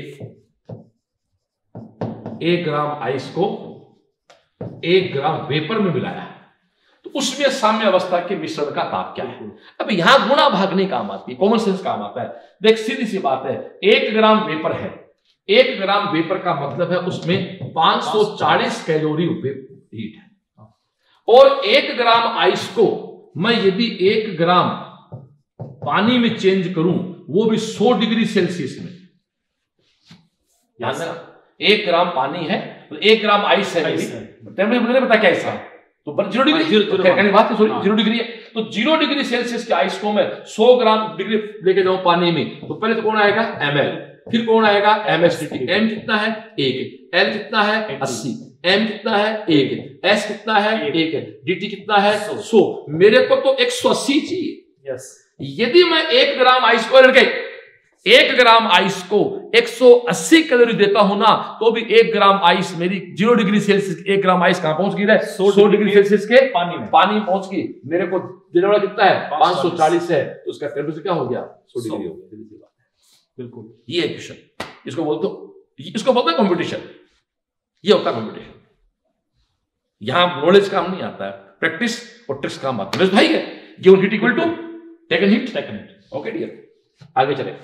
एक ग्राम आइस को एक ग्राम वेपर में मिलाया, तो उसमें साम्य अवस्था के मिश्रण का ताप क्या है? अब यहां गुणा भागने काम आती है, कॉमन सेंस काम आता है। देख सीधी सी बात है, एक ग्राम वेपर है, एक ग्राम वेपर का मतलब है उसमें पांच सौ चालीस कैलोरी हीट है। और एक ग्राम आइस को मैं यदि एक ग्राम पानी में चेंज करूं, वो भी सौ डिग्री सेल्सियस में, याद रखना, एक ग्राम पानी है तो एक ग्राम आइस है, मुझे पता क्या ऐसा, तो जीरो डिग्री बात है, सॉरी जीरो डिग्री है। तो जीरो डिग्री सेल्सियस के आइस को मैं सौ ग्राम डिग्री लेके जाऊं पानी में, तो पहले तो कौन आएगा? M L. फिर कौन आएगा? M S T T. M कितना है? एक। एल कितना है? अस्सी। एम कितना है? एक। एस कितना है? एक। डी टी कितना है? सौ। मेरे को तो एक सौ अस्सी चाहिए। यस। यदि मैं एक ग्राम आइस को लड़के एक ग्राम आइस को एक सौ अस्सी कैलोरी देता हूं ना, तो भी एक ग्राम आइस मेरी जीरो डिग्री सेल्सियस, एक ग्राम आइस कहां पहुंच गई है? सौ डिग्री सेल्सियस के पानी में पानी में पहुंच गई। मेरे को देने वाला कितना है? पांच सौ चालीस है, तो उसका टेम्परेचर क्या हो गया? सौ डिग्री हो गया। बिल्कुल, ये क्वेश्चन, इसको बोलते इसको बोलते हैं कंपटीशन। ये होता है कंपटीशन। यहां नॉलेज काम नहीं आता है, प्रैक्टिस और ट्रिक्स काम आता है। भाई है given heat equal to taken heat taken heat. Okay dear, आगे चले।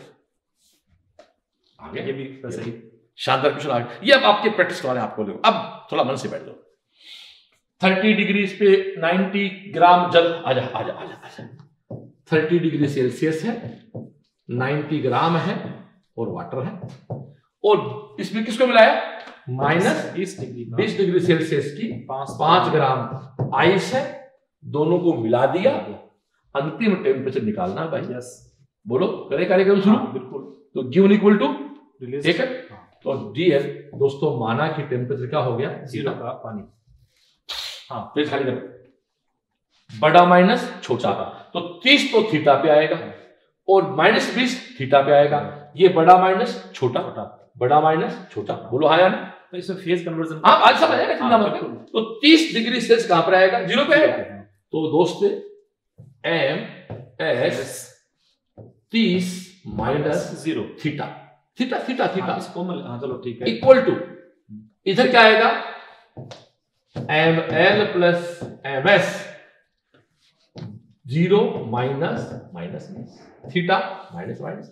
आगे ये भी वैसे ही शानदार क्वेश्चन आगे। ये अब आपके प्रैक्टिस वाले आपको देखो, अब थोड़ा मन से बैठ जाओ। थर्टी डिग्री पे नाइन्टी ग्राम जल, आजा आजा आजा आजा थर्टी डिग्री सेल्सियस है, नाइन्टी ग्राम है और वाटर है, और इसमें किसको मिलाया? माइनस बीस डिग्री बीस डिग्री सेल्सियस की पांच ग्राम आइस है, दोनों को मिला दिया, अंतिम टेम्परेचर निकालना है भाई। यस, बोलो, करे कार्यक्रम शुरू। बिल्कुल। तो गिवन इक्वल टू रिलीज, ठीक है। तो डीएल दोस्तों माना कि टेम्परेचर क्या हो गया? जीरो का पानी। हाँ, प्लेट खाली कर। बड़ा माइनस छोटा, तो तीस तो थीटा पे आएगा और माइनस बीस थीटा पे आएगा। ये बड़ा माइनस छोटा, बड़ा माइनस छोटा। बोलो हाँ या नहीं? तो इसमें फेज कन्वर्जन हाँ, आज समझ आएगा कितना मतलब। तो तीस डिग्री सेल्सियस कहां पर आएगा? जीरो पे आएगा। तो दोस्त एम एस तीस minus zero theta, theta theta theta Komal. हाँ चलो ठीक है, इक्वल टू इधर क्या आएगा? M L plus M S zero minus minus theta minus minus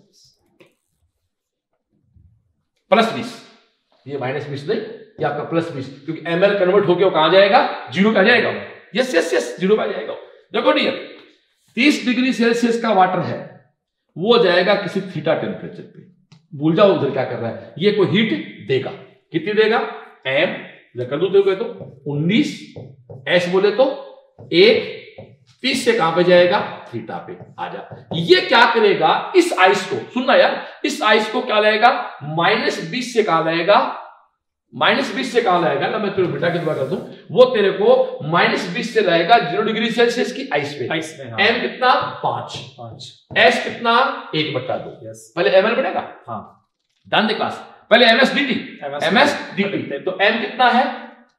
plus बीस। ये माइनस बीस नहीं, ये आपका प्लस बीस, क्योंकि एम एल कन्वर्ट होकर कहां जाएगा? जीरो पे आ जाएगा। यस यस यस, जीरो पे आ जाएगा। देखो डियर, तीस डिग्री सेल्सियस का वाटर है, वो जाएगा किसी थीटा टेम्परेचर पे। भूल जाओ उधर क्या कर रहा है। ये कोई हीट देगा, कितनी देगा? एम कर दो तो उन्नीस, एस बोले तो एक, तीस से कहां पे जाएगा? थीटा पे। आजा, ये क्या करेगा? इस आइस को सुनना यार, इस आइस को क्या लाएगा? माइनस बीस से कहां लाएगा? माइनस बीस से कहां लाएगा ना, मैं तेरे बेटा की दुआ कर दूं, वो तेरे को माइनस बीस से लाएगा जीरो डिग्री सेल्सियस की आइस पे। आइस में हाँ। एम कितना? पांच, पांच। एस कितना? एक बट्टा दो। यस, पहले एम एल बनेगा। हाँ, ध्यान दे क्लास। पहले M S D T, M S D T. तो एम कितना है?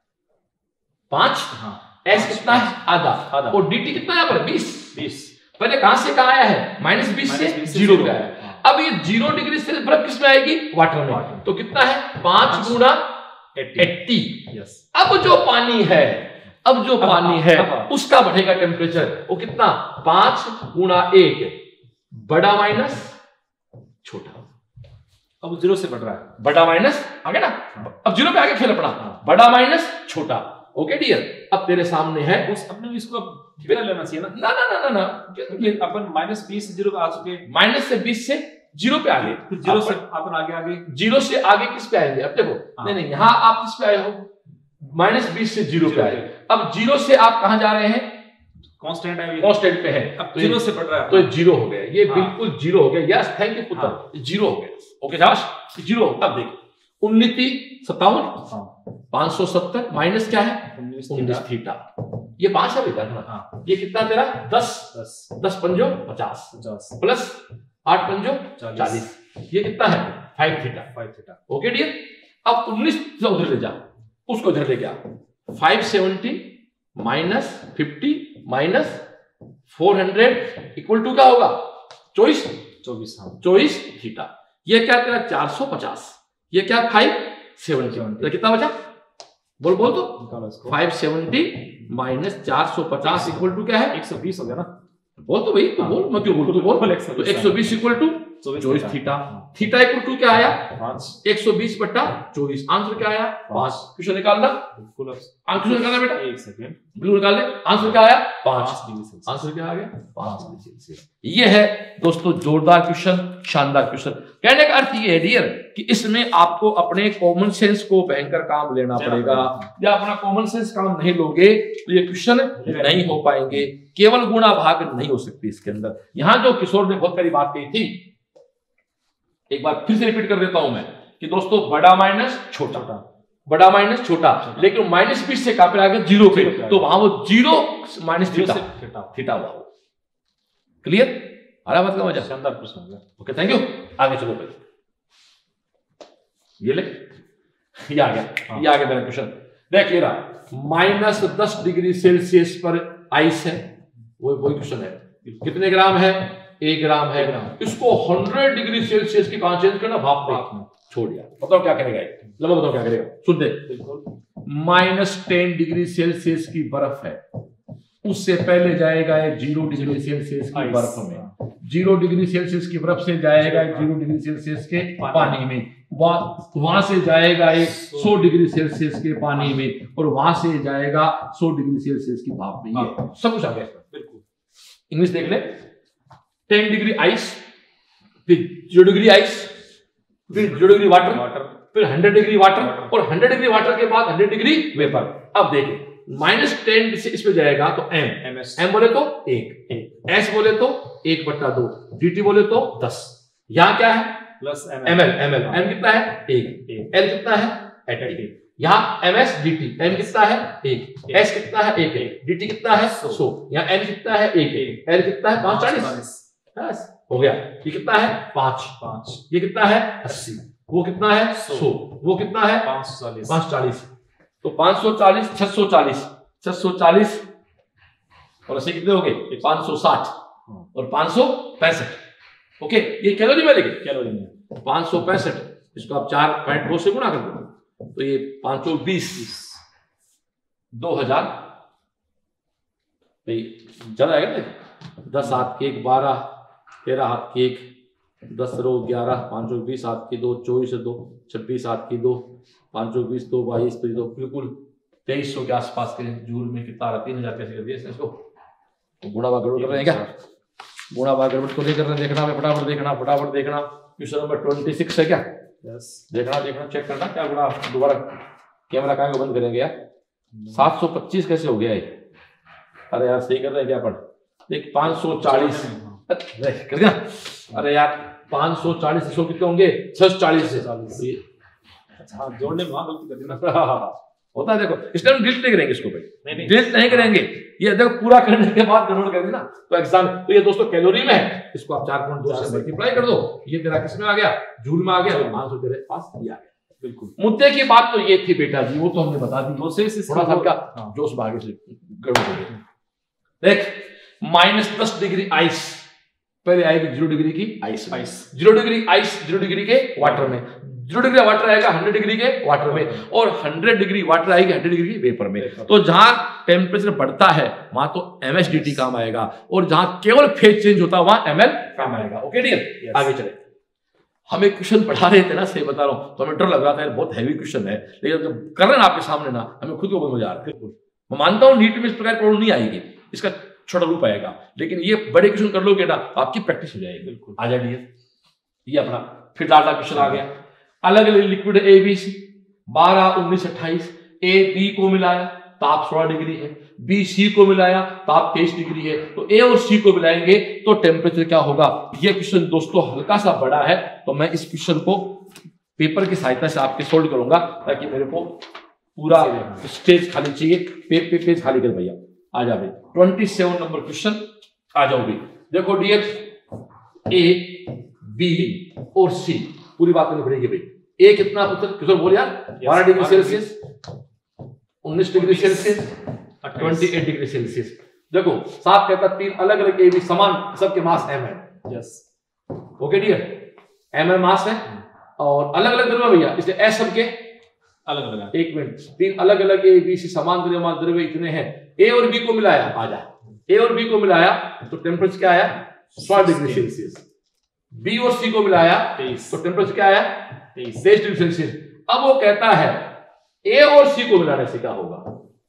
पांच। हाँ, एस कितना है? आधा आधा। और डी टी कितना है? पर बीस। बीस। पहले कहां से कहां आया है? माइनस बीस से जीरो पे आया। अब ये जीरो डिग्री से बर्फ किस में आएगी? वाटर में। तो कितना है? पांच गुना एट्टी। यस, अब जो पानी है, अब जो पानी है उसका बढ़ेगा टेम्परेचर। वो कितना? पांच गुना एक, बड़ा माइनस छोटा। अब जीरो से बढ़ रहा है, बड़ा माइनस आगे ना, अब जीरो पे आगे खेल अपना, बड़ा माइनस छोटा। ओके डियर, अब तेरे सामने है उस अपने इसको थीटा लेना चाहिए ना। ना ना ना ना ना, अपन माइनस बीस से जीरो पे आ चुके, माइनस से बीस से जीरो पे आगे, फिर जीरो से अपन आगे आगे जीरो से आगे किस पे आएंगे? अब देखो, नहीं नहीं, यहां आप किस पे आए हो? माइनस बीस से जीरो पे आए। अब जीरो से आप कहां जा रहे हैं? कांस्टेंट है, कांस्टेंट पे है। अब जीरो से बढ़ रहा है, तो जीरो हो गया। ये बिल्कुल जीरो हो गया। यस, थैंक यू पुत्र, जीरो हो गया। ओके जाश, जीरो। अब देखो, उन्नीति सत्तावन, पांच सौ सत्तर माइनस क्या है? उन्नीस थीटा। ये पांच है बेटा ना। ये कितना तेरा? दस, दस दस पंजो पचास, पचास प्लस आठ पंजो चालीस। ये कितना है? Five theta, five theta. Okay dear, अब उन्नीस से उधर ले जा, उसको इधर ले गया। Five seventy minus fifty minus four hundred equal to क्या होगा? चौबीस, चौबीस चौबीस थीटा। ये क्या तेरा? चार सौ पचास। ये क्या? Five seventy. कितना बचा? बोल बोल तो। फाइव सेवेंटी माइनस चार सौ पचास इक्वल टू क्या है? एक सौ बीस हो गया ना। बोल तो भाई, तो बोल, मैं क्यों बोल? तू बोल। तो एक सौ बीस इक्वल टू चौबीस थीटा। थीटा इक्वल टू क्या आया? पांच। एक सौ बीस बट्टा चौबीस। आंसर क्या आया? पांच। क्वेश्चन निकालना, आंसर निकालना बेटा, एक सेकंड, ब्लू निकाल ले। आंसर क्या आया? पांच डिग्री सेल्सियस। आंसर क्या आ गया? पांच डिग्री सेल्सियस। ये है दोस्तों जोरदार क्वेश्चन, शानदार क्वेश्चन। कहने का अर्थ ये है डियर कि इसमें आपको अपने कॉमन सेंस को भयंकर काम लेना पड़ेगा। या अपना कॉमन सेंस काम नहीं लोगे तो ये क्वेश्चन नहीं हो पाएंगे। केवल गुणा भाग नहीं हो सकती इसके अंदर। यहां जो किशोर ने बहुत सारी बात कही थी, एक बार फिर से रिपीट कर देता हूं मैं कि दोस्तों बड़ा माइनस छोटा, बड़ा माइनस छोटा, लेकिन माइनस बीस से कहां पे आ गया? जीरो पे। तो वहां वो जीरो माइनस थीटा थीटा हुआ। क्लियर? आ रहा बात का मजा? शानदार प्रश्न हो गया। Okay thank you. आगे चलो भाई, ये ले, ये आ गया, हाँ। ये आ गया मेरा क्वेश्चन। देख ये रहा, माइनस दस डिग्री सेल्सियस पर आइस है, वो वही क्वेश्चन है। कितने ग्राम है? एक ग्राम है। इसको हंड्रेड डिग्री सेल्सियस की कहां चेंज करना? भाप में छोड़ दिया। बताओ क्या करेगा? लगा बताओ क्या करेगा, सुन दे। माइनस टेन डिग्री सेल्सियस की बर्फ है, उससे पहले जाएगा एक जीरो डिग्री सेल्सियस की बर्फ में, जीरो डिग्री सेल्सियस की बर्फ से जाएगा एक जीरो डिग्री सेल्सियस के पानी में, वहां से जाएगा एक सौ डिग्री सेल्सियस के पानी में, और वहां से जाएगा सौ डिग्री सेल्सियस की भाप में। ये सब कुछ आ गया। बिल्कुल इंग्लिश देख ले। टेन डिग्री आइस, फिर जीरो डिग्री आइस, फिर जीरो डिग्री वाटर, फिर हंड्रेड डिग्री वाटर, और हंड्रेड डिग्री वाटर के बाद हंड्रेड डिग्री वेपर। अब देखिए माइनस टेन से इसमें जाएगा तो एम, एम एस, एम बोले तो एक, एक, एस बोले तो एक बट्टा दो, डी टी बोले तो दस। यहाँ क्या है? Plus M L, M L, M कितना है? एक, एल कितना है? एटी। यहाँ M S D T, M कितना है? एक, एस कितना है? एक, एक, डी टी कितना है? सौ। यहाँ एन कितना है? एक, एक, एल कितना है? पांच चालीस, हो गया। ये कितना है? पांच, पांच। ये कितना है? अस्सी। वो कितना है? सौ। वो कितना है? पांच सौ चालीस, पांच चालीस। तो पांच सौ चालीस, छह सौ चालीस, छह सौ चालीस और अस्सी कितने हो गए? पांच सौ साठ और पांच सौ पैंसठ। ओके, ये कैलोरी में लेके कैलोरी में पांच सौ पैंसठ, इसको आप चार पॉइंट दो से गुणा कर दो तो ये पांच सौ बीस, दो हजार ज्यादा आएगा ना। दस हाथ के एक, बारह, तेरह हाथ के एक, दस रो ग्यारह, पांच सौ बीस हाथ की दो, चौबीस दो, छब्बीस हाथ की दो, पांच सौ बीस दो, बाईस दो, बिल्कुल तेईस सौ के आसपास के जूल में कितना रहा? तीन हजार कैसे कर दिया इसको? तो गुणा भाग गड़बड़ कर रहे हैं क्या? गुणा भाग गड़बड़ तो नहीं कर रहे हैं। देखना फटाफट देखना, फटाफट देखना। क्वेश्चन नंबर ट्वेंटी सिक्स है क्या? यस। देखना देखना चेक करना क्या गुणा। दोबारा कैमरा कहाँ को बंद करेंगे यार? सात सौ पच्चीस कैसे हो गया ये? अरे यार सही कर रहे हैं क्या? पढ़ देख, पांच सौ चालीस कर दिया। अरे यार पांच सौ चालीस सौ कितने होंगे? छह सौ चालीस से चालीस। अच्छा जोड़ने में गलती कर दी ना। होता है देखो, इसलिए हम डिलीट नहीं करेंगे इसको भाई, डिलीट नहीं करेंगे। ये देखो पूरा करने के बाद कन्वर्ट कर दी ना तो एग्जाम। तो ये दोस्तों कैलोरी में है, इसको आप चार पॉइंट दो से मल्टीप्लाई कर दो। ये तेरा किस में आ गया? जूल में आ गया। पांच सौ तेरे पास ये आ गया। बिल्कुल मुद्दे की बात तो ये थी बेटा जी, वो तो हमने बता दी। थोड़ा सा क्या जोश भागे से गड़बड़ हो गया। देख माइनस दस डिग्री आइस, पहले आएगी जीरो डिग्री की ice, ice zero degree ice, zero degree के वाटर में, जीरो डिग्री वाटर आएगा हंड्रेड डिग्री के वाटर में, और हंड्रेड डिग्री वाटर आएगी हंड्रेड डिग्री की वेपर में। तो जहां टेम्परेचर बढ़ता है वहां तो एम एस डी टी काम आएगा, और जहां केवल फेज चेंज होता है वहां एम एल काम आएगा। ओके डियर, आगे चले। हमें क्वेश्चन पढ़ा रहे थे ना, सही बता रहा हूं, तो हमें डर लग रहा था बहुत हैवी क्वेश्चन है, लेकिन जब कर रहे हैं आपके सामने ना, हमें खुद को बहुत मजा आ रहा है। मैं मानता हूँ नीट में इस प्रकार प्रॉब्लम नहीं आएगी, इसका छोटा रूप आएगा, लेकिन ये बड़े क्वेश्चन कर लोगे ना आपकी प्रैक्टिस हो जाएगी। बिल्कुल आ जाइए। ये अपना फिर डाटा क्वेश्चन आ गया। अलग अलग लिक्विड ए बी सी, बारह उन्नीस अट्ठाईस। ए बी को मिलाया ताप सोलह डिग्री है, बी सी को मिलाया ताप तेईस डिग्री है, तो ए और सी को मिलाएंगे तो टेम्परेचर क्या होगा? ये क्वेश्चन दोस्तों हल्का सा बड़ा है, तो मैं इस क्वेश्चन को पेपर की सहायता से आपके सोल्व करूंगा ताकि मेरे को पूरा स्टेज खाली चाहिए। पे, पे, पेज खाली कर भैया, आ जा भाई। ट्वेंटी सेवन नंबर क्वेश्चन आ जाओ भाई। देखो डियर, ए बी और सी पूरी बात करनी पड़ेगी भाई। ए कितना पुत्र किशोर बोल यार? बारह डिग्री सेल्सियस, उन्नीस डिग्री सेल्सियस, अट्ठाईस डिग्री सेल्सियस। देखो साफ कहता तीन अलग अलग ए बी समान, सबके मास एम है। Yes okay dear, M M mass है और अलग अलग द्रव्य भैया, इसलिए एस सबके अलग अलग। एक मिनट, तीन अलग अलग ए बी सी समान द्रव्यमान द्रव्य इतने हैं। ए और बी को मिलाया, आजा ए और बी को मिलाया तो टेम्परेचर क्या आया? सोलह डिग्री सेल्सियस। बी और सी को मिलाया तो टेम्परेचर क्या आया? तेईस डिग्री सेल्सियस। अब वो कहता है ए और सी को मिलाने से क्या होगा?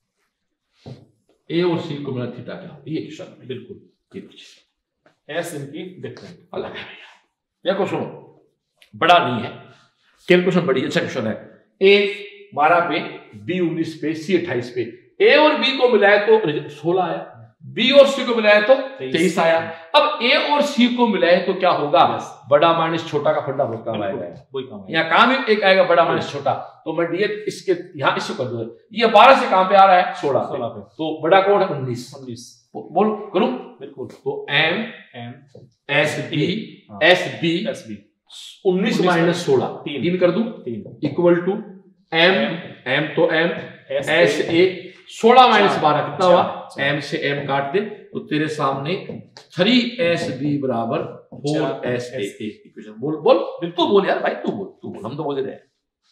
ए और सी को मिला थीटा क्या होगा? ये क्वेश्चन है। बिल्कुल ये कुछ एस इनकी डिफरेंट अलग है भैया। देखो सुनो, बड़ा नहीं है, कैलकुलेशन बड़ी अच्छा क्वेश्चन है। ए बारह पे, बी उन्नीस पे, सी अट्ठाईस पे। ए और बी को मिलाया तो सोलह आया, बी और सी को मिलाया तो तेईस आया। अब ए और सी को मिलाए तो क्या होगा? बड़ा माइनस छोटा का फंडा बहुत काम आएगा। यहाँ काम एक आएगा बड़ा माइनस छोटा, तो मैं डी इसके यहाँ इसको कर दूंगा। ये बारह से कहां पे आ रहा है? सोलह पे, तो बड़ा कौन है? उन्नीस। उन्नीस बोल करूं? बिल्कुल। तो M M S B S B S B उन्नीस माइनस सोलह तीन। तीन कर दूं तीन equal to M M M तो एम एस एस ए सोलह माइनस चार, बारह कितना चार, हुआ? चार। एम से एम काट दे तो तेरे सामने थ्री एस बी बराबर फोर चार, S A S A। Equation. बोल बोल तू बोल यार भाई, तू बोल तू बोल हम तो बोल रहे हैं।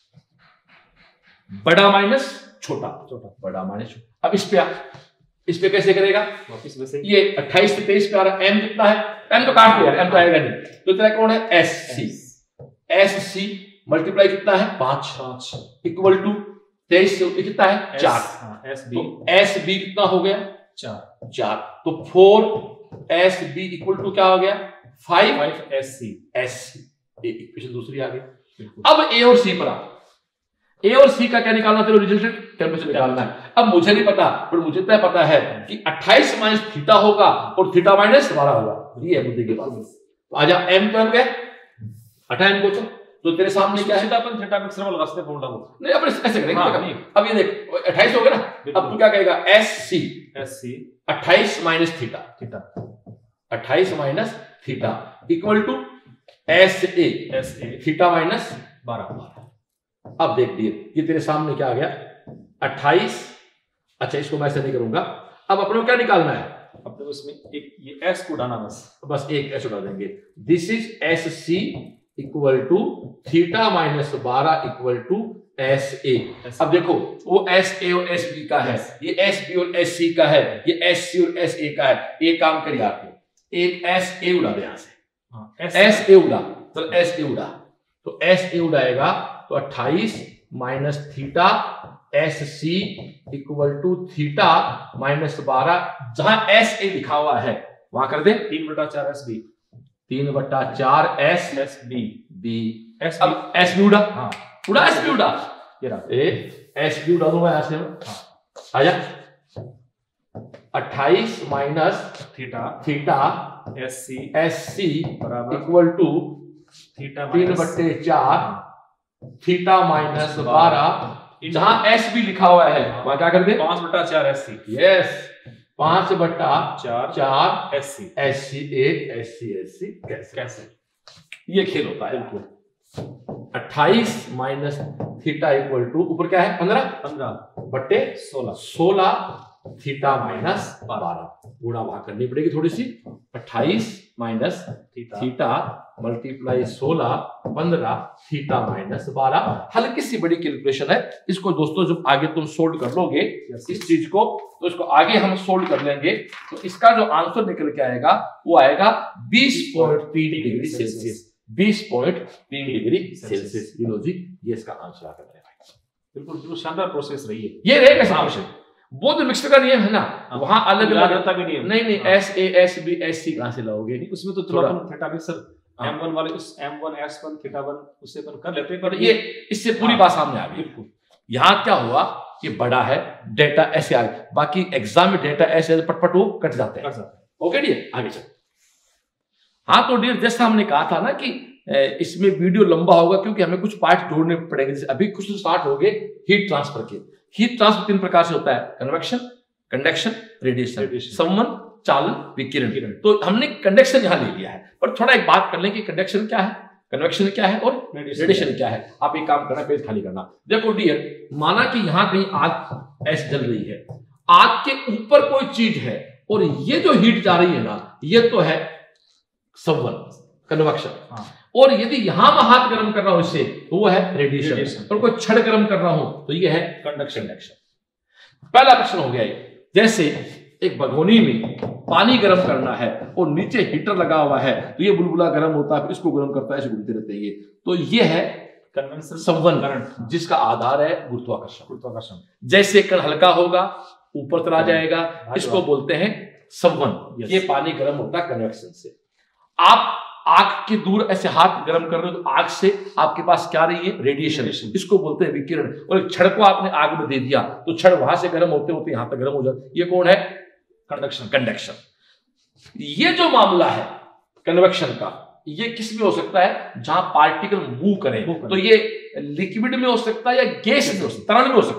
बड़ा माइनस छोटा, छोटा बड़ा माइनस छोटा। अब इस पे आ, इस पे कैसे करेगा? वापस वैसे ही। ये अट्ठाईस से तेईस पे आ रहा, एम कितना है? एम तो काट दिया, एम तो आएगा नहीं, तो तेरा कौन है? S C. S C multiply कितना है? पांच पांच इक्वल टू तेईस से कितना है? चार। एस बी तो एस बी कितना हो गया? चार चार। तो four S B equal to क्या हो गया? Five five S C S C. Equation दूसरी आ गई। बिल्कुल। अब ए और सी पर आ, ए और सी का क्या निकालना तेरे रिजल्टेड टेम्परेचर निकालना है। अब मुझे नहीं पता, पर मुझे तय पता है कि अट्ठाईस माइनस थीटा होगा और थीटा माइनस बारह होगा। ये है मुद्दे के पास। तो आजा एम तो एम गए, हटा एम को, तो तो तेरे सामने क्या है? सीधा अपन थीटा मिक्सर वाला रास्ते फॉर्मूला को नहीं अपन ऐसे करेंगे। हाँ, देखा? नहीं। अब ये देख अट्ठाईस हो गया ना, अब तू क्या कहेगा? एस सी एस सी अट्ठाईस माइनस थीटा, थीटा अट्ठाईस minus theta equal to S A S A theta minus बारह। अब देख दिए ये तेरे सामने क्या आ गया? अट्ठाईस। अच्छा इसको मैं ऐसे नहीं करूंगा। अब अपने को क्या निकालना है? अपने को इसमें एक ये एस को डालना बस बस एक एस उड़ा देंगे। This is S C equal to theta minus बारह इक्वल टू एस ए। अब देखो वो एस ए और एस बी का है, ये एस बी और एस सी का है, ये एस सी और एस ए का है। एक काम करिए आपको, एक एस ए उड़ा दे यहां से, एस ए उड़ा तो एस ए उड़ा, तो एस ए उड़ाएगा तो अट्ठाईस minus theta S C equal to theta minus बारह। जहां एस ए लिखा हुआ है वहां कर दे तीन बटा चार एस बी तीन बट्टा चार S S B B. S अब एस बी उड़ा, हाँ उड़ा एस बी उड़ा, ये रहा ए एस बी उड़ा दूंगा यहां से। हाँ आजा अट्ठाईस minus theta theta S C S C बराबर इक्वल टू थीटा तीन माइनस बट्टे चार थीटा माइनस बारह। जहां एस बी लिखा हुआ है वहां क्या कर दे? पांच बटा चार एस सी यस, पांच बट्टा चार चार S C S C A S C S C कैसे कैसे ये खेल होता है। बिल्कुल अट्ठाईस माइनस थीटा इक्वल टू ऊपर क्या है? पंद्रह पंद्रह बट्टे सोलह सोलह थीटा माइनस बारह। गुणा भाग करनी पड़ेगी थोड़ी सी। अट्ठाईस माइनस थीटा थीटा मल्टीप्लाई सोलह पंद्रह थीटा माइनस बारह। हल्की सी बड़ी कैलकुलेशन है। इसको दोस्तों जब आगे तुम सोल्व कर लोगे इस चीज को, तो इसको आगे हम सोल्व कर लेंगे, तो इसका जो आंसर निकल के आएगा वो आएगा बीस पॉइंट तीन डिग्री सेल्सियस। बीस पॉइंट तीन डिग्री सेल्सियस। ये लो जी, ये इसका आंसर आता है भाई। बिल्कुल बिल्कुल शानदार प्रोसेस रही है। ये रहेगा क्वेश्चन। वो जो मिक्सर का नियम है ना, वहां अलग अलग रहता भी नहीं है। नहीं नहीं S A S B S C कहां से लाओगे? उसमें तो चलो अपन थीटा मिक्सर एम वन वाले उस M one S one theta one उससे अपन कर लेते हैं, पर ये इससे पूरी बात सामने आ गई। बिल्कुल यहां क्या हुआ? ये बड़ा है, डेटा ऐसे आ गया, बाकी एग्जाम में डेटा ऐसे पटपट वो कट जाते हैं। ओके डियर, आगे चल। हाँ तो डियर जैसा हमने कहा था ना कि इसमें वीडियो लंबा होगा क्योंकि हमें कुछ पार्ट जोड़ने पड़ेंगे। जैसे अभी कुछ स्टार्ट हो गए हीट ट्रांसफर के। हीट ट्रांसफर तीन प्रकार से होता है, कन्वेक्शन, कंडक्शन, रेडिएशन, संवहन, चालन, विकिरण। तो हमने कंडक्शन यहां ले लिया है, पर थोड़ा एक बात कर लें कि कंडक्शन क्या है, कन्वेक्शन क्या है और रेडिएशन क्या है। आप एक काम करना, पेज खाली करना। देखो डियर, माना कि यहां कहीं आग ऐसे जल रही है, आग के ऊपर कोई चीज है और ये जो हीट जा रही है ना, ये तो है संवहन, कन्वेक्शन। हाँ। और यदि यहां मैं हाथ गर्म कर रहा हूं इससे, तो वो है रेडिएशन। और कोई छड़ गर्म कर रहा हूं तो ये है कंडक्शन। पहला प्रश्न हो गया ये, जैसे एक भगोनी में पानी गर्म करना है और नीचे हीटर लगा हुआ है, तो ये बुलबुला गर्म होता है, इसको गर्म करता है, ऐसे घूमते रहते हैं ये। तो ये है कन्वेंशन, संवहन करंट, जिसका आधार है गुरुत्वाकर्षण। गुरुत्वाकर्षण जैसे कण हल्का होगा ऊपर चला जाएगा, इसको बोलते हैं संवहन। ये पानी गर्म होता है कन्वेक्शन से। आप आग के दूर ऐसे हाथ गर्म कर रहे हो तो आग से आपके पास क्या रही है? रेडिएशन। इसको बोलते हैं विकिरण। और एक छड़ को आपने आग में दे दिया तो छड़ वहां से गर्म होते होते यहां तक गर्म हो जाता, ये कौन है? कंडक्शन। कंडक्शन। ये जो मामला है कन्वेक्शन का, ये किस में हो सकता है? जहां पार्टिकल मूव करें, तो ये लिक्विड में हो सकता है या गैस में हो सकता है, तरल में हो सकता है।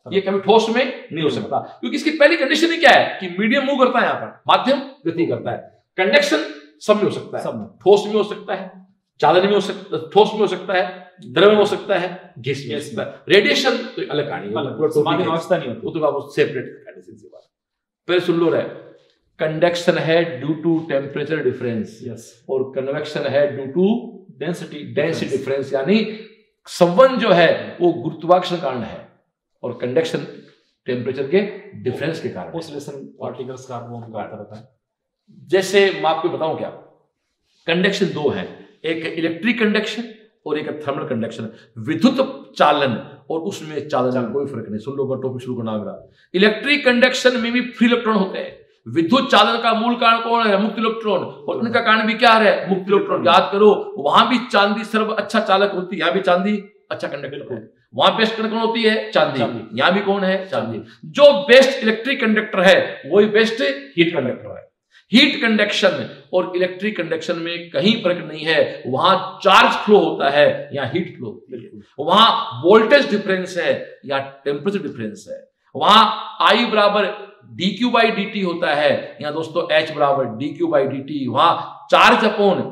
ये कभी ठोस में नहीं हो सकता, क्योंकि इसकी पहली कंडीशन ही क्या है कि मीडियम मूव करता है, यहाँ पर माध्यम गति करता है। कंडक्शन सब में हो सकता है, सब ठोस में हो सकता है, चालन में हो सकता है, ठोस में हो सकता है, द्रव में हो सकता है, गैस में हो सकता है। रेडिएशन तो अलग कहानी है, अवस्था नहीं होती, वो तो आप सेपरेट कहानी से बात। पहले सुन लो रहे, कंडक्शन है ड्यू टू टेम्परेचर डिफरेंस, और कन्वेक्शन है due to density density difference, यानी संवहन जो है वो गुरुत्वाकर्षण कारण है और कंडक्शन टेम्परेचर के डिफरेंस के कारण, ऑसिलेशन पार्टिकल्स का वो रहता है। जैसे मैं आपको बताऊं क्या, कंडक्शन दो है, एक इलेक्ट्रिक कंडक्शन और एक थर्मल कंडक्शन। विद्युत चालन और उसमें चालन में कोई फर्क नहीं। सुन लो, टॉपिक शुरू करना मेरा। इलेक्ट्रिक कंडक्शन में भी फ्री इलेक्ट्रॉन होते हैं। विद्युत चालन का मूल कारण कौन है? मुक्त इलेक्ट्रॉन, और उनका कारण भी क्या है? मुक्त इलेक्ट्रॉन। याद करो, वहां भी चांदी सर्व अच्छा चालक होती है, यहाँ भी चांदी अच्छा कंडक्टर है। वहां बेस्ट कंडक्टर कौन होती है? चांदी। यहाँ भी कौन है? चांदी। जो बेस्ट इलेक्ट्रिक कंडक्टर है वही बेस्ट हीट कंडक्टर है। हीट कंडक्शन और इलेक्ट्रिक कंडक्शन में कहीं फर्क नहीं है। वहां चार्ज फ्लो होता है, यहाँ हीट फ्लो होती है। वहां वोल्टेज डिफरेंस है, यहाँ टेम्परेचर डिफरेंस है। वहां आई बराबर D Q by D T होता है, यहाँ दोस्तों एच बराबर D Q by D T. वहां चार्ज अपॉन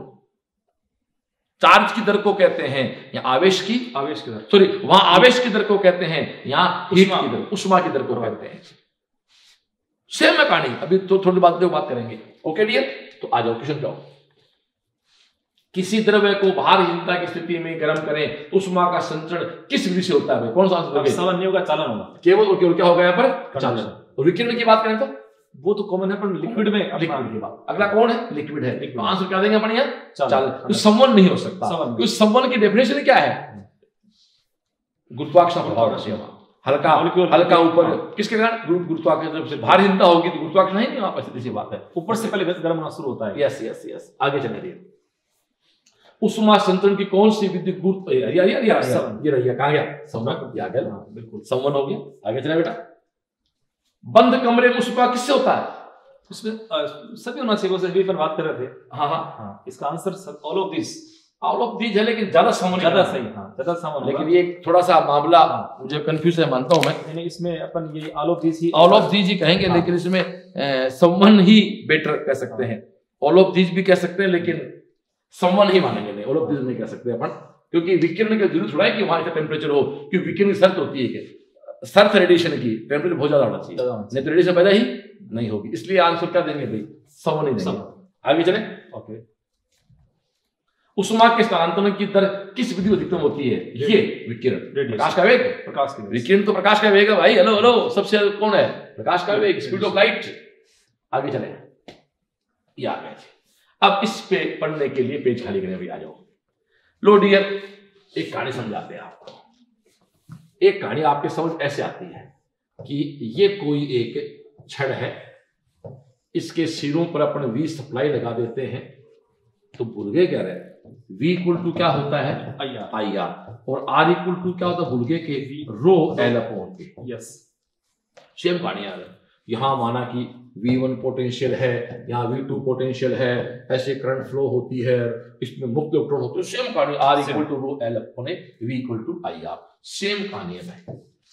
चार्ज की दर को कहते हैं, यहाँ आवेश की आवेश की दर सॉरी वहां आवेश की दर को कहते हैं, यहाँ हीट की दर, उष्मा की दर को कहते हैं। सेम है कहानी। अभी तो थोड़ी बात बात करेंगे। ओके डियर, तो आ जाओ क्वेश्चन जाओ। किसी द्रव्य को भारहीनता की स्थिति में गर्म करें तो उष्मा का संचरण किस विधि से होता है? कौन सा आंसर? सामान्य का चालन होगा। केवल और केवल क्या होगा यहाँ पर? चालन। और विकिरण की बात करें तो वो तो कॉमन है, पर लिक्विड में लिक्विड की बात। अगला कौन है? लिक्विड है। तो आंसर क्या देंगे अपन यहाँ? चालन। तो संवहन नहीं हो सकता। तो संवहन की डेफिनेशन क्या है? गुरुत्वाकर्षण प्रभाव। हल्का हल्का ऊपर किसके कारण? गुरुत्वाकर्षण से भारहीनता होगी तो गुरुत्वाकर्षण ही नहीं, वहां पर सीधी सी बात है। ऊपर से पहले गर्म होना शुरू होता है। यस यस यस आगे चले रहिए। उष्मा संचरण की कौन सी विधि? गुरुत्व ये रहिए, कहां गया? संवहन। आ गया, बिल्कुल संवहन हो गया। आगे चले बेटा। बंद कमरे में उष्मा किससे होता है? उसमें सभी होना चाहिए, वो पर बात कर रहे थे। हाँ हाँ, इसका answer all of this all of these है, लेकिन ज्यादा संवहन ज्यादा सही। हाँ, ज्यादा संवहन। लेकिन ये थोड़ा सा मामला मुझे कंफ्यूज है, मानता हूं मैं। इसमें अपन ये ऑल ऑफ दीज ही ऑल ऑफ दीज ही कहेंगे। हाँ। लेकिन इसमें संवहन ही बेटर कह सकते हैं। ऑल ऑफ दीज भी कह सकते हैं, लेकिन संवहन ही मानेंगे नहीं। ऑल ऑफ दीज नहीं कह सकते अपन, क्योंकि विकिरण का जरूरत थोड़ा है कि वहां का टेम्परेचर हो, क्योंकि विकिरण की शर्त होती है कि शर्त रेडिएशन की टेम्परेचर बहुत ज्यादा होना चाहिए, नहीं तो रेडिएशन पैदा ही नहीं होगी। इसलिए आंसर क्या देंगे भाई? संवहन ही देंगे। आगे चले। ओके। उष्मा के स्थानांतरण की दर किस विधि में अधिकतम होती है? ये विकिरण। प्रकाश का वेग। प्रकाश का विकिरण तो प्रकाश का वेग है भाई। हेलो हेलो, सबसे कौन है? प्रकाश का वेग, स्पीड ऑफ लाइट। आगे चले। ये आ गए। अब इस पे पढ़ने के लिए पेज खाली करें भाई। आ जाओ। लो डियर, एक कहानी समझाते हैं आपको। एक कहानी आपके समझ ऐसे आती है कि ये कोई एक छड़ है, इसके सिरों पर अपन वी सप्लाई लगा देते हैं, तो भूल गए क्या रहे? V इक्वल टू क्या होता है? I R. I R. और R इक्वल टू क्या होता है? भूल गए के रो एल अपॉन के। यस, सेम कहानी है। यहां माना कि वी वन पोटेंशियल है, यहाँ वी टू पोटेंशियल है, ऐसे करंट फ्लो होती है, इसमें मुक्त इलेक्ट्रॉन होते हैं। सेम कहानी। R equal to rho L upon V equal to I R. Same कहानी है भाई।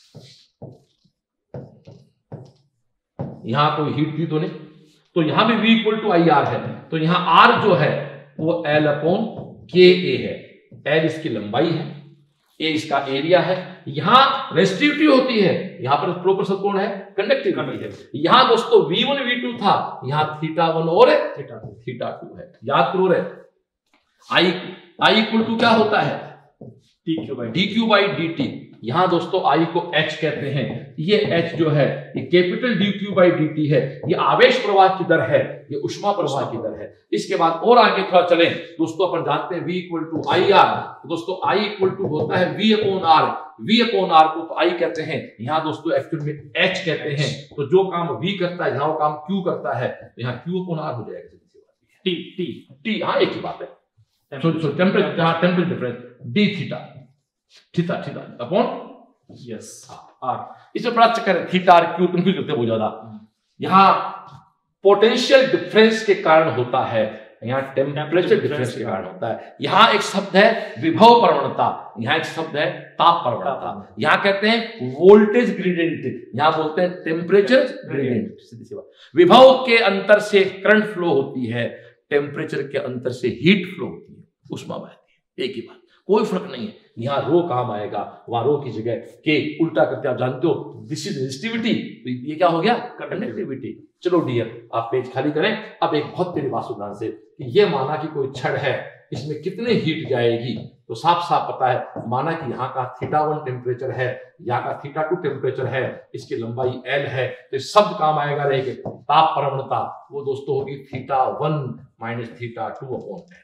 यहां कोई हीट दी तो नहीं, तो यहां भी V equal to I R है, तो यहां R जो है वो L अपॉन के ए है। L इसकी लंबाई है, A इसका एरिया है। यहां रेसिस्टिविटी होती है, यहां पर प्रोपोर्शनल कौन है? कंडक्टिविटी है। यहां दोस्तों वी वन वी टू था, यहां थीटा वन और थीटा टू थीटा टू है। याद करो रे। आई आई इक्वल टू क्या होता है? D Q by D Q by D T. यहां दोस्तों आई को H कहते हैं। ये H जो है ये capital D Q by D T है। ये आवेश प्रवाह की दर है, ये उष्मा प्रवाह की दर है। इसके बाद और आगे थोड़ा चलें दोस्तों, अपन जानते हैं V equal to I R. दोस्तों I इक्वल टू होता है V upon R. V upon R को तो I कहते हैं, यहाँ दोस्तों एक्चुअल में H कहते हैं। तो जो काम V करता है, जहां वो काम Q करता है, यहाँ Q अपॉन आर हो जाएगा। टी टी टी हाँ एक ही बात है। सॉरी सॉरी टेम्परेचर, हाँ temperature difference D theta theta theta upon yes R. इसमें बड़ा चक्कर है, थीटा आर क्यू कंफ्यूज करते हैं बहुत ज्यादा। यहां पोटेंशियल डिफरेंस के कारण होता है, यहाँ टेम्परेचर डिफरेंस के कारण होता है। यहाँ एक शब्द है विभव प्रवणता, यहाँ एक शब्द है ताप प्रवणता। यहाँ कहते हैं वोल्टेज ग्रेडियंट, यहाँ बोलते हैं टेम्परेचर ग्रेडियंट। सीधी सी बात, विभव के अंतर से करंट फ्लो होती है, टेम्परेचर के अंतर से हीट फ्लो होती है, ऊष्मा बहती है, एक ही बात, कोई फर्क नहीं है। यहाँ रो काम आएगा, वहां रो की जगह के उल्टा करते आप जानते हो, दिस इज रेजिस्टिविटी, तो ये क्या हो गया कंडक्टिविटी। चलो डियर आप पेज खाली करें। अब एक बहुत तेरी बात सुन ध्यान से कि ये माना कि कोई छड़ है, इसमें कितने हीट जाएगी, तो साफ साफ पता है, माना कि यहाँ का थीटा वन टेम्परेचर है, यहाँ का थीटा टू टेम्परेचर है, इसकी लंबाई एल है, तो शब्द काम आएगा रहेगा ताप प्रवणता, वो दोस्तों होगी theta one minus theta two upon L.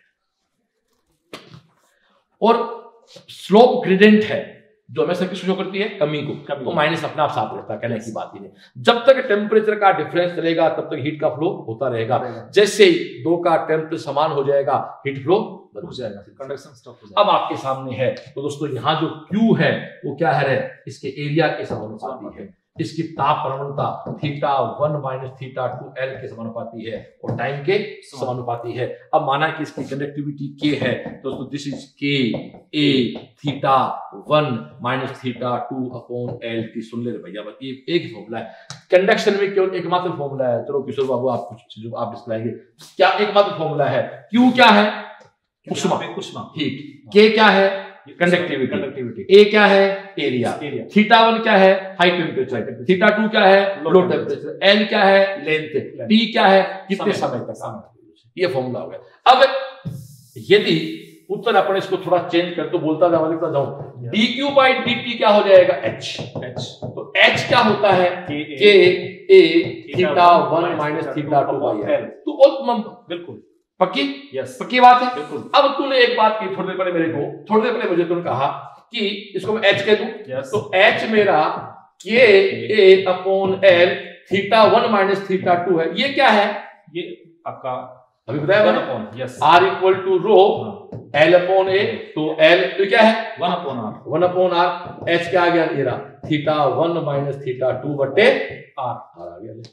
और स्लोप ग्रेडियंट है जो हमेशा किसको शो करती है, कमी को, कमी तो माइनस अपने आप साथ रहता है, कहने की बात ही नहीं। जब तक टेम्परेचर का डिफरेंस चलेगा तब तक हीट का फ्लो होता रहेगा। जैसे ही दो का टेम्परेचर समान हो जाएगा, हीट फ्लो बंद हो जाएगा, कंडक्शन स्टॉप हो जाएगा। अब आपके सामने है, तो दोस्तों यहाँ जो Q है वो क्या है, इसके एरिया के समानुपाती है, इसकी ताप प्रवणता theta one minus theta two L के समानुपाती है और टाइम के समानुपाती है। अब माना कि इसकी कंडक्टिविटी के है, दोस्तों this is K A theta one minus theta two upon L T. सुन ले भैया, ये एक फॉर्मूला है, कंडक्शन में केवल एकमात्र फॉर्मूला है। चलो किशोर बाबू आप कुछ चीजों आप दिखलाएंगे, क्या एकमात्र फॉर्मूला है? क्यू क्या है? उष्मा, हीट। के क्या है? Conductivity, conductivity. ए क्या है? एरिया। थीटा वन क्या है? High temperature. थीटा टू क्या है? Low temperature. एल क्या है? लेंथ। टी क्या है? कितने समय तक। ये फॉर्मूला हो गया। अब यदि उत्तर अपन इसको थोड़ा चेंज कर, तो बोलता जाऊं लिखता जाऊं, D Q by D T क्या हो जाएगा? एच। एच तो एच क्या होता है? K A theta one minus theta two by L. तो बिल्कुल पक्की, यस पक्की बात है बिल्कुल। अब तूने एक बात की थोड़ी देर पहले मेरे को, थोड़ी देर पहले मुझे तूने कहा कि इसको मैं एच कह दूं, तो एच मेरा K A upon L theta one minus theta two है। ये क्या है? ये आपका अभी बताया one upon, yes, R equal to rho L upon A, तो एल तो क्या है? One upon R, one upon R. H क्या आ गया मेरा? Theta one minus theta two बटे आर, आर आ गया।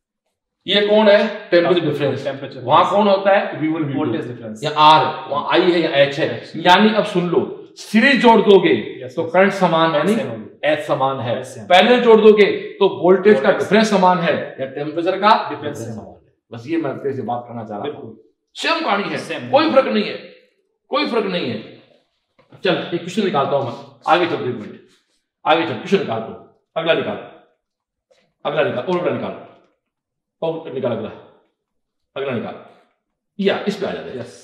ये कौन है? Temperature difference. टेम्परेचर वहां कौन होता है? V one voltage difference. या आर वहां आई है या एच है, यानी अब सुन लो, सीरीज जोड़ दोगे तो करंट समान है, नहीं एच समान है, पैरेलल जोड़ दोगे तो वोल्टेज का डिफरेंस समान है या टेम्परेचर का डिफरेंस समान है। बस ये मैं तेरे से बात करना चाह रहा हूं, सेम कहानी है, कोई फर्क नहीं है, कोई फर्क नहीं है। चल एक क्वेश्चन निकालता हूं मैं, आगे चल, एक मिनट आगे चल, क्वेश्चन निकालता हूं, अगला निकाल, अगला निकाल, और अगला निकाल, और निकाल, अगला अगला निकाल, या इस पे आ जाते हैं। यस,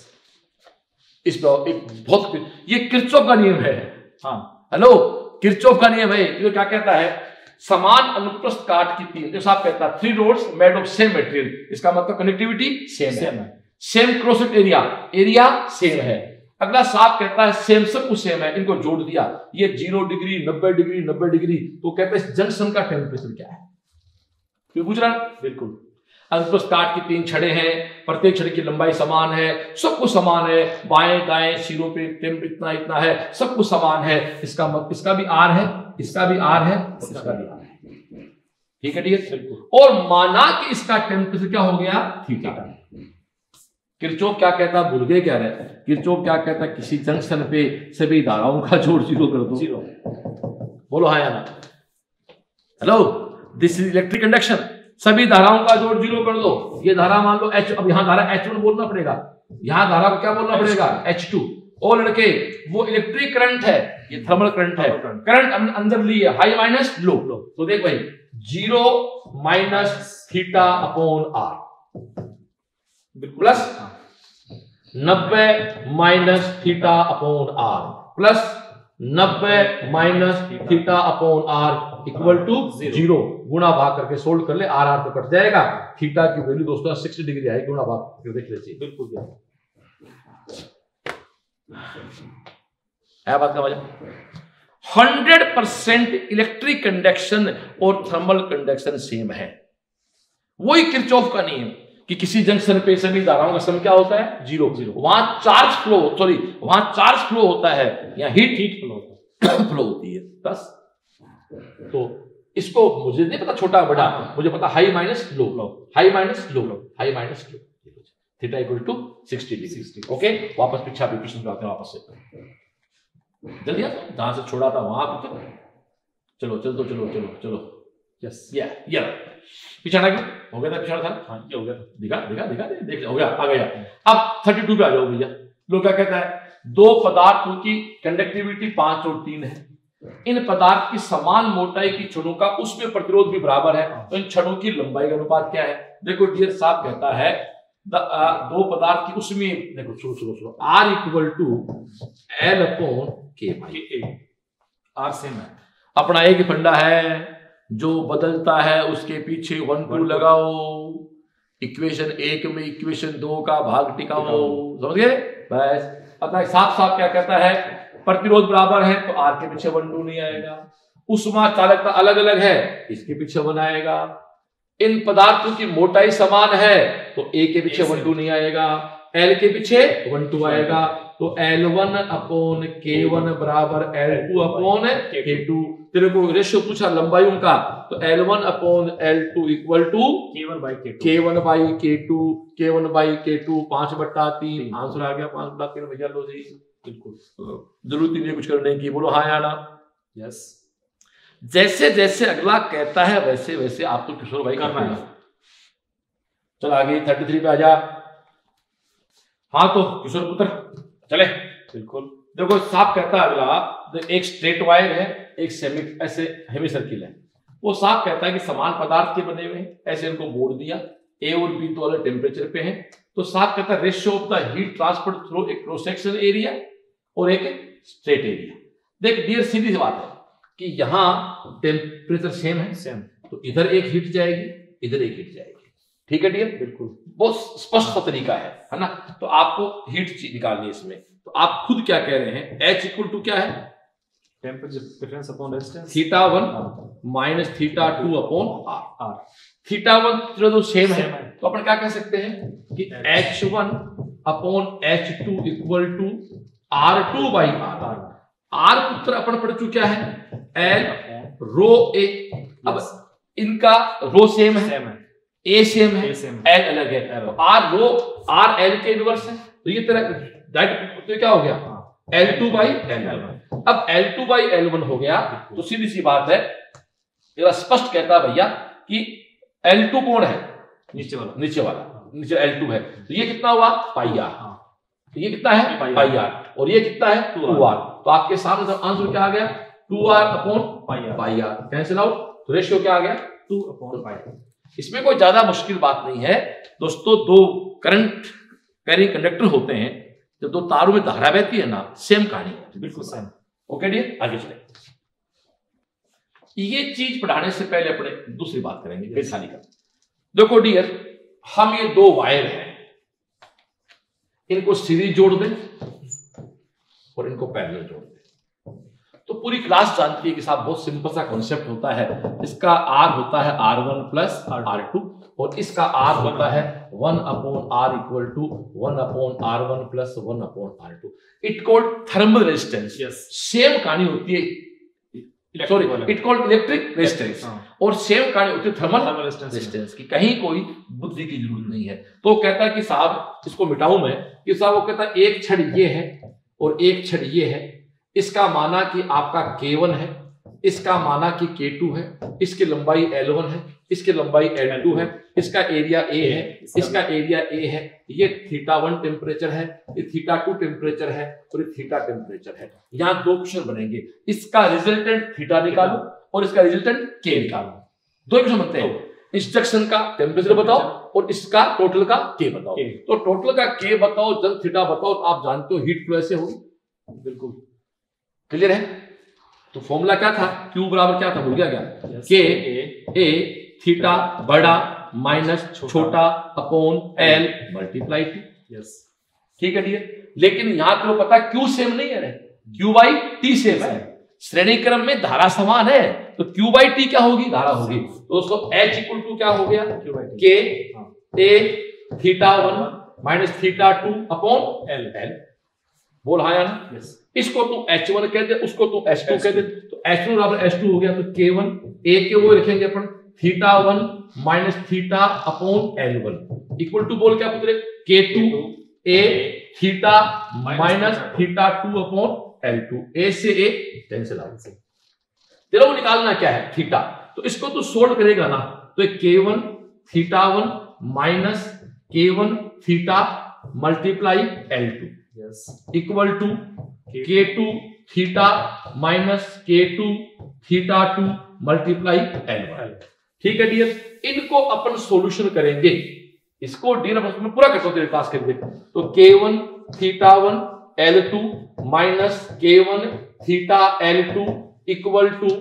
इस पे एक बहुत, ये किरचॉफ का नियम है। हाँ हेलो, किरचॉफ का नियम है। ये क्या कहता है? समान अनुप्रस्थ काट की तीन, जो साहब कहता है three rods made of same material, इसका मतलब कनेक्टिविटी सेम है, same cross area, area same है। अगला साहब कहता है सेम, सब कुछ सेम है, इनको जोड़ दिया, ये जीरो डिग्री, नब्बे डिग्री, नब्बे डिग्री, तो कहते हैं जंक्शन का टेम्परेचर क्या है? क्यों पूछ रहा? बिल्कुल, अनुप्रस्थ काट की तीन छड़े हैं, प्रत्येक छड़ की लंबाई समान है, सब कुछ समान है, बाएं दाएं सिरों पे टेम्प इतना इतना है, सब कुछ समान है। इसका मतलब इसका भी आर है, इसका भी आर है, इसका भी आर है, ठीक है ठीक है। और माना कि इसका टेम्परेचर क्या हो गया? थीटा। किरचॉफ क्या कहता है? भूल गए क्या रहे? किरचॉफ क्या कहता है? किसी जंक्शन पे सभी धाराओं का जोड़ जीरो कर दो। जीरो बोलो हाँ या ना? Hello, this is electric conduction, सभी धाराओं का जोड़ जीरो कर दो। ये धारा मान लो H, अब यहां धारा एच वन बोलना पड़ेगा, यहां धारा को क्या बोलना पड़ेगा? H two. और लड़के वो इलेक्ट्रिक करंट है, ये थर्मल करंट है, करंट हमने अंदर ली है, हाई माइनस लो। तो देख भाई, zero minus theta upon R plus नब्बे minus theta upon R plus नब्बे minus theta upon R equal to zero. गुणा भाग करके सोल्व कर ले, आर आर तो कट जाएगा, थीटा की वैल्यू दोस्तों साठ डिग्री आएगी, गुणा भाग करके देख लीजिए। बिल्कुल है बात का वजह। हंड्रेड परसेंट इलेक्ट्रिक कंडक्शन और थर्मल कंडक्शन सेम है। वही किरचॉफ का नियम कि किसी जंक्शन पे सभी धाराओं का सम क्या होता है? जीरो। जीरो वहां चार्ज फ्लो, सॉरी वहां चार्ज फ्लो होता है, या हीट हीट फ्लो फ्लो होती है बस। तो इसको मुझे नहीं पता छोटा बड़ा, मुझे पता high minus low, high minus low, high minus low. Theta equal to sixty degree. Okay, वापस पीछे आप इक्वेशन पे आते हैं वापस से, जल्दी आ, जहां से छोड़ा था वहां पे तो चलो चलो तो चलो चलो चलो यस या या पिछाड़ा क्यों हो गया था, पिछाड़ा था हाँ ये हो गया था, दिखा दिखा दिखा दे देख हो गया, आ गया। अब थर्टी टू पे आ जाओ भैया। लोग क्या कहता है, दो पदार्थों की कंडक्टिविटी पांच और तीन है, इन पदार्थ की समान मोटाई की छड़ों का उसमें प्रतिरोध भी बराबर है, तो इन छड़ों की लंबाई का अनुपात क्या है? देखो डियर साहब कहता है द, आ, दो पदार्थ की उसमें देखो सुनो सुनो सुनो R equal to L upon K by R same है, अपना एक फंडा है जो बदलता है उसके पीछे वन टू लगाओ, इक्वेशन एक में इक्वेशन दो का भाग टिकाओ, समझ गए? बस अपना साफ साफ क्या कहता है, प्रतिरोध बराबर है तो आर के पीछे वन टू नहीं आएगा, उष्मा चालकता अलग अलग है इसके पीछे वन आएगा, इन पदार्थों की मोटाई समान है तो ए के पीछे वन टू नहीं आएगा, एल के पीछे वन टू आएगा, तो L one upon K one बराबर L two upon K two. तेरे को रेशियो पूछा लंबाइयों का, तो L one upon L two equal to K one by K two, K one by K two, K one by K two पांच बट्टा तीन, आंसर आ गया पांच बट्टा तीन। भैया लो जी, बिल्कुल जरूरत ही नहीं कुछ करने की, बोलो हाँ या ना? यस। जैसे जैसे अगला कहता है वैसे वैसे आप तो किशोर भाई करना है। चल आगे थर्टी थ्री पे आ जा। हाँ तो किशोर पुत्र चले, बिल्कुल। देखो साफ कहता है अगला, एक स्ट्रेट वायर है, एक सेमी ऐसे हेमी सर्किल है, वो साफ कहता है कि समान पदार्थ के बने हुए हैं, ऐसे इनको बोर्ड दिया, ए और बी तो अलग टेम्परेचर पे हैं, तो साफ कहता है ratio of the heat transfer through एक क्रॉस सेक्शन एरिया और एक स्ट्रेट एरिया। देख डियर सीधी सी बात है कि यहाँ टेम्परेचर सेम है, सेम, तो इधर एक हीट जाएगी इधर एक हीट जाएगी, ठीक है डियर? बिल्कुल, बहुत स्पष्ट सा तरीका है, है ना? तो आपको हीट निकालनी है इसमें, तो आप खुद क्या कह रहे हैं, H इक्वल टू क्या है? Temperature difference upon resistance, theta one minus theta two upon R. R theta one तो सेम है, है, तो अपन क्या कह सकते हैं कि H one upon H two equal to R two by R. R पुत्र अपन पढ़ चुका है एल रो ए, अब इनका रो सेम है, सेम है, ए सेम है, ए सेम एल अलग है, तो आर रो आर एल के इनवर्स है, तो ये तेरा दैट तो क्या हो गया L two by L one. अब L two by L one हो गया, तो सीधी सी बात है, ये स्पष्ट कहता है भैया कि एल टू कौन है? नीचे वाला, नीचे वाला, नीचे एल टू है, तो ये कितना हुआ पाई आर, तो ये कितना है पाई आर, और ये कितना है टू आर, तो आपके सामने आंसर क्या आ गया two R upon pi R, pi R cancel out, तो रेशियो क्या आ गया टू अपॉन पाई। इसमें कोई ज्यादा मुश्किल बात नहीं है दोस्तों, दो करंट कैरिंग कंडक्टर होते हैं, जब दो तारों में धारा बहती है ना, सेम कहानी है, बिल्कुल सेम। ओके डियर, आगे चले। ये चीज पढ़ाने से पहले अपने दूसरी बात करेंगे पेज खाली का। देखो डियर, हम ये दो वायर हैं, इनको सीरीज जोड़ दें और इनको पैरेलल जोड़ दें, तो पूरी क्लास जानती है कि साहब बहुत सिंपल सा कॉन्सेप्ट होता है, इसका आर होता है R one plus R two और इसका आर होता है one upon R equal to one upon R one plus one upon R two. It called thermal resistance, same कहानी होती है, sorry it called electric resistance, और सेम कहानी होती है थर्मल रेजिस्टेंस की, कहीं कोई बुद्धि की जरूरत नहीं है। तो कहता है कि साहब इसको मिटाऊं मैं, कि साहब वो कहता है एक छड़ ये है और एक छड़ ये है, इसका माना कि आपका के वन है, इसका माना कि के टू है, इसकी लंबाई एल वन है, इसकी लंबाई एल टू है, इसका एरिया ए है, इसका एरिया ए है, ये थीटा वन टेम्परेचर है, ये थीटा टू टेम्परेचर है और ये थीटा टेम्परेचर है। यहाँ दो क्वेश्चन बनेंगे, इसका रिजल्टेंट थीटा निकालो और इसका रिजल्टेंट के निकालो, दो क्वेश्चन बनते हैं। इंस्ट्रक्शन का टेम्परेचर बताओ और इसका टोटल का के बताओ, तो टोटल का के बताओ, जब थीटा बताओ, तो आप जानते हो हीट फ्लो ऐसे होगी, बिल्कुल क्लियर है। तो फॉर्मूला क्या था, क्यू बराबर क्या था, भूल गया क्या, के ए थीटा बड़ा माइनस छोटा upon L multiply T, yes ठीक है डियर। लेकिन यहां तो पता क्यू सेम नहीं है, क्यू बाई टी सेम है, श्रेणी क्रम में धारा समान है, तो क्यू बाई टी क्या होगी, धारा होगी, तो उसको एच इक्वल टू क्या हो गया K A theta one minus theta two upon L L, बोल हाँ या ना? yes. इसको तू एच वन कह दे, उसको तू एच टू कह दे, तो एच टू बराबर एच टू हो गया, तो के वन ए के वो लिखेंगे अपन theta one minus theta upon L one equal to बोल क्या पुत्र K two A theta minus theta two upon L two. A से ए कैंसिल आउट। तेरा वो निकालना क्या है थीटा, तो इसको तो सोल्व करेगा ना, तो K one theta one minus K one theta multiply L two equal to K two theta minus K two theta two multiply L one. ठीक है डियर, इनको अपन सॉल्यूशन करेंगे। इसको डियर में पूरा करता हूं तेरे क्लास के लिए। तो K one theta one L two minus K one theta L two equal to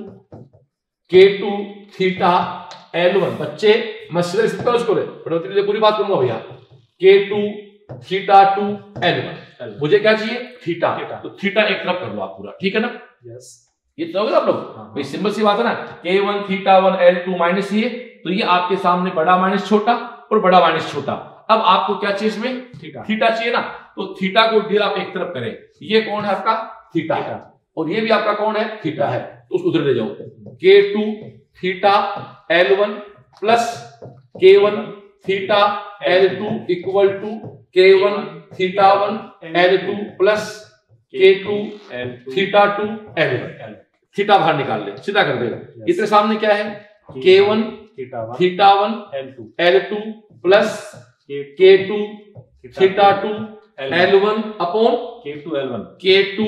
K two theta L one. बच्चे मैं सीधा इसका उसको ले पूरी बात करूंगा भैया। K two theta two L one, मुझे क्या चाहिए थीटा, तो थीटा एक तरफ कर लो आप पूरा, ठीक है ना। यस ये तो होगा आप लोग, भाई सिंपल सी बात है ना। K one theta one L two minus ये, तो ये आपके सामने बड़ा माइनस छोटा और बड़ा माइनस छोटा। अब आपको क्या चाहिए इसमें थीटा, थीटा चाहिए ना, तो थीटा को डियर आप एक तरफ करें। ये कौन है आपका थीटा है, और ये भी आपका कौन है थीटा है, तो उसको उधर ले जाओ। K two theta L one plus K one theta L two equal to K one theta one L two plus K two theta two L one. Theta बाहर निकाल ले, सीधा कर देगा। इसके सामने क्या है K one theta one L two L two plus K two theta two L one upon K two L one K two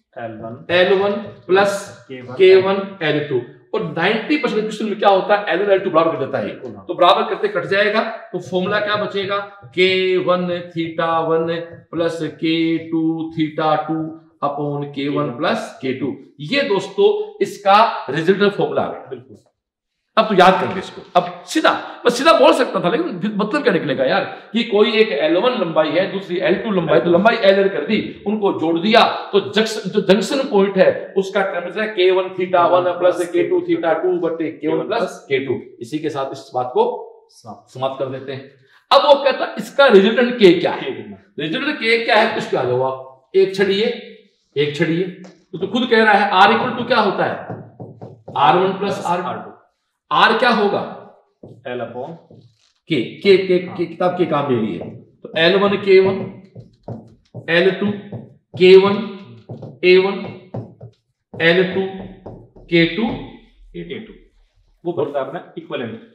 L one plus K one L two. और नब्बे परसेंट क्वेश्चन में क्या होता है L one L two बराबर कर देता है, तो बराबर करते कट जाएगा, तो फॉर्मूला क्या बचेगा K one theta one plus K two theta two upon K one plus K two. ये दोस्तों इसका रिजल्ट फॉर्मूला है। बिल्कुल, अब तो याद कर ले इसको। अब सीधा बस सीधा बोल सकता था, लेकिन मतलब क्या निकलेगा यार कि कोई एक एल वन लंबाई है दूसरी एल टू लंबाई, तो लंबाई एल एल कर दी, उनको जोड़ दिया, तो जंक्शन जो जंक्शन पॉइंट है उसका टेम्परेचर है K one theta one plus K two theta two बटे K one plus K to. इसी के साथ इस बात को समाप्त कर देते हैं। अब वो कहता है इसका रिजल्टेंट के क्या है, रिजल्टेंट के क्या है, कुछ क्या होगा, एक छड़िए एक छड़िए, तो, तो खुद कह रहा है आर इक्वल टू क्या होता है R one plus R two. R क्या होगा एल अपॉन के के के किताब के काम ले लिए, तो L one K one L two K one A one L two K two A two, वो बोलता है अपना equivalent.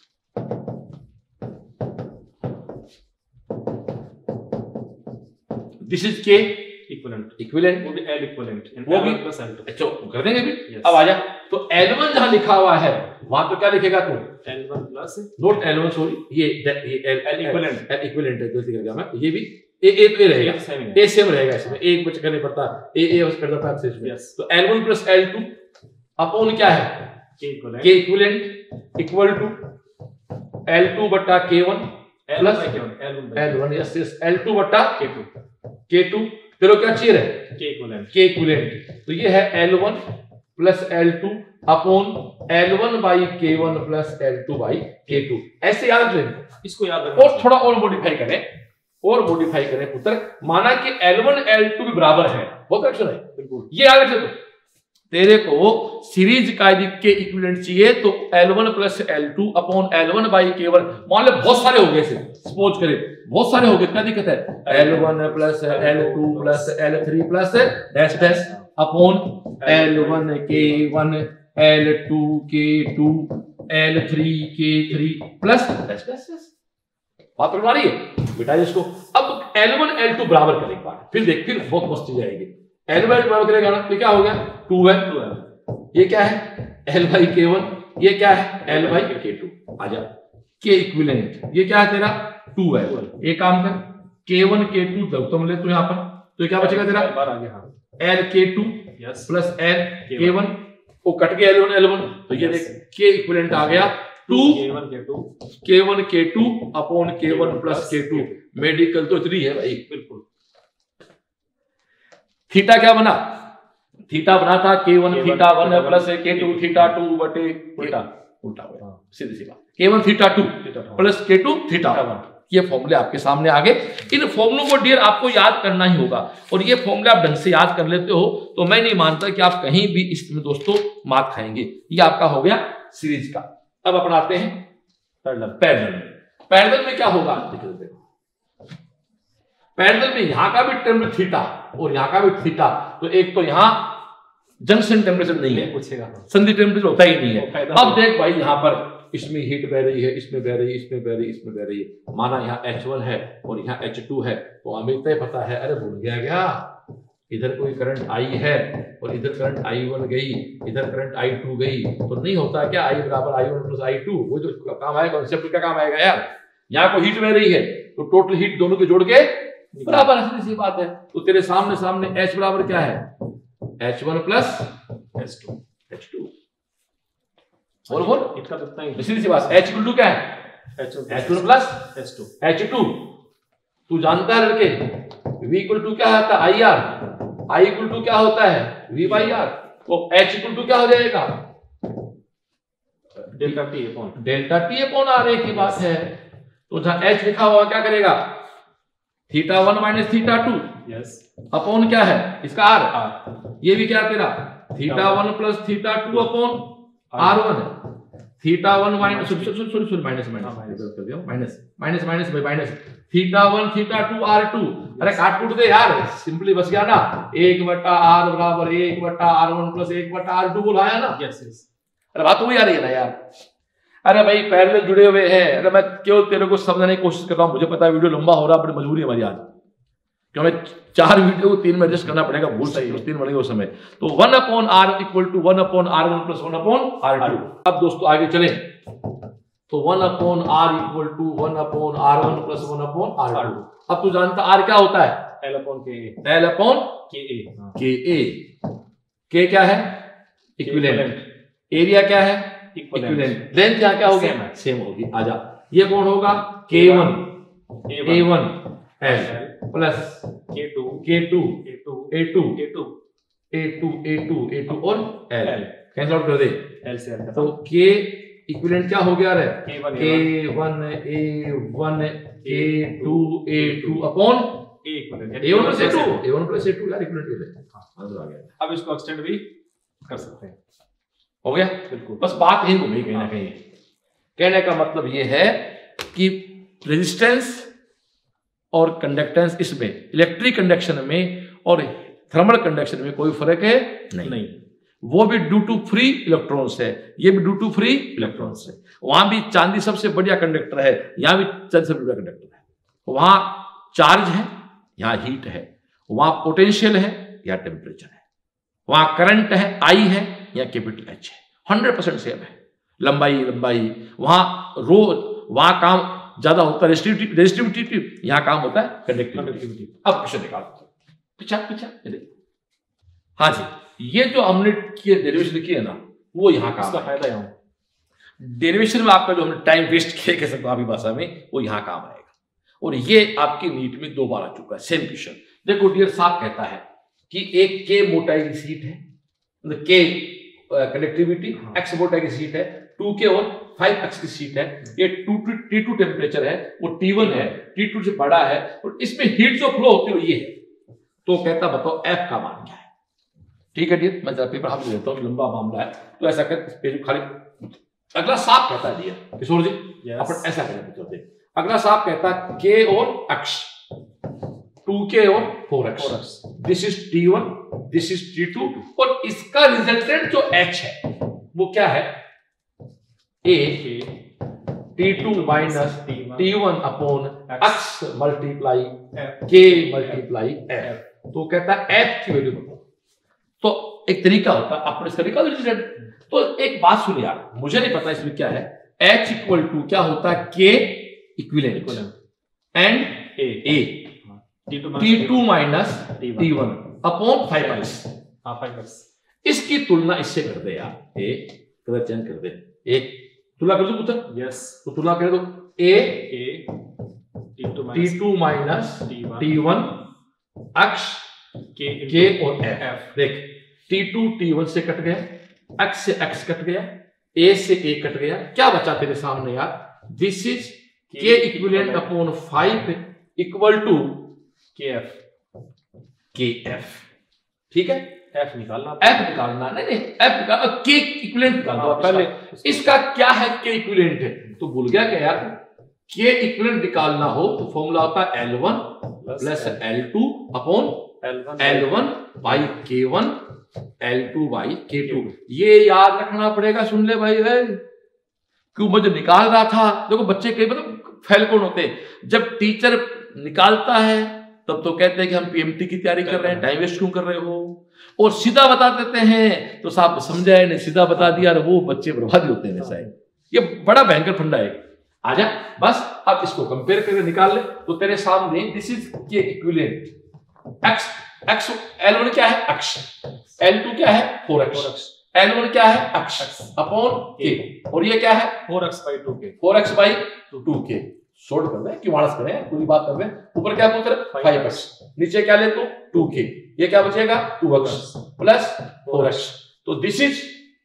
This is K equivalent equivalent वो भी एल इक्विवेलेंट वो भी प्लस एल टू। अच्छा कर देंगे भी। अब आजा, तो एल वन जहां लिखा हुआ है वहां पे क्या लिखेगा तू L one plus not L one sorry ये ये L L equivalent L equivalent है, गलती कर गया मैं। ये भी ए ए ए रहेगा, ए सेम रहेगा, इसमें एक बच करने पड़ता है, ए ए बच कर जाता है इसमें। तो L one plus L two upon क्या है K equivalent equal to L two बटा K one plus L one. Yes yes L two बटा के टू के टू। चलो क्या चाहिए है के इक्विवेलेंट के इक्विवेलेंट, तो ये है L one plus L two upon L one by K one plus L two by K two. ऐसे याद रखें, इसको याद रखना। और थोड़ा और मॉडिफाई करें और मॉडिफाई करें पुत्र, माना कि एल वन एल टू भी बराबर है, बहुत करेक्शन है बिल्कुल। ये याद रखे, तेरे को सीरीज कायदे के इक्विवेलेंट चाहिए, तो L one plus L two upon L one by K one. मान लो बहुत सारे हो गए, सपोज करें बहुत सारे हो गए, क्या दिक्कत है L one plus L two plus L three plus dash dash upon L one K one L two K two L three K three plus dash dash. बात समझ आ रही है बेटा इसको। अब एल वन एल टू बराबर करें एक बार, फिर देख फिर बहुत मस्ती जाएगी। एल बाई बराबर करेगा ना, तो क्या हो गया टू है टू है, ये क्या है एल बाई के वन, ये क्या है एल बाई के टू। आजा के इक्विवेलेंट, ये क्या है तेरा टू है, एक काम कर के वन के टू जब तुम ले तो यहाँ पर, तो क्या बचेगा तेरा L K two plus L K one, वो कट गया एल वन एल वन, तो ये देख के इक्विवेलेंट आ गया two K one K two K one K two upon K one plus K two. Medical तो थ्री है भाई बिल्कुल। थीटा क्या बना, थीटा बना था K one theta one plus K two theta two बटे उल्टा उल्टा सीधी सी बात, K one theta two plus K two theta one. ये फॉर्मूले आपके सामने आ गए। इन फॉर्मूलों को डियर आपको याद करना ही होगा, और ये फॉर्मूले आप ढंग से याद कर लेते हो तो मैं नहीं मानता कि आप कहीं भी इसमें दोस्तों मार्क खाएंगे। ये आपका हो गया सीरीज का। अब अपन आते हैं पैरेलल। पैरेलल में। पैरेलल में क्या होगा, देखो पैरेलल में यहां का भी टेम्परेचर थीटा और यहां का भी थीटा, तो एक तो यहां जंक्शन टेम्परेचर नहीं है, पूछेगा संधि टेम्परेचर होता ही नहीं है। फायदा अब देख भाई यहां पर इसमें हीट बह रही है, इसमें बह रही है, इसमें बह रही है, इसमें बह रही है। माना यहाँ एच वन है और यहाँ एच टू है, तो हमें तय पता है, अरे भूल गया क्या, इधर कोई करंट आई है और इधर करंट आई वन गई, इधर करंट आई टू गई, तो नहीं होता क्या आई बराबर I one plus I two. वो जो काम आएगा कॉन्सेप्ट क्या काम आएगा यार, यहाँ को हीट बह रही है तो टोटल हीट दोनों के जोड़ के बराबर है, सीधी सी बात है। तो तेरे सामने सामने H बराबर क्या है, H one plus H two H two. बोल बोल, इसका तो इतना ही सीधी सी बात। H इक्वल टू क्या है, H one H one plus H two H two. तू जानता है लड़के V इक्वल टू क्या होता है, I R, I equal to क्या होता है, V बाई आर। तो H इक्वल टू क्या हो जाएगा, delta T upon delta T upon R. एक ही बात है। तो जहां H लिखा हुआ क्या करेगा, theta one minus theta two yes upon क्या है इसका R। आर ये भी क्या तेरा theta one plus theta two upon R one है। Theta one minus sorry sorry sorry sorry minus minus कर दिया, minus minus minus by minus theta one theta two R two. अरे काट कूट दे यार, सिंपली बस गया ना, एक बटा आर बराबर एक बटा आर वन प्लस एक बटा आर टू बोलाया ना। यस यस अरे बात वही आ रही है ना यार। अरे भाई पैरेलल जुड़े हुए हैं। अरे मैं केवल तेरे को समझाने की कोशिश कर रहा हूँ, मुझे पता है वीडियो लंबा हो रहा है, बड़ी मजबूरी है हमारी आज, क्यों हमें चार वीडियो को तीन में एडजस्ट करना पड़ेगा, भूल सही है तीन बनेंगे उस समय। तो one upon R equal to one upon R one plus one upon R two. अब दोस्तों आगे चले, तो one upon R equal to one upon R one plus one upon R two. अब तू जानता आर क्या होता है, L upon K L upon K A के ए। के क्या है, इक्विवेलेंट। एरिया क्या है, इक्विवेलेंट। लेंथ यहाँ क्या होगी, सेम होगी। आजा, ये कौन होगा, K one A one L plus K two K two A two A two A two A two A two A two और एल कैंसिल आउट कर दे। एल से एल तो के इक्विवेलेंट क्या हो गया रे, K one K one A one A two A two upon A equivalent A one plus A two A one plus A two यार इक्विवेलेंट के लिए। हाँ आंसर आ गया। अब इसको एक्सटेंड भी कर सकते हैं। हो गया, बिल्कुल। बस बात यही घूमी कहीं ना कहीं। कहने का मतलब ये है कि रेजिस्टेंस और कंडक्टेंस, इसमें इलेक्ट्रिक कंडक्शन में और थर्मल कंडक्शन में कोई फर्क है नहीं, नहीं। वो भी ड्यू टू फ्री इलेक्ट्रॉन्स है, ये भी ड्यू टू फ्री इलेक्ट्रॉन्स है। वहां भी चांदी सबसे बढ़िया कंडक्टर है, यहां भी चांदी सबसे बढ़िया कंडक्टर है। वहां चार्ज है, यहाँ हीट है, वहां पोटेंशियल है, यहाँ टेम्परेचर है, वहां करंट है आई है, यहाँ कैपिटल एच है। हंड्रेड परसेंट सेम है, लंबाई लंबाई। वहां रो वहां काम ज्यादा होता है रेजिस्टिविटी रेजिस्टिविटी, यहाँ काम होता है कंडक्टिविटी। अब क्वेश्चन निकालते पीछा पीछा। हाँ जी, ये जो हमने किए डेरिवेशन किए ना, वो यहाँ काम इसका फायदा यहाँ डेरिवेशन में आपका जो हमने टाइम वेस्ट किया कह सकते आपकी भाषा में, वो यहाँ काम आएगा। और ये आपकी नीट में दो बार आ चुका है सेम क्वेश्चन। देखो डियर साहब कहता है कि एक के मोटाई की सीट है, मतलब के कनेक्टिविटी, एक्स मोटाई की सीट है, टू के और फाइव एक्स की सीट है, ये two two T two temperature है, वो टी वन है, टी टू से बड़ा है, और इसमें हीट जो फ्लो होती है वो ये है। तो कहता बताओ एफ का मान क्या है। ठीक है डियर, मैं जरा पेपर हाथ देता हूँ, लंबा मामला है, तो ऐसा कर पेज खाली। अगला साफ कहता है डियर किशोर जी, अपन ऐसा करें। अगला साफ कहता है के और एक्स, टू के और four X, this is T one, this is T two, और इसका रिजल्टेंट जो एच है वो क्या है, A T two minus T one upon X multiply K multiply F. तो कहता है एफ की वैल्यू बताओ। तो एक तरीका होता है अपन इसका निकाल रिजल्ट। तो एक बात सुन यार, मुझे नहीं पता इसमें क्या है, एच इक्वल टू क्या होता है, K equivalent and A T two minus T one upon five X. इसकी तुलना इससे कर दे यार, ए कलर चेंज कर दे, एक तुलना कर दो पुत्र। यस, तो तुलना कर दो, A A T two minus T one X K और एफ। देख टी टू टी वन से कट गया, एक्स से एक्स कट गया, ए से ए कट गया, क्या बचा तेरे सामने यार, this is K equivalent upon five equal to K F K F. ठीक है, एफ निकालना एफ निकालना नहीं नहीं एफ निकालना, के इक्विवेलेंट निकालना पहले। इसका क्या है के इक्विवेलेंट है, तो भूल गया क्या यार, के इक्विवेलेंट निकालना हो तो फॉर्मूला होता है L one plus L two upon L one by K one L two by K two. ये याद रखना पड़ेगा, सुन ले भाई है क्यों मैं जब निकाल रहा था, देखो बच्चे कई मतलब फेल कौन होते हैं, जब टीचर निकालता है तब तो कहते हैं कि हम पीएमटी की तैयारी कर रहे हैं, टाइम वेस्ट क्यों कर रहे हो, और सीधा बता देते हैं तो साहब समझा है नहीं, सीधा बता दिया, वो बच्चे बर्बाद होते हैं वैसा है। ये बड़ा भयंकर फंडा है। आजा बस अब इसको कंपेयर करके निकाल ले, तो तेरे सामने this is K equivalent X X L one क्या है एक्स, एल टू क्या है फोर एक्स, एल वन क्या है एक्स अपॉन के, और ये क्या है four X by two K, four X by two K. Solve कर रहे हैं क्यों आलस करें, पूरी बात कर रहे हैं। ऊपर क्या पूछ रहे फाइव एक्स, नीचे क्या ले तो टू के, ये क्या बचेगा two X plus four X, तो दिस इज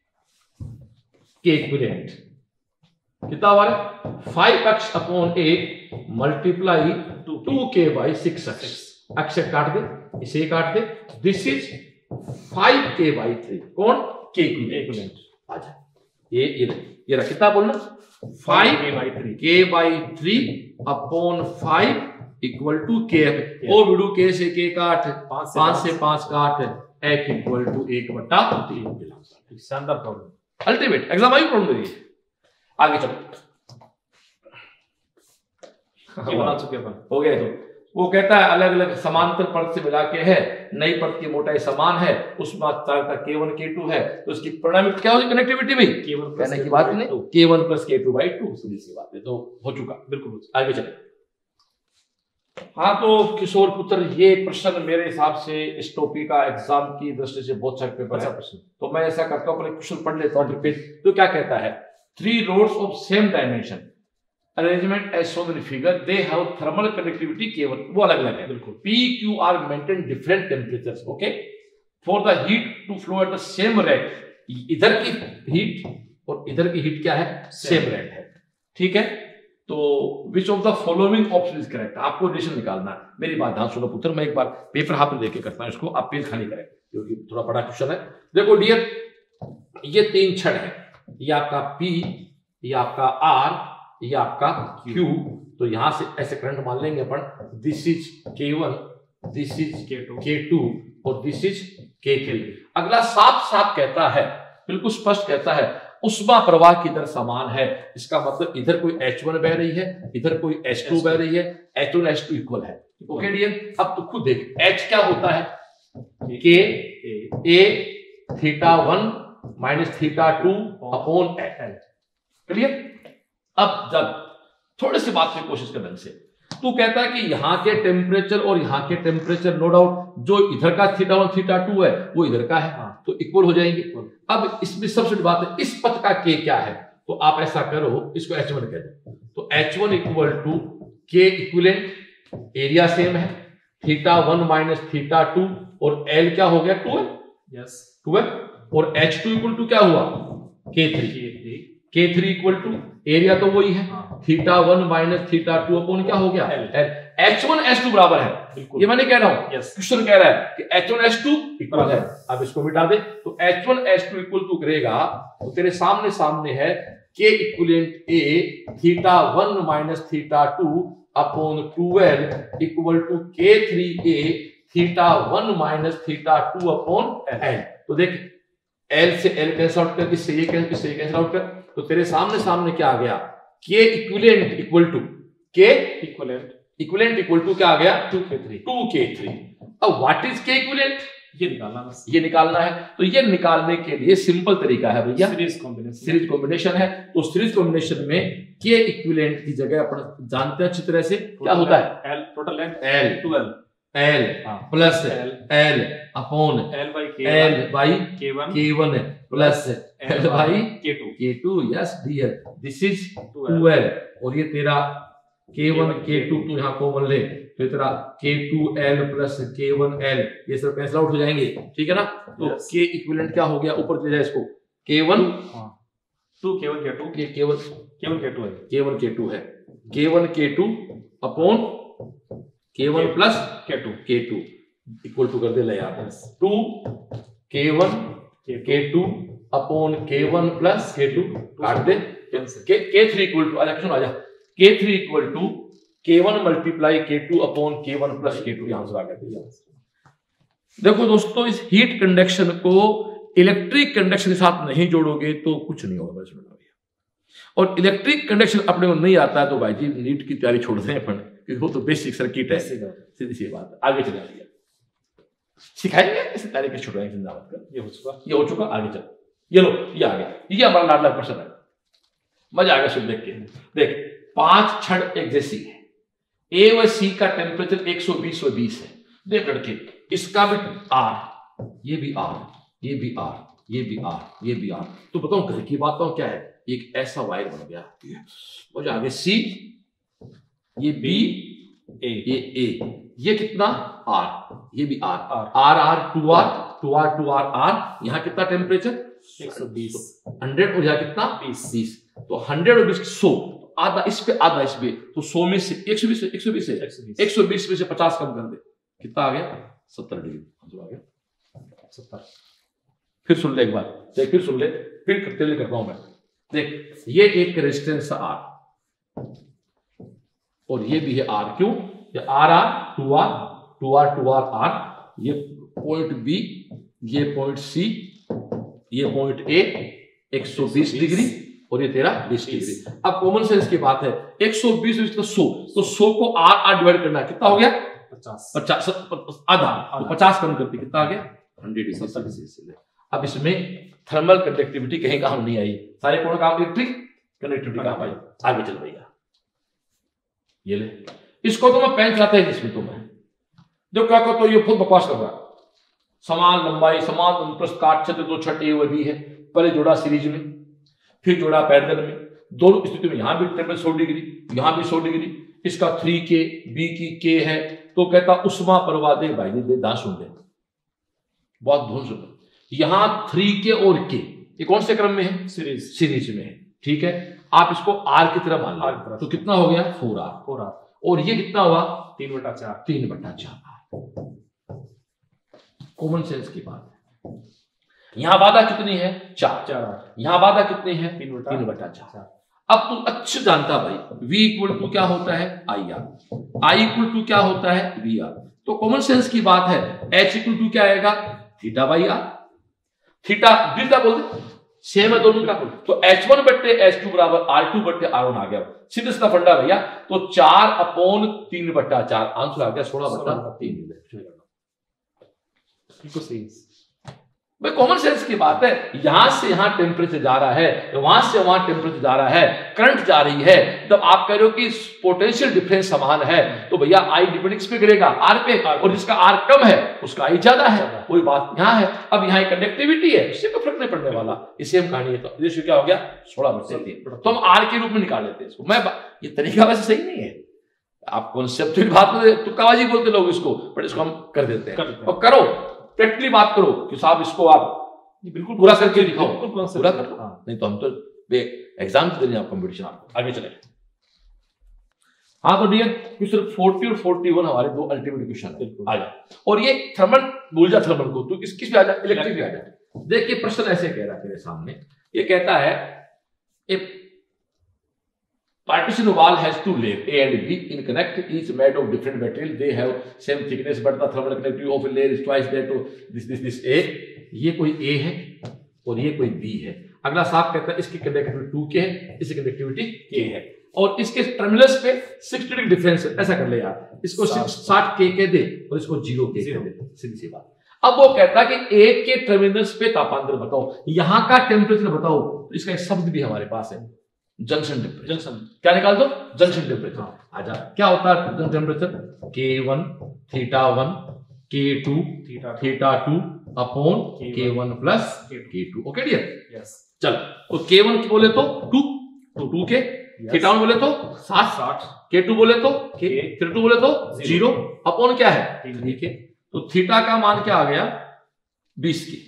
के इक्विवेलेंट। कितना हुआ five X upon eight multiply two K by six X, X से काट दे, इसे काट दे, this is five K by three, कौन के इक्विवेलेंट। आजा ये ये ये रहा, कितना बोलना five K by three, K by three upon five equal to K, ओ विडू के से के काट, पांच से पांच काट, एक इक्वल टू एक बटा तीन। शानदार प्रॉब्लम, अल्टीमेट एग्जाम आई प्रॉब्लम है। आगे चलो बना चुके अपन, हो गया। तो वो कहता है अलग अलग समांतर परत से मिला के है, नई परत की मोटाई समान है, उसमें चालकता के वन के टू है, तो इसकी परिणामी क्या होगी कनेक्टिविटी में के वन कहने की बात नहीं, K one plus K two by two, सीधी सी बात है। तो हो चुका, बिल्कुल। आगे चले। हाँ तो किशोर पुत्र, ये प्रश्न मेरे हिसाब से इस टॉपिक का एग्जाम की दृष्टि से बहुत अच्छा पेपर है, तो मैं ऐसा करता हूँ क्वेश्चन पढ़ लेता हूँ फिर। तो क्या कहता है, three rods of same dimension arrangement as shown in the figure, they have thermal conductivity K one, वो अलग अलग है बिल्कुल। P, Q are maintain different temperatures, okay? For the heat to flow at the same rate, इधर की heat और इधर की heat क्या है, same rate है, ठीक है। तो which of the following option is correct, आपको डिसीजन निकालना है। मेरी बात ध्यान सुनो पुत्र, मैं एक बार पेपर हाथ में देके करता हूँ इसको, आप पेज खाली करें क्योंकि थोड़ा बड़ा क्वेश्चन है। देखो डियर, ये तीन छड़ है, ये आपका P, ये आपका R, ये आपका Q, तो यहां से ऐसे करंट मान लेंगे अपन, this is K one, this is K two और दिस इज के थ्री। अगला साफ साफ कहता है, बिल्कुल स्पष्ट कहता है, उष्मा प्रवाह की दर समान है। इसका मतलब इधर कोई एच वन बह रही है, इधर कोई एच टू बह रही है, H one H two equal है। ओके डियर, अब तो खुद देख H क्या होता है, K A theta one minus theta two upon L, clear. अब जब थोड़ी सी बात की कोशिश कर ढंग से, तू कहता है कि यहाँ के टेम्परेचर और यहाँ के टेम्परेचर नो डाउट जो इधर का थीटा वन थीटा टू है वो इधर का है, हाँ। तो इक्वल हो जाएंगे। अब इसमें सबसे बड़ी बात है, इस पथ का के क्या है, तो आप ऐसा करो, इसको एच वन कह दो, तो H one equal to K equivalent, area same है, theta one minus theta two और एल क्या हो गया ट्वेल्व, यस ट्वेल्व, और एच टू इक्वल टू क्या हुआ के three, K three equal to area तो वही है, theta one minus theta two upon क्या हो गया L, H one H two बराबर है, ये मैं नहीं कह रहा हूं, क्वेश्चन कह रहा है कि H one H two equal है। अब इसको मिटा दे, तो H one H two equal to करेगा, तो तेरे सामने सामने है K equivalent A theta one minus theta two upon twelve equal to K three A theta one minus theta two upon L. तो देख एल से एल कैंसिल आउट कर, इससे ये कैंसिल, इससे ये कैंसिल आउट कर, तो तेरे सामने सामने क्या आ गया, K equivalent equal to K equivalent equivalent equal to क्या आ गया two K three, two K three. अब व्हाट इज के इक्विवेलेंट, ये निकालना बस, ये निकालना है। तो ये निकालने के लिए सिंपल तरीका है भैया, सीरीज कॉम्बिनेशन, सीरीज कॉम्बिनेशन है। तो सीरीज कॉम्बिनेशन में के इक्विवेलेंट की जगह अपन जानते हैं अच्छी तरह से क्या होता है, L total length L twelve, L plus L upon L by K L by K one K one plus L by K two, K two, yes dear, this is twelve, और ये तेरा के वन के टू, तो यहाँ common ले, तो तेरा K two L plus K one L, ये सब कैंसिल आउट हो जाएंगे, ठीक है ना। तो के इक्विवेलेंट क्या हो गया, ऊपर ले जाए इसको, K one two K one K two, K K one K one K to है, के वन के टू है, K one K two upon K one plus K two, K two equal to कर दे ले यहाँ पर two K one K two upon K one plus K two काट दे, K three equal to आजा question आजा K three equal to K one multiply K two upon K one plus K two answer आ गया। देखो दोस्तों, इस heat conduction को इलेक्ट्रिक कंडक्शन के साथ नहीं जोड़ोगे तो कुछ नहीं होगा इसमें। और इलेक्ट्रिक कंडक्शन अपने को नहीं आता है तो भाई जी नीट की तैयारी छोड़ दें अपन, क्योंकि वो तो बेसिक सर्किट है, सीधी सी बात है। आगे चला गया सिखाएंगे इस तैयारी के छोड़ रहे हैं। ये हो चुका ये हो चुका आगे चल, ये लो ये आ गया, ये हमारा लाडला प्रश्न है, मजा आएगा सुन देख के। देख पांच छड़ एक जैसी है, ए व सी का टेम्परेचर एक सौ बीस व बीस है। देख लड़के, इसका भी आर, ये भी आर, ये भी आर, ये भी आर, ये भी आर। तो बताओ घर की बात क्या है, एक ऐसा वायर बन गया, मजा आगे सी, ये बी, ए, ये ए, ये कितना आर, ये भी R, R R two R two R two R R. यहाँ कितना टेम्परेचर एक सौ बीस, हंड्रेड हो जाए कितना बीस बीस, तो हंड्रेड और बीस सौ, आधा इस पे आधा इस पे, तो सौ में से एक सौ बीस एक सौ बीस एक सौ बीस में से पचास कम कर दे, कितना आ गया सत्तर डिग्री आ गया सत्तर। फिर सुन ले एक बार, देख फिर सुन ले, फिर तेरे करता हूं मैं। देख ये एक रेजिस्टेंस आर और ये भी है आर, क्यों ये R R two R two R two R R, ये पॉइंट बी, ये पॉइंट सी, ये पॉइंट ए, एक सौ बीस डिग्री और ये तेरा बीस डिग्री। अब कॉमन सेंस की बात है, एक सौ बीस तो सौ, तो सौ को आर आर डिवाइड करना है, कितना हो गया पचास, पचास आधा, तो पचास कम करती कितना आ गया हंड्रेड डिग्री। अब इसमें थर्मल कंडक्टिविटी कहीं काम नहीं आई, सारे कौन काम इलेक्ट्रिक कंडक्टिविटी काम आई। आगे चल भैया, ये ले इसको तो मैं पेन चलाता है इसमें, तो मैं जो क्या कहता हूं ये खुद बकवास कर रहा है। समान लंबाई समान अनुप्रस्थ काट क्षेत्र दो छठ ए व बी है, पहले जोड़ा सीरीज में फिर जोड़ा पैरेलल में, दोनों स्थिति में यहां भी टेम्परेचर सौ डिग्री यहां भी सौ डिग्री, इसका थ्री के बी की के है, तो कहता उष्मा प्रवाह दे भाई दे दां सुन ले, बहुत धुन सुन। यहां थ्री के और के ये कौन से क्रम में है सीरीज सीरीज में है, ठीक है। आप इसको आर की तरह मान लो, तो कितना हो गया फोर आर फोर आर, और ये कितना हुआ तीन बटा चार तीन बटा चार। कॉमन सेंस की बात है। यहां बाधा कितनी है चार चार, यहां बाधा कितनी है तीन बटा तीन बटा चार। अब तू अच्छे जानता भाई V इक्वल टू क्या होता है I R, I equal to क्या होता है वी आर। तो कॉमन सेंस की बात है, H इक्वल टू क्या आएगा theta by R, theta beta बोल दे सेम है दोनों का, तो एच वन बट्टे एच टू बराबर आर टू बट्टे आर वन आ गया, सीधे सीधा फंडा भैया। तो चार अपॉन तीन बट्टा चार, आंसर आ गया सोलह बट्टा तीन। भाई कॉमन सेंस की बात है, यहां से यहां टेम्परेचर जा रहा है, वहां से वहां टेम्परेचर जा रहा है, करंट जा रही है, तब आप कह रहे हो कि पोटेंशियल डिफरेंस समान है, तो भैया आई डिपेंड किस पे करेगा आर पे, और जिसका आर कम है उसका आई ज्यादा है, कोई बात यहां है। अब यहाँ कंडक्टिविटी है, इससे कोई फर्क नहीं पड़ने वाला, इससे हम कहानी है। तो रेशियो क्या हो गया सोलह बट्टे तीन, तो हम आर के रूप में निकाल लेते हैं इसको। मैं ये तरीका वैसे सही नहीं है, आप कॉन्सेप्चुअल बात में तुक्काबाजी बोलते लोग इसको, बट इसको हम कर देते हैं और करो प्रैक्टिकली बात करो कि साहब इसको आप बिल्कुल पूरा करके दिखाओ, पूरा कर लो, नहीं तो हम तो एग्जाम देंगे आप कंपटीशन आपको। आगे चले। हाँ तो डियर क्वेश्चन फोर्टी और फोर्टी वन हमारे दो अल्टीमेट क्वेश्चन है, आ जा। और ये थर्मल भूल जा, थर्मल को तो किस किस पे आ जा इलेक्ट्रिक पे आ जा। देखिए प्रश्न ऐसे कह रहा है तेरे सामने, ये कहता है ए partition wall has two layers A and B in connect, each made of different material, they have same thickness but the thermal conductivity of a layer is twice that of this this this A। ये कोई A है और ये कोई B है। अगला साफ कहता है इसकी कंडक्टिविटी टू के है, इसकी कंडक्टिविटी K है, और इसके टर्मिनल्स पे सिक्सटी डिग्री डिफरेंस है। ऐसा कर ले यार, इसको साठ के कह दे और इसको जीरो के कह दे, सीधी सी बात। अब वो कहता है कि A के टर्मिनल्स पे तापांतर बताओ, यहाँ का टेम्परेचर बताओ, तो इसका एक शब्द भी हमारे पास है जंक्शन टेम्परेचर। जंक्शन क्या निकाल दो जंक्शन टेम्परेचर। आजा क्या होता है junction temperature, K one theta one K two theta two upon K one plus K two. Okay dear yes. चल तो के वन बोले तो टू तो टू के, थीटा वन बोले तो साठ साठ, के टू बोले तो के, थीटा टू बोले तो जीरो, अपॉन क्या है ठीक है। तो थीटा का मान क्या आ गया बीस की,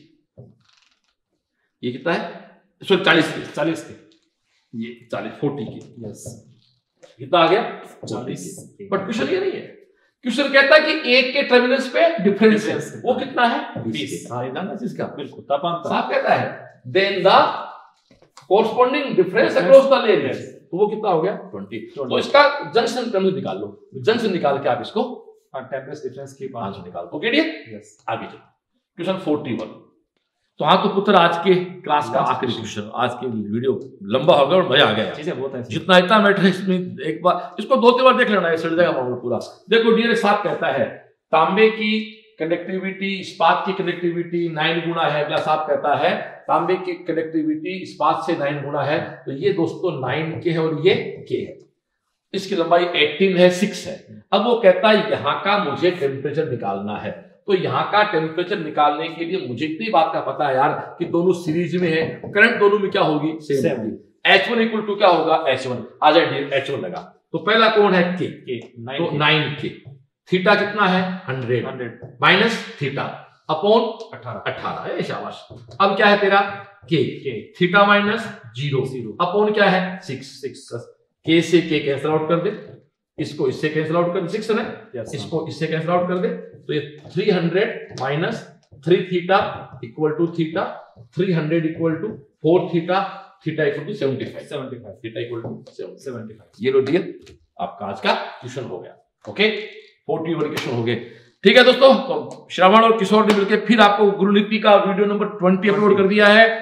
ये कितना है सॉरी चालीस की चालीस की, ये चालीस फोर्टी की यस, कितना आ गया चालीस। बट क्वेश्चन ये नहीं है, क्वेश्चन कहता है कि एक के टर्मिनल्स पे डिफरेंस है, वो कितना है बीस। हाँ ये जानना इसका बिल्कुल तापमान साफ कहता है then the corresponding difference across the layer, तो वो कितना हो गया बीस। तो इसका जंक्शन टर्मिनल निकाल लो, जंक्शन निकाल के आप इसको टेम्परेचर डिफरेंस की बात आंसर निकाल, ओके डियर। यस आगे चलो क्वेश्चन इकतालीस। तो हाँ तो पुत्र आज के क्लास का आखिरी क्वेश्चन, आज के वीडियो लंबा हो गया और मजा आ गया चीजें बहुत है, जितना इतना मैटर है इसमें एक बार इसको दो तीन बार देख लेना है, सड़ जाएगा मामला पूरा। देखो डियर साहब कहता है तांबे की कंडक्टिविटी इस्पात की कंडक्टिविटी नाइन गुना है, अगला साहब कहता है तांबे की कंडक्टिविटी इस्पात से नाइन गुना है, तो ये दोस्तों नाइन के है और ये के है, इसकी लंबाई अठारह है, सिक्स है। अब वो कहता है यहाँ का मुझे टेम्परेचर निकालना है, तो यहाँ का टेम्परेचर निकालने के लिए मुझे इतनी बात का पता है यार कि दोनों सीरीज में है, करंट दोनों में क्या होगी सेम होगी। एच वन इक्वल टू क्या होगा एच वन, आ जाए डियर एच वन लगा, तो पहला कौन है के, के तो नाइन के, थीटा कितना है hundred, hundred minus theta upon अठारह, अठारह है, शाबाश। अब क्या है तेरा K, K theta minus zero, zero upon क्या है सिक्स, सिक्स के से के कैंसिल आउट कर दे, इसको इससे कैंसिल आउट कर दे, सिक्स है yes, इसको इससे कैंसिल आउट कर दे, तो ये three hundred minus three theta equal to theta, three hundred equal to four theta, theta equal to seventy five, seventy five, theta equal to seventy five. ये लो डियर आपका आज का क्वेश्चन हो गया, ओके फोर्टी वन क्वेश्चन हो गए। ठीक है दोस्तों, तो श्रवण और किशोर ने मिलकर फिर आपको गुरुलिपि का वीडियो नंबर ट्वेंटी अपलोड कर दिया है।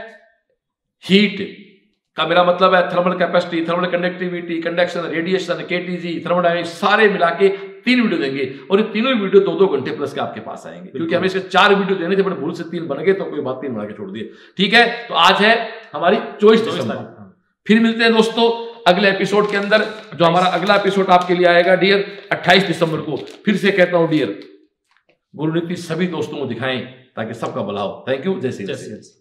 हीट का मेरा मतलब है thermal capacity, thermal conductivity, conduction, radiation, KTG, thermodynamics सारे मिला के तीन वीडियो देंगे, और ये तीनों वीडियो दो दो घंटे प्लस के आपके पास आएंगे, क्योंकि हमें इसके चार वीडियो देने थे, बड़े भूल से तीन बन गए, तो कोई बात तीन बना के छोड़ दिए। ठीक है, तो आज है हमारी चौबीस दिसंबर, फिर मिलते हैं दोस्तों अगले एपिसोड के अंदर, जो हमारा अगला एपिसोड आपके लिए आएगा डियर अट्ठाईस दिसंबर को। फिर से कहता हूं डियर गुरुनीति सभी दोस्तों को दिखाएं ताकि सबका भला हो। थैंक यू, जय श्री कृष्ण।